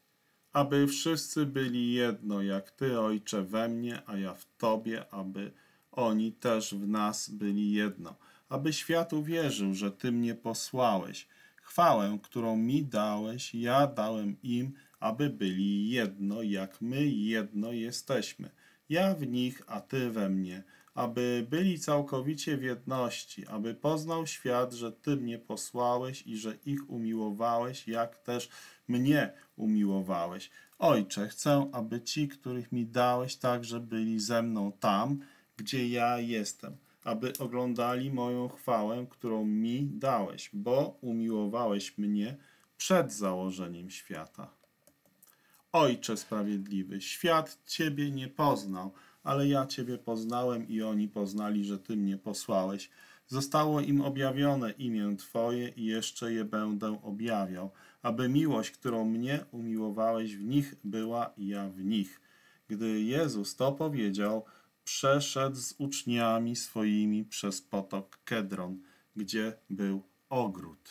A: Aby wszyscy byli jedno, jak Ty, Ojcze, we mnie, a ja w Tobie, aby oni też w nas byli jedno. Aby świat uwierzył, że Ty mnie posłałeś. Chwałę, którą mi dałeś, ja dałem im, aby byli jedno, jak my jedno jesteśmy. Ja w nich, a Ty we mnie, aby byli całkowicie w jedności, aby poznał świat, że Ty mnie posłałeś i że ich umiłowałeś, jak też mnie umiłowałeś. Ojcze, chcę, aby ci, których mi dałeś, także byli ze mną tam, gdzie ja jestem, aby oglądali moją chwałę, którą mi dałeś, bo umiłowałeś mnie przed założeniem świata. Ojcze sprawiedliwy, świat Ciebie nie poznał, ale ja Ciebie poznałem i oni poznali, że Ty mnie posłałeś. Zostało im objawione imię Twoje i jeszcze je będę objawiał, aby miłość, którą mnie umiłowałeś w nich była i ja w nich. Gdy Jezus to powiedział, przeszedł z uczniami swoimi przez potok Kedron, gdzie był ogród,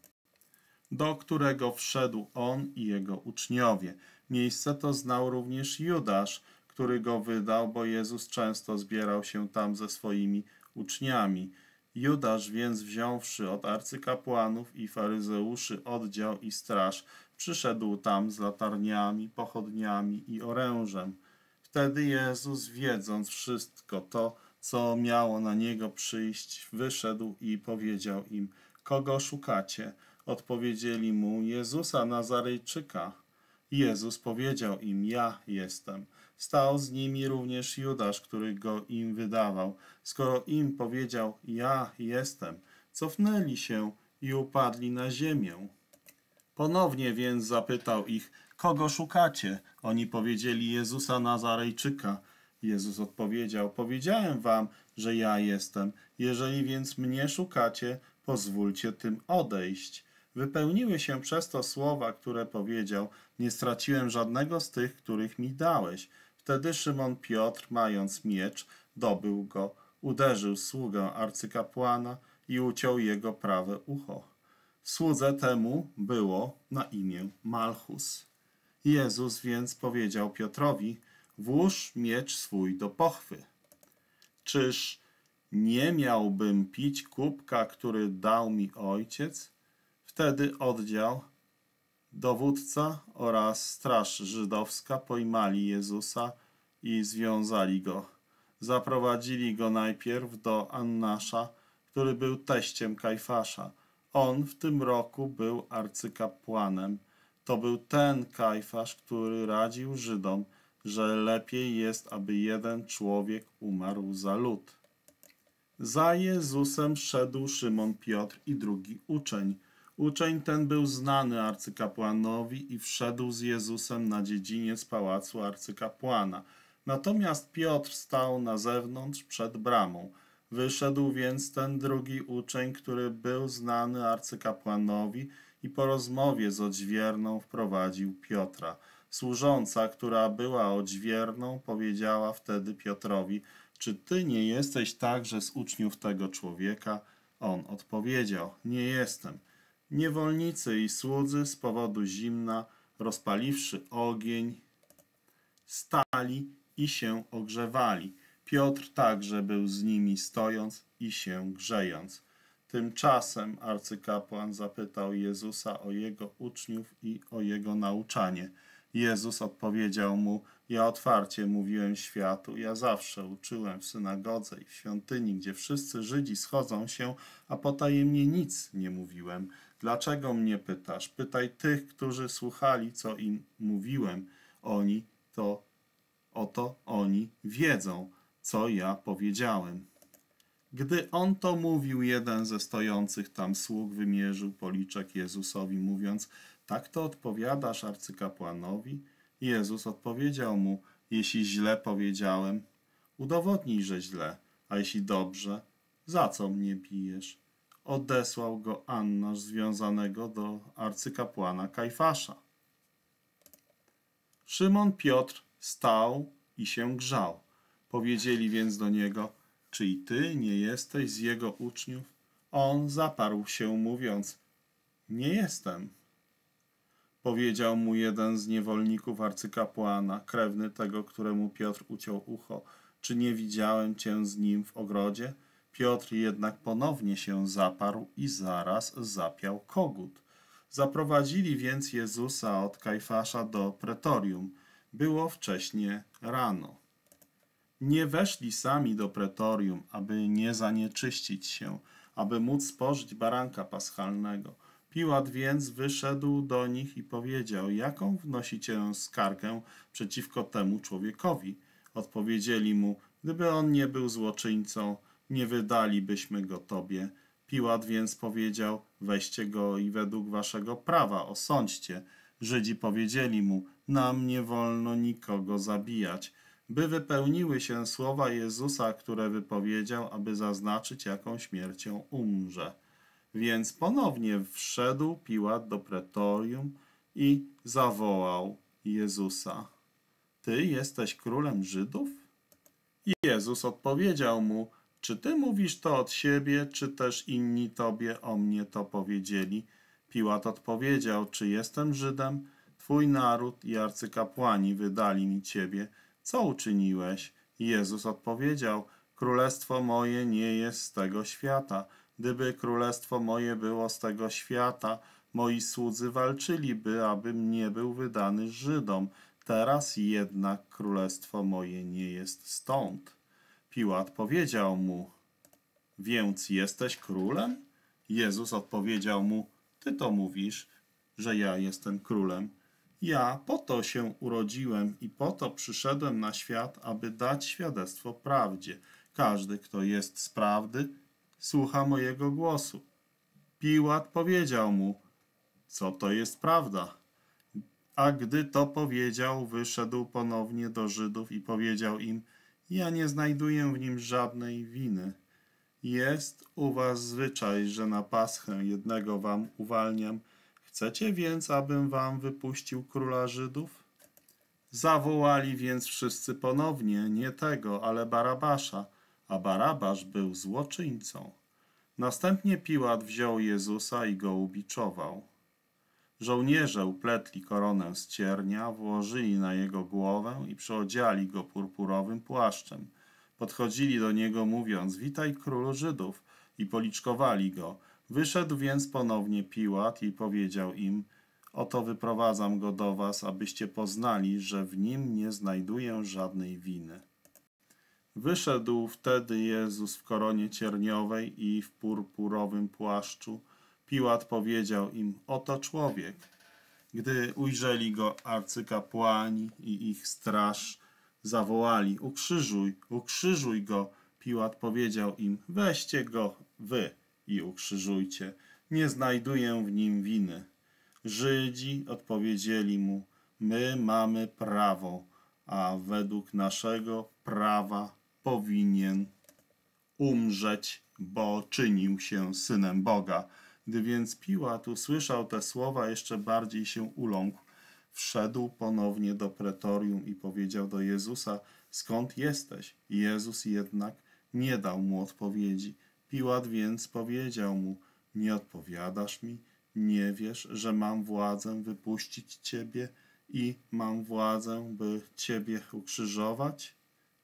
A: do którego wszedł on i jego uczniowie. Miejsce to znał również Judasz, który go wydał, bo Jezus często zbierał się tam ze swoimi uczniami. Judasz więc, wziąwszy od arcykapłanów i faryzeuszy oddział i straż, przyszedł tam z latarniami, pochodniami i orężem. Wtedy Jezus, wiedząc wszystko to, co miało na niego przyjść, wyszedł i powiedział im: kogo szukacie? Odpowiedzieli mu: Jezusa Nazarejczyka. Jezus powiedział im: ja jestem. Stał z nimi również Judasz, który go im wydawał. Skoro im powiedział: ja jestem, cofnęli się i upadli na ziemię. Ponownie więc zapytał ich: kogo szukacie? Oni powiedzieli: Jezusa Nazarejczyka. Jezus odpowiedział: powiedziałem wam, że ja jestem. Jeżeli więc mnie szukacie, pozwólcie tym odejść. Wypełniły się przez to słowa, które powiedział: nie straciłem żadnego z tych, których mi dałeś. Wtedy Szymon Piotr, mając miecz, dobył go, uderzył sługę arcykapłana i uciął jego prawe ucho. Słudze temu było na imię Malchus. Jezus więc powiedział Piotrowi: włóż miecz swój do pochwy. Czyż nie miałbym pić kubka, który dał mi ojciec? Wtedy oddział Dowódca oraz straż żydowska pojmali Jezusa i związali go. Zaprowadzili go najpierw do Annasza, który był teściem Kajfasza. On w tym roku był arcykapłanem. To był ten Kajfasz, który radził Żydom, że lepiej jest, aby jeden człowiek umarł za lud. Za Jezusem szedł Szymon Piotr i drugi uczeń. Uczeń ten był znany arcykapłanowi i wszedł z Jezusem na dziedziniec pałacu arcykapłana. Natomiast Piotr stał na zewnątrz przed bramą. Wyszedł więc ten drugi uczeń, który był znany arcykapłanowi, i po rozmowie z odźwierną wprowadził Piotra. Służąca, która była odźwierną, powiedziała wtedy Piotrowi: czy ty nie jesteś także z uczniów tego człowieka? On odpowiedział: nie jestem. Niewolnicy i słudzy z powodu zimna, rozpaliwszy ogień, stali i się ogrzewali. Piotr także był z nimi stojąc i się grzejąc. Tymczasem arcykapłan zapytał Jezusa o jego uczniów i o jego nauczanie. Jezus odpowiedział mu: ja otwarcie mówiłem światu, ja zawsze uczyłem w synagodze i w świątyni, gdzie wszyscy Żydzi schodzą się, a potajemnie nic nie mówiłem. Dlaczego mnie pytasz? Pytaj tych, którzy słuchali, co im mówiłem. Oni to, oto oni wiedzą, co ja powiedziałem. Gdy on to mówił, jeden ze stojących tam sług wymierzył policzek Jezusowi, mówiąc: tak to odpowiadasz arcykapłanowi? Jezus odpowiedział mu: jeśli źle powiedziałem, udowodnij, że źle, a jeśli dobrze, za co mnie bijesz? Odesłał go Annasz związanego do arcykapłana Kajfasza. Szymon Piotr stał i się grzał. Powiedzieli więc do niego: czy i ty nie jesteś z jego uczniów? On zaparł się, mówiąc: nie jestem. Powiedział mu jeden z niewolników arcykapłana, krewny tego, któremu Piotr uciął ucho: czy nie widziałem cię z nim w ogrodzie? Piotr jednak ponownie się zaparł i zaraz zapiał kogut. Zaprowadzili więc Jezusa od Kajfasza do pretorium. Było wcześnie rano. Nie weszli sami do pretorium, aby nie zanieczyścić się, aby móc spożyć baranka paschalnego. Piłat więc wyszedł do nich i powiedział: jaką wnosicie skargę przeciwko temu człowiekowi? Odpowiedzieli mu: gdyby on nie był złoczyńcą, nie wydalibyśmy go tobie. Piłat więc powiedział: weźcie go i według waszego prawa osądźcie. Żydzi powiedzieli mu: nam nie wolno nikogo zabijać. By wypełniły się słowa Jezusa, które wypowiedział, aby zaznaczyć, jaką śmiercią umrze. Więc ponownie wszedł Piłat do pretorium i zawołał Jezusa: ty jesteś królem Żydów? I Jezus odpowiedział mu: czy ty mówisz to od siebie, czy też inni tobie o mnie to powiedzieli? Piłat odpowiedział: czy jestem Żydem? Twój naród i arcykapłani wydali mi ciebie. Co uczyniłeś? I Jezus odpowiedział: królestwo moje nie jest z tego świata. Gdyby królestwo moje było z tego świata, moi słudzy walczyliby, abym nie był wydany Żydom. Teraz jednak królestwo moje nie jest stąd. Piłat powiedział mu: więc jesteś królem? Jezus odpowiedział mu: ty to mówisz, że ja jestem królem. Ja po to się urodziłem i po to przyszedłem na świat, aby dać świadectwo prawdzie. Każdy, kto jest z prawdy, słucha mojego głosu. Piłat powiedział mu: co to jest prawda? A gdy to powiedział, wyszedł ponownie do Żydów i powiedział im: ja nie znajduję w nim żadnej winy. Jest u was zwyczaj, że na Paschę jednego wam uwalniam. Chcecie więc, abym wam wypuścił króla Żydów? Zawołali więc wszyscy ponownie, nie tego, ale Barabasza, a Barabasz był złoczyńcą. Następnie Piłat wziął Jezusa i go ubiczował. Żołnierze upletli koronę z ciernia, włożyli na jego głowę i przyodziali go purpurowym płaszczem. Podchodzili do niego, mówiąc: witaj, królu Żydów, i policzkowali go. Wyszedł więc ponownie Piłat i powiedział im: Oto wyprowadzam go do was, abyście poznali, że w nim nie znajduję żadnej winy. Wyszedł wtedy Jezus w koronie cierniowej i w purpurowym płaszczu. Piłat powiedział im: oto człowiek. Gdy ujrzeli go arcykapłani i ich straż, zawołali: ukrzyżuj, ukrzyżuj go. Piłat powiedział im: weźcie go wy i ukrzyżujcie. Nie znajduję w nim winy. Żydzi odpowiedzieli mu: my mamy prawo, a według naszego prawa powinien umrzeć, bo czynił się synem Boga. Gdy więc Piłat usłyszał te słowa, jeszcze bardziej się uląkł. Wszedł ponownie do pretorium i powiedział do Jezusa: skąd jesteś? Jezus jednak nie dał mu odpowiedzi. Piłat więc powiedział mu: nie odpowiadasz mi? Nie wiesz, że mam władzę wypuścić ciebie i mam władzę, by ciebie ukrzyżować?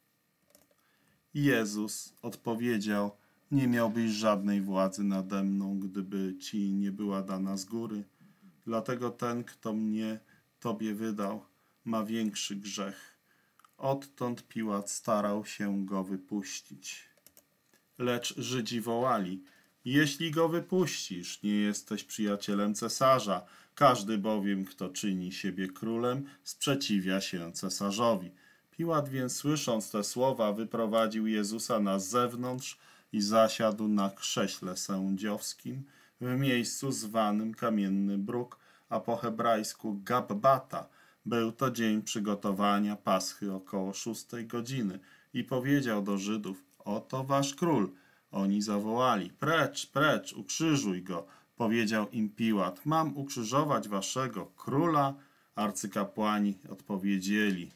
A: Jezus odpowiedział: nie miałbyś żadnej władzy nade mną, gdyby ci nie była dana z góry. Dlatego ten, kto mnie tobie wydał, ma większy grzech. Odtąd Piłat starał się go wypuścić. Lecz Żydzi wołali: jeśli go wypuścisz, nie jesteś przyjacielem cesarza. Każdy bowiem, kto czyni siebie królem, sprzeciwia się cesarzowi. Piłat więc, słysząc te słowa, wyprowadził Jezusa na zewnątrz i zasiadł na krześle sędziowskim w miejscu zwanym Kamienny Bruk, a po hebrajsku Gabbata. Był to dzień przygotowania Paschy około szóstej godziny i powiedział do Żydów: oto wasz król. Oni zawołali: precz, precz, ukrzyżuj go. Powiedział im Piłat: mam ukrzyżować waszego króla? Arcykapłani odpowiedzieli: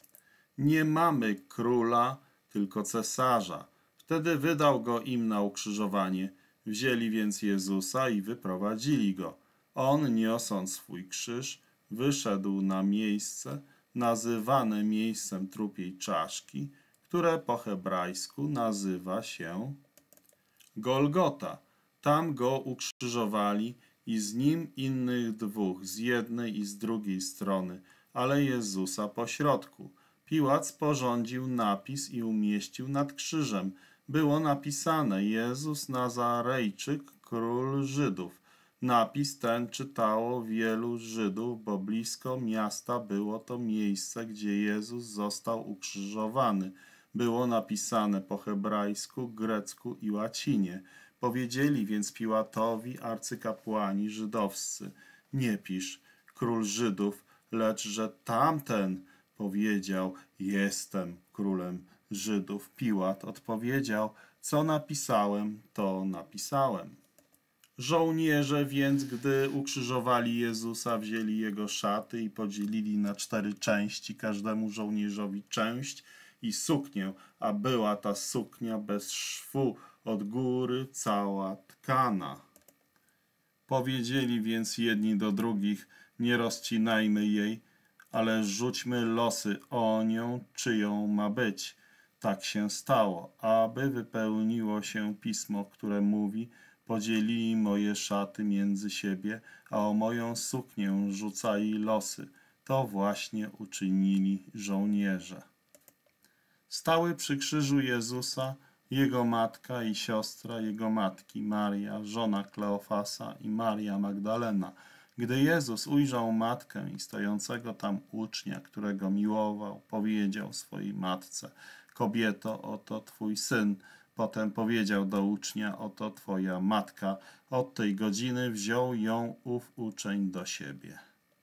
A: nie mamy króla, tylko cesarza. Wtedy wydał go im na ukrzyżowanie. Wzięli więc Jezusa i wyprowadzili go. On, niosąc swój krzyż, wyszedł na miejsce nazywane miejscem trupiej czaszki, które po hebrajsku nazywa się Golgota. Tam go ukrzyżowali i z nim innych dwóch, z jednej i z drugiej strony, ale Jezusa pośrodku. Piłat sporządził napis i umieścił nad krzyżem. Było napisane: Jezus Nazarejczyk, król Żydów. Napis ten czytało wielu Żydów, bo blisko miasta było to miejsce, gdzie Jezus został ukrzyżowany. Było napisane po hebrajsku, grecku i łacinie. Powiedzieli więc Piłatowi arcykapłani żydowscy: nie pisz król Żydów, lecz że tamten powiedział: jestem królem Żydów. Piłat odpowiedział: co napisałem, to napisałem. Żołnierze więc, gdy ukrzyżowali Jezusa, wzięli jego szaty i podzielili na cztery części, każdemu żołnierzowi część i suknię, a była ta suknia bez szwu, od góry cała tkana. Powiedzieli więc jedni do drugich: nie rozcinajmy jej, ale rzućmy losy o nią, czyją ma być. Tak się stało, aby wypełniło się pismo, które mówi: podzielili moje szaty między siebie, a o moją suknię rzucali losy. To właśnie uczynili żołnierze. Stały przy krzyżu Jezusa jego matka i siostra jego matki, Maria, żona Kleofasa, i Maria Magdalena. Gdy Jezus ujrzał matkę i stojącego tam ucznia, którego miłował, powiedział swojej matce: kobieto, oto twój syn. Potem powiedział do ucznia: oto twoja matka. Od tej godziny wziął ją ów uczeń do siebie.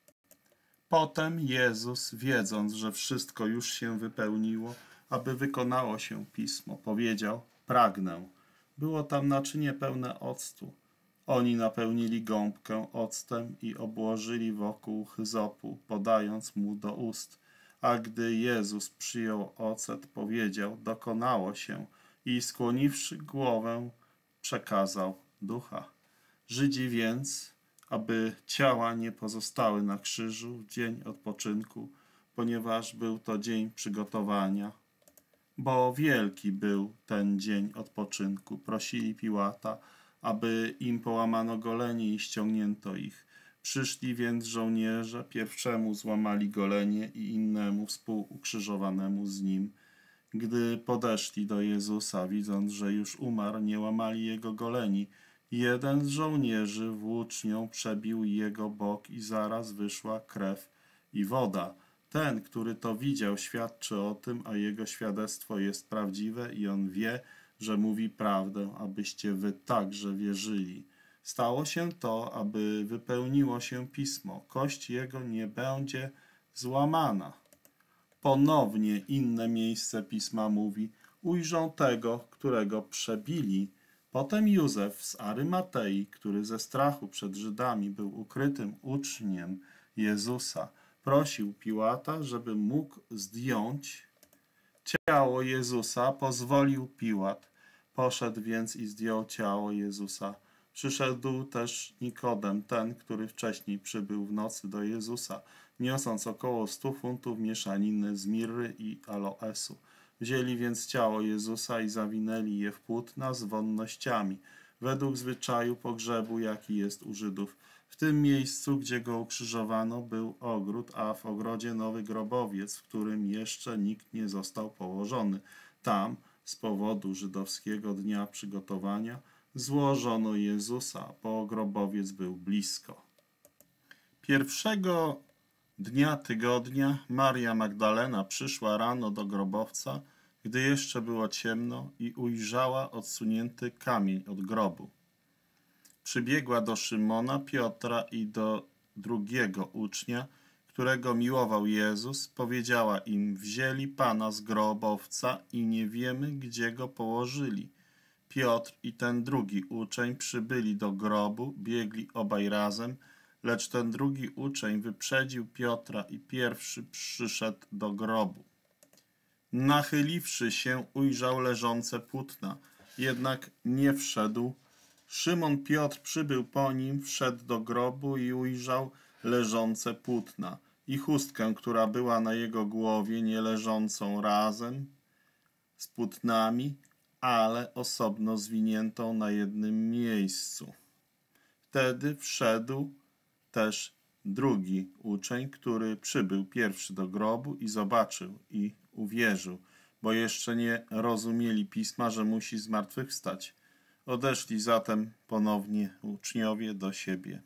A: Potem Jezus, wiedząc, że wszystko już się wypełniło, aby wykonało się pismo, powiedział: pragnę. Było tam naczynie pełne octu. Oni napełnili gąbkę octem i obłożyli wokół hyzopu, podając mu do ust. A gdy Jezus przyjął ocet, powiedział: dokonało się, i skłoniwszy głowę, przekazał ducha. Żydzi więc, aby ciała nie pozostały na krzyżu w dzień odpoczynku, ponieważ był to dzień przygotowania, bo wielki był ten dzień odpoczynku, prosili Piłata, aby im połamano golenie i ściągnięto ich. Przyszli więc żołnierze, pierwszemu złamali golenie i innemu współukrzyżowanemu z nim. Gdy podeszli do Jezusa, widząc, że już umarł, nie łamali jego goleni. Jeden z żołnierzy włócznią przebił jego bok i zaraz wyszła krew i woda. Ten, który to widział, świadczy o tym, a jego świadectwo jest prawdziwe i on wie, że mówi prawdę, abyście wy także wierzyli. Stało się to, aby wypełniło się pismo. Kość jego nie będzie złamana. Ponownie inne miejsce pisma mówi: ujrzą tego, którego przebili. Potem Józef z Arymatei, który ze strachu przed Żydami był ukrytym uczniem Jezusa, prosił Piłata, żeby mógł zdjąć ciało Jezusa. Pozwolił Piłat. Poszedł więc i zdjął ciało Jezusa. Przyszedł też Nikodem, ten, który wcześniej przybył w nocy do Jezusa, niosąc około stu funtów mieszaniny z mirry i aloesu. Wzięli więc ciało Jezusa i zawinęli je w płótna z wonnościami, według zwyczaju pogrzebu, jaki jest u Żydów. W tym miejscu, gdzie go ukrzyżowano, był ogród, a w ogrodzie nowy grobowiec, w którym jeszcze nikt nie został położony. Tam, z powodu żydowskiego dnia przygotowania, złożono Jezusa, bo grobowiec był blisko. Pierwszego dnia tygodnia Maria Magdalena przyszła rano do grobowca, gdy jeszcze było ciemno, i ujrzała odsunięty kamień od grobu. Przybiegła do Szymona, Piotra i do drugiego ucznia, którego miłował Jezus. Powiedziała im: wzięli Pana z grobowca i nie wiemy, gdzie go położyli. Piotr i ten drugi uczeń przybyli do grobu, biegli obaj razem, lecz ten drugi uczeń wyprzedził Piotra i pierwszy przyszedł do grobu. Nachyliwszy się, ujrzał leżące płótna, jednak nie wszedł. Szymon Piotr przybył po nim, wszedł do grobu i ujrzał leżące płótna i chustkę, która była na jego głowie, nie leżącą razem z płótnami, ale osobno zwiniętą na jednym miejscu. Wtedy wszedł też drugi uczeń, który przybył pierwszy do grobu i zobaczył i uwierzył, bo jeszcze nie rozumieli pisma, że musi zmartwychwstać. Odeszli zatem ponownie uczniowie do siebie.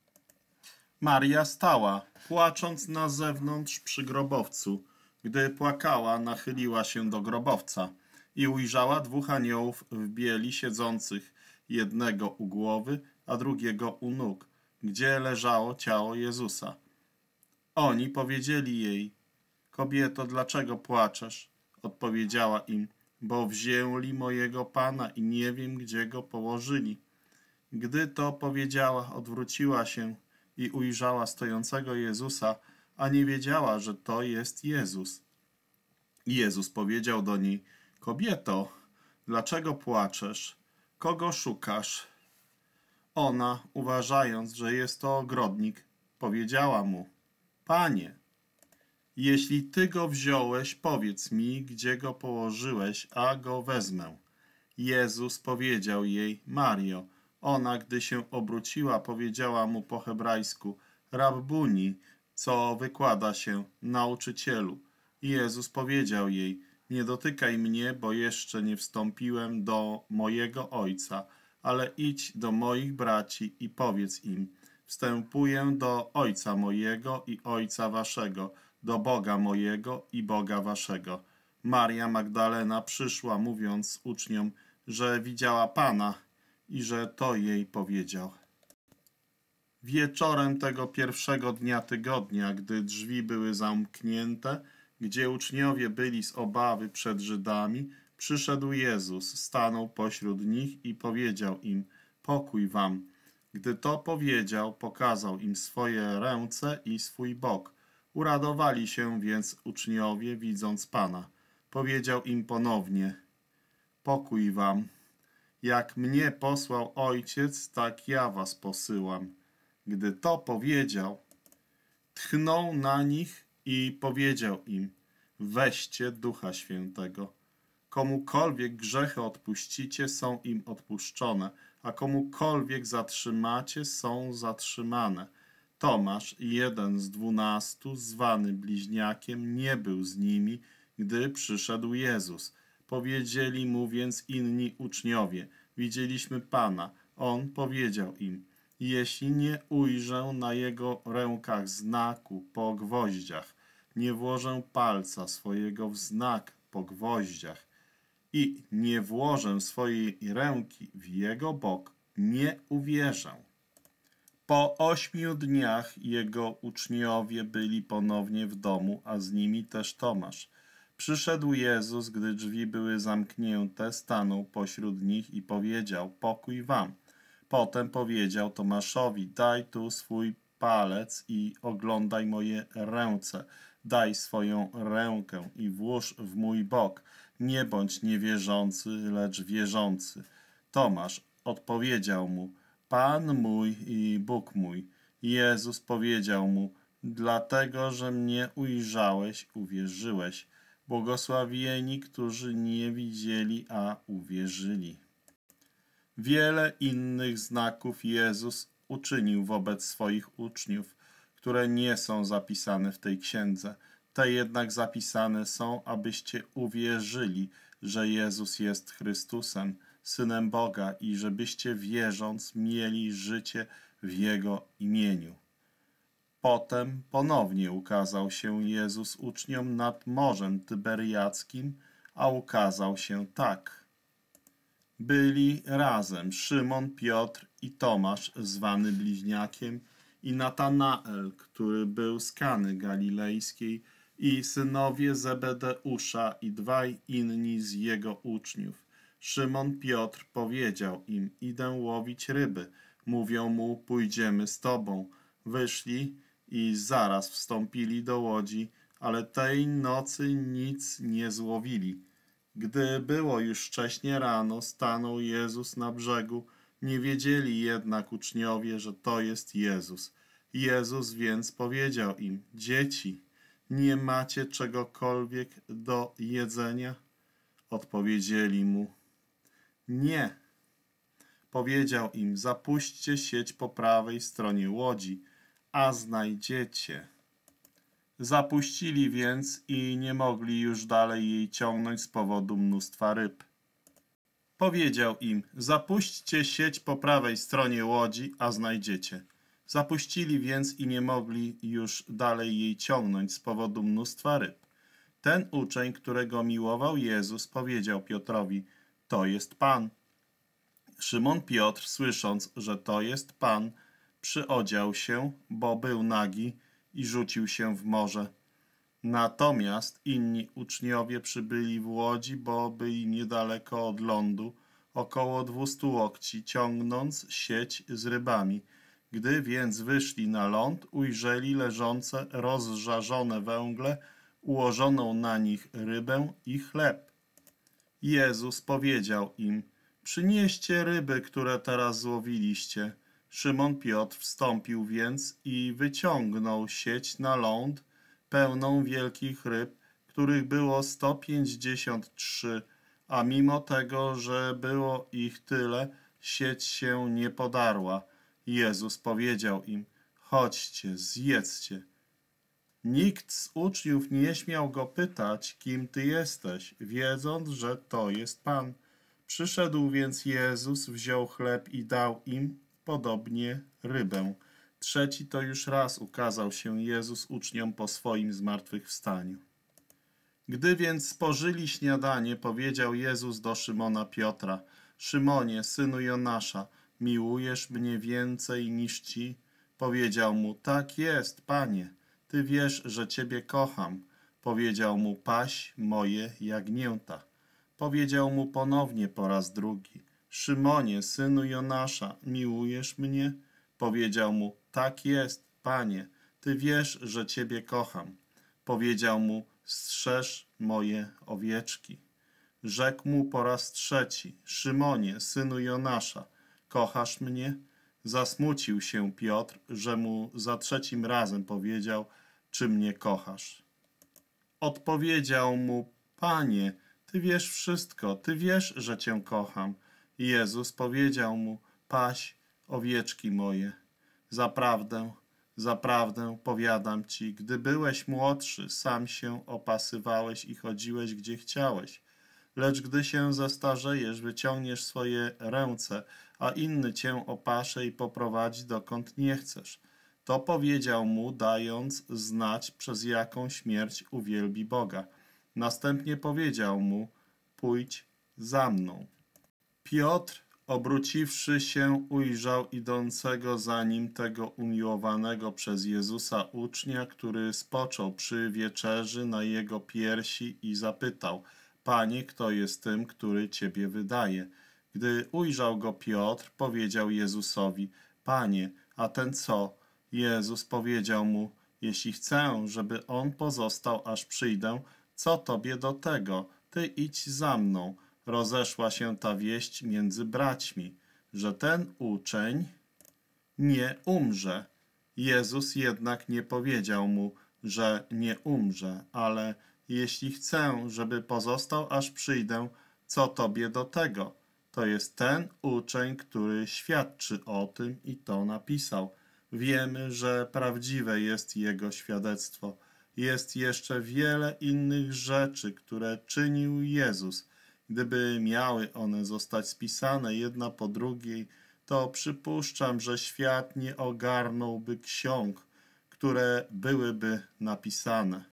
A: Maria stała, płacząc na zewnątrz przy grobowcu. Gdy płakała, nachyliła się do grobowca i ujrzała dwóch aniołów w bieli siedzących, jednego u głowy, a drugiego u nóg, gdzie leżało ciało Jezusa. Oni powiedzieli jej: kobieto, dlaczego płaczesz? Odpowiedziała im: bo wzięli mojego Pana i nie wiem, gdzie go położyli. Gdy to powiedziała, odwróciła się i ujrzała stojącego Jezusa, a nie wiedziała, że to jest Jezus. I Jezus powiedział do niej: kobieto, dlaczego płaczesz? Kogo szukasz? Ona, uważając, że jest to ogrodnik, powiedziała mu: Panie, jeśli ty go wziąłeś, powiedz mi, gdzie go położyłeś, a go wezmę. Jezus powiedział jej: Mario. Ona, gdy się obróciła, powiedziała mu po hebrajsku: Rabbuni, co wykłada się nauczycielu. Jezus powiedział jej: nie dotykaj mnie, bo jeszcze nie wstąpiłem do mojego Ojca, ale idź do moich braci i powiedz im: wstępuję do Ojca mojego i Ojca waszego, do Boga mojego i Boga waszego. Maria Magdalena przyszła, mówiąc uczniom, że widziała Pana i że to jej powiedział. Wieczorem tego pierwszego dnia tygodnia, gdy drzwi były zamknięte, gdzie uczniowie byli z obawy przed Żydami, przyszedł Jezus, stanął pośród nich i powiedział im: pokój wam. Gdy to powiedział, pokazał im swoje ręce i swój bok. Uradowali się więc uczniowie, widząc Pana. Powiedział im ponownie: pokój wam. Jak mnie posłał Ojciec, tak ja was posyłam. Gdy to powiedział, tchnął na nich i powiedział im: weźcie Ducha Świętego. Komukolwiek grzechy odpuścicie, są im odpuszczone, a komukolwiek zatrzymacie, są zatrzymane. Tomasz, jeden z dwunastu, zwany Bliźniakiem, nie był z nimi, gdy przyszedł Jezus. Powiedzieli mu więc inni uczniowie: widzieliśmy Pana. On powiedział im: jeśli nie ujrzę na jego rękach znaku po gwoździach, nie włożę palca swojego w znak po gwoździach i nie włożę swojej ręki w jego bok, nie uwierzę. Po ośmiu dniach jego uczniowie byli ponownie w domu, a z nimi też Tomasz. Przyszedł Jezus, gdy drzwi były zamknięte, stanął pośród nich i powiedział: pokój wam. Potem powiedział Tomaszowi: daj tu swój palec i oglądaj moje ręce. Daj swoją rękę i włóż w mój bok. Nie bądź niewierzący, lecz wierzący. Tomasz odpowiedział mu: Pan mój i Bóg mój. Jezus powiedział mu: dlatego, że mnie ujrzałeś, uwierzyłeś. Błogosławieni, którzy nie widzieli, a uwierzyli. Wiele innych znaków Jezus uczynił wobec swoich uczniów, które nie są zapisane w tej księdze. Te jednak zapisane są, abyście uwierzyli, że Jezus jest Chrystusem, Synem Boga, i żebyście wierząc mieli życie w Jego imieniu. Potem ponownie ukazał się Jezus uczniom nad Morzem Tyberiackim, a ukazał się tak. Byli razem Szymon, Piotr i Tomasz, zwany Bliźniakiem, i Natanael, który był z Kany Galilejskiej, i synowie Zebedeusza i dwaj inni z jego uczniów. Szymon Piotr powiedział im: idę łowić ryby. Mówią mu: pójdziemy z tobą. Wyszli i zaraz wstąpili do łodzi, ale tej nocy nic nie złowili. Gdy było już wcześnie rano, stanął Jezus na brzegu. Nie wiedzieli jednak uczniowie, że to jest Jezus. Jezus więc powiedział im: dzieci, nie macie czegokolwiek do jedzenia? Odpowiedzieli mu: nie. Powiedział im: zapuśćcie sieć po prawej stronie łodzi, a znajdziecie. Zapuścili więc i nie mogli już dalej jej ciągnąć z powodu mnóstwa ryb. Powiedział im: zapuśćcie sieć po prawej stronie łodzi, a znajdziecie. Zapuścili więc i nie mogli już dalej jej ciągnąć z powodu mnóstwa ryb. Ten uczeń, którego miłował Jezus, powiedział Piotrowi: to jest Pan. Szymon Piotr, słysząc, że to jest Pan, przyodział się, bo był nagi, i rzucił się w morze. Natomiast inni uczniowie przybyli w łodzi, bo byli niedaleko od lądu, około dwustu łokci, ciągnąc sieć z rybami. Gdy więc wyszli na ląd, ujrzeli leżące rozżarzone węgle, ułożoną na nich rybę i chleb. Jezus powiedział im: przynieście ryby, które teraz złowiliście. Szymon Piotr wstąpił więc i wyciągnął sieć na ląd, pełną wielkich ryb, których było sto pięćdziesiąt trzy, a mimo tego, że było ich tyle, sieć się nie podarła. Jezus powiedział im: chodźcie, zjedzcie. Nikt z uczniów nie śmiał go pytać: kim ty jesteś, wiedząc, że to jest Pan. Przyszedł więc Jezus, wziął chleb i dał im, podobnie rybę. Trzeci to już raz ukazał się Jezus uczniom po swoim zmartwychwstaniu. Gdy więc spożyli śniadanie, powiedział Jezus do Szymona Piotra: Szymonie, synu Jonasza, miłujesz mnie więcej niż ci? Powiedział mu: tak jest, Panie, ty wiesz, że ciebie kocham. Powiedział mu: paś moje jagnięta. Powiedział mu ponownie po raz drugi: Szymonie, synu Jonasza, miłujesz mnie? Powiedział mu: tak jest, Panie, ty wiesz, że ciebie kocham. Powiedział mu: strzeż moje owieczki. Rzekł mu po raz trzeci: Szymonie, synu Jonasza, kochasz mnie? Zasmucił się Piotr, że mu za trzecim razem powiedział: czy mnie kochasz? Odpowiedział mu: Panie, ty wiesz wszystko, ty wiesz, że cię kocham. Jezus powiedział mu: paś owieczki moje. Zaprawdę, Zaprawdę powiadam ci, gdy byłeś młodszy, sam się opasywałeś i chodziłeś, gdzie chciałeś. Lecz gdy się zestarzejesz, wyciągniesz swoje ręce, a inny cię opasze i poprowadzi dokąd nie chcesz. To powiedział mu, dając znać, przez jaką śmierć uwielbi Boga. Następnie powiedział mu, pójdź za mną. Piotr, obróciwszy się, ujrzał idącego za nim tego umiłowanego przez Jezusa ucznia, który spoczął przy wieczerzy na jego piersi i zapytał, Panie, kto jest tym, który Ciebie wydaje? Gdy ujrzał go Piotr, powiedział Jezusowi, Panie, a ten co? Jezus powiedział mu, jeśli chcę, żeby on pozostał, aż przyjdę, co Tobie do tego? Ty idź za mną. Rozeszła się ta wieść między braćmi, że ten uczeń nie umrze. Jezus jednak nie powiedział mu, że nie umrze, ale jeśli chcę, żeby pozostał, aż przyjdę, co tobie do tego? To jest ten uczeń, który świadczy o tym i to napisał. Wiemy, że prawdziwe jest jego świadectwo. Jest jeszcze wiele innych rzeczy, które czynił Jezus. Gdyby miały one zostać spisane jedna po drugiej, to przypuszczam, że świat nie ogarnąłby ksiąg, które byłyby napisane.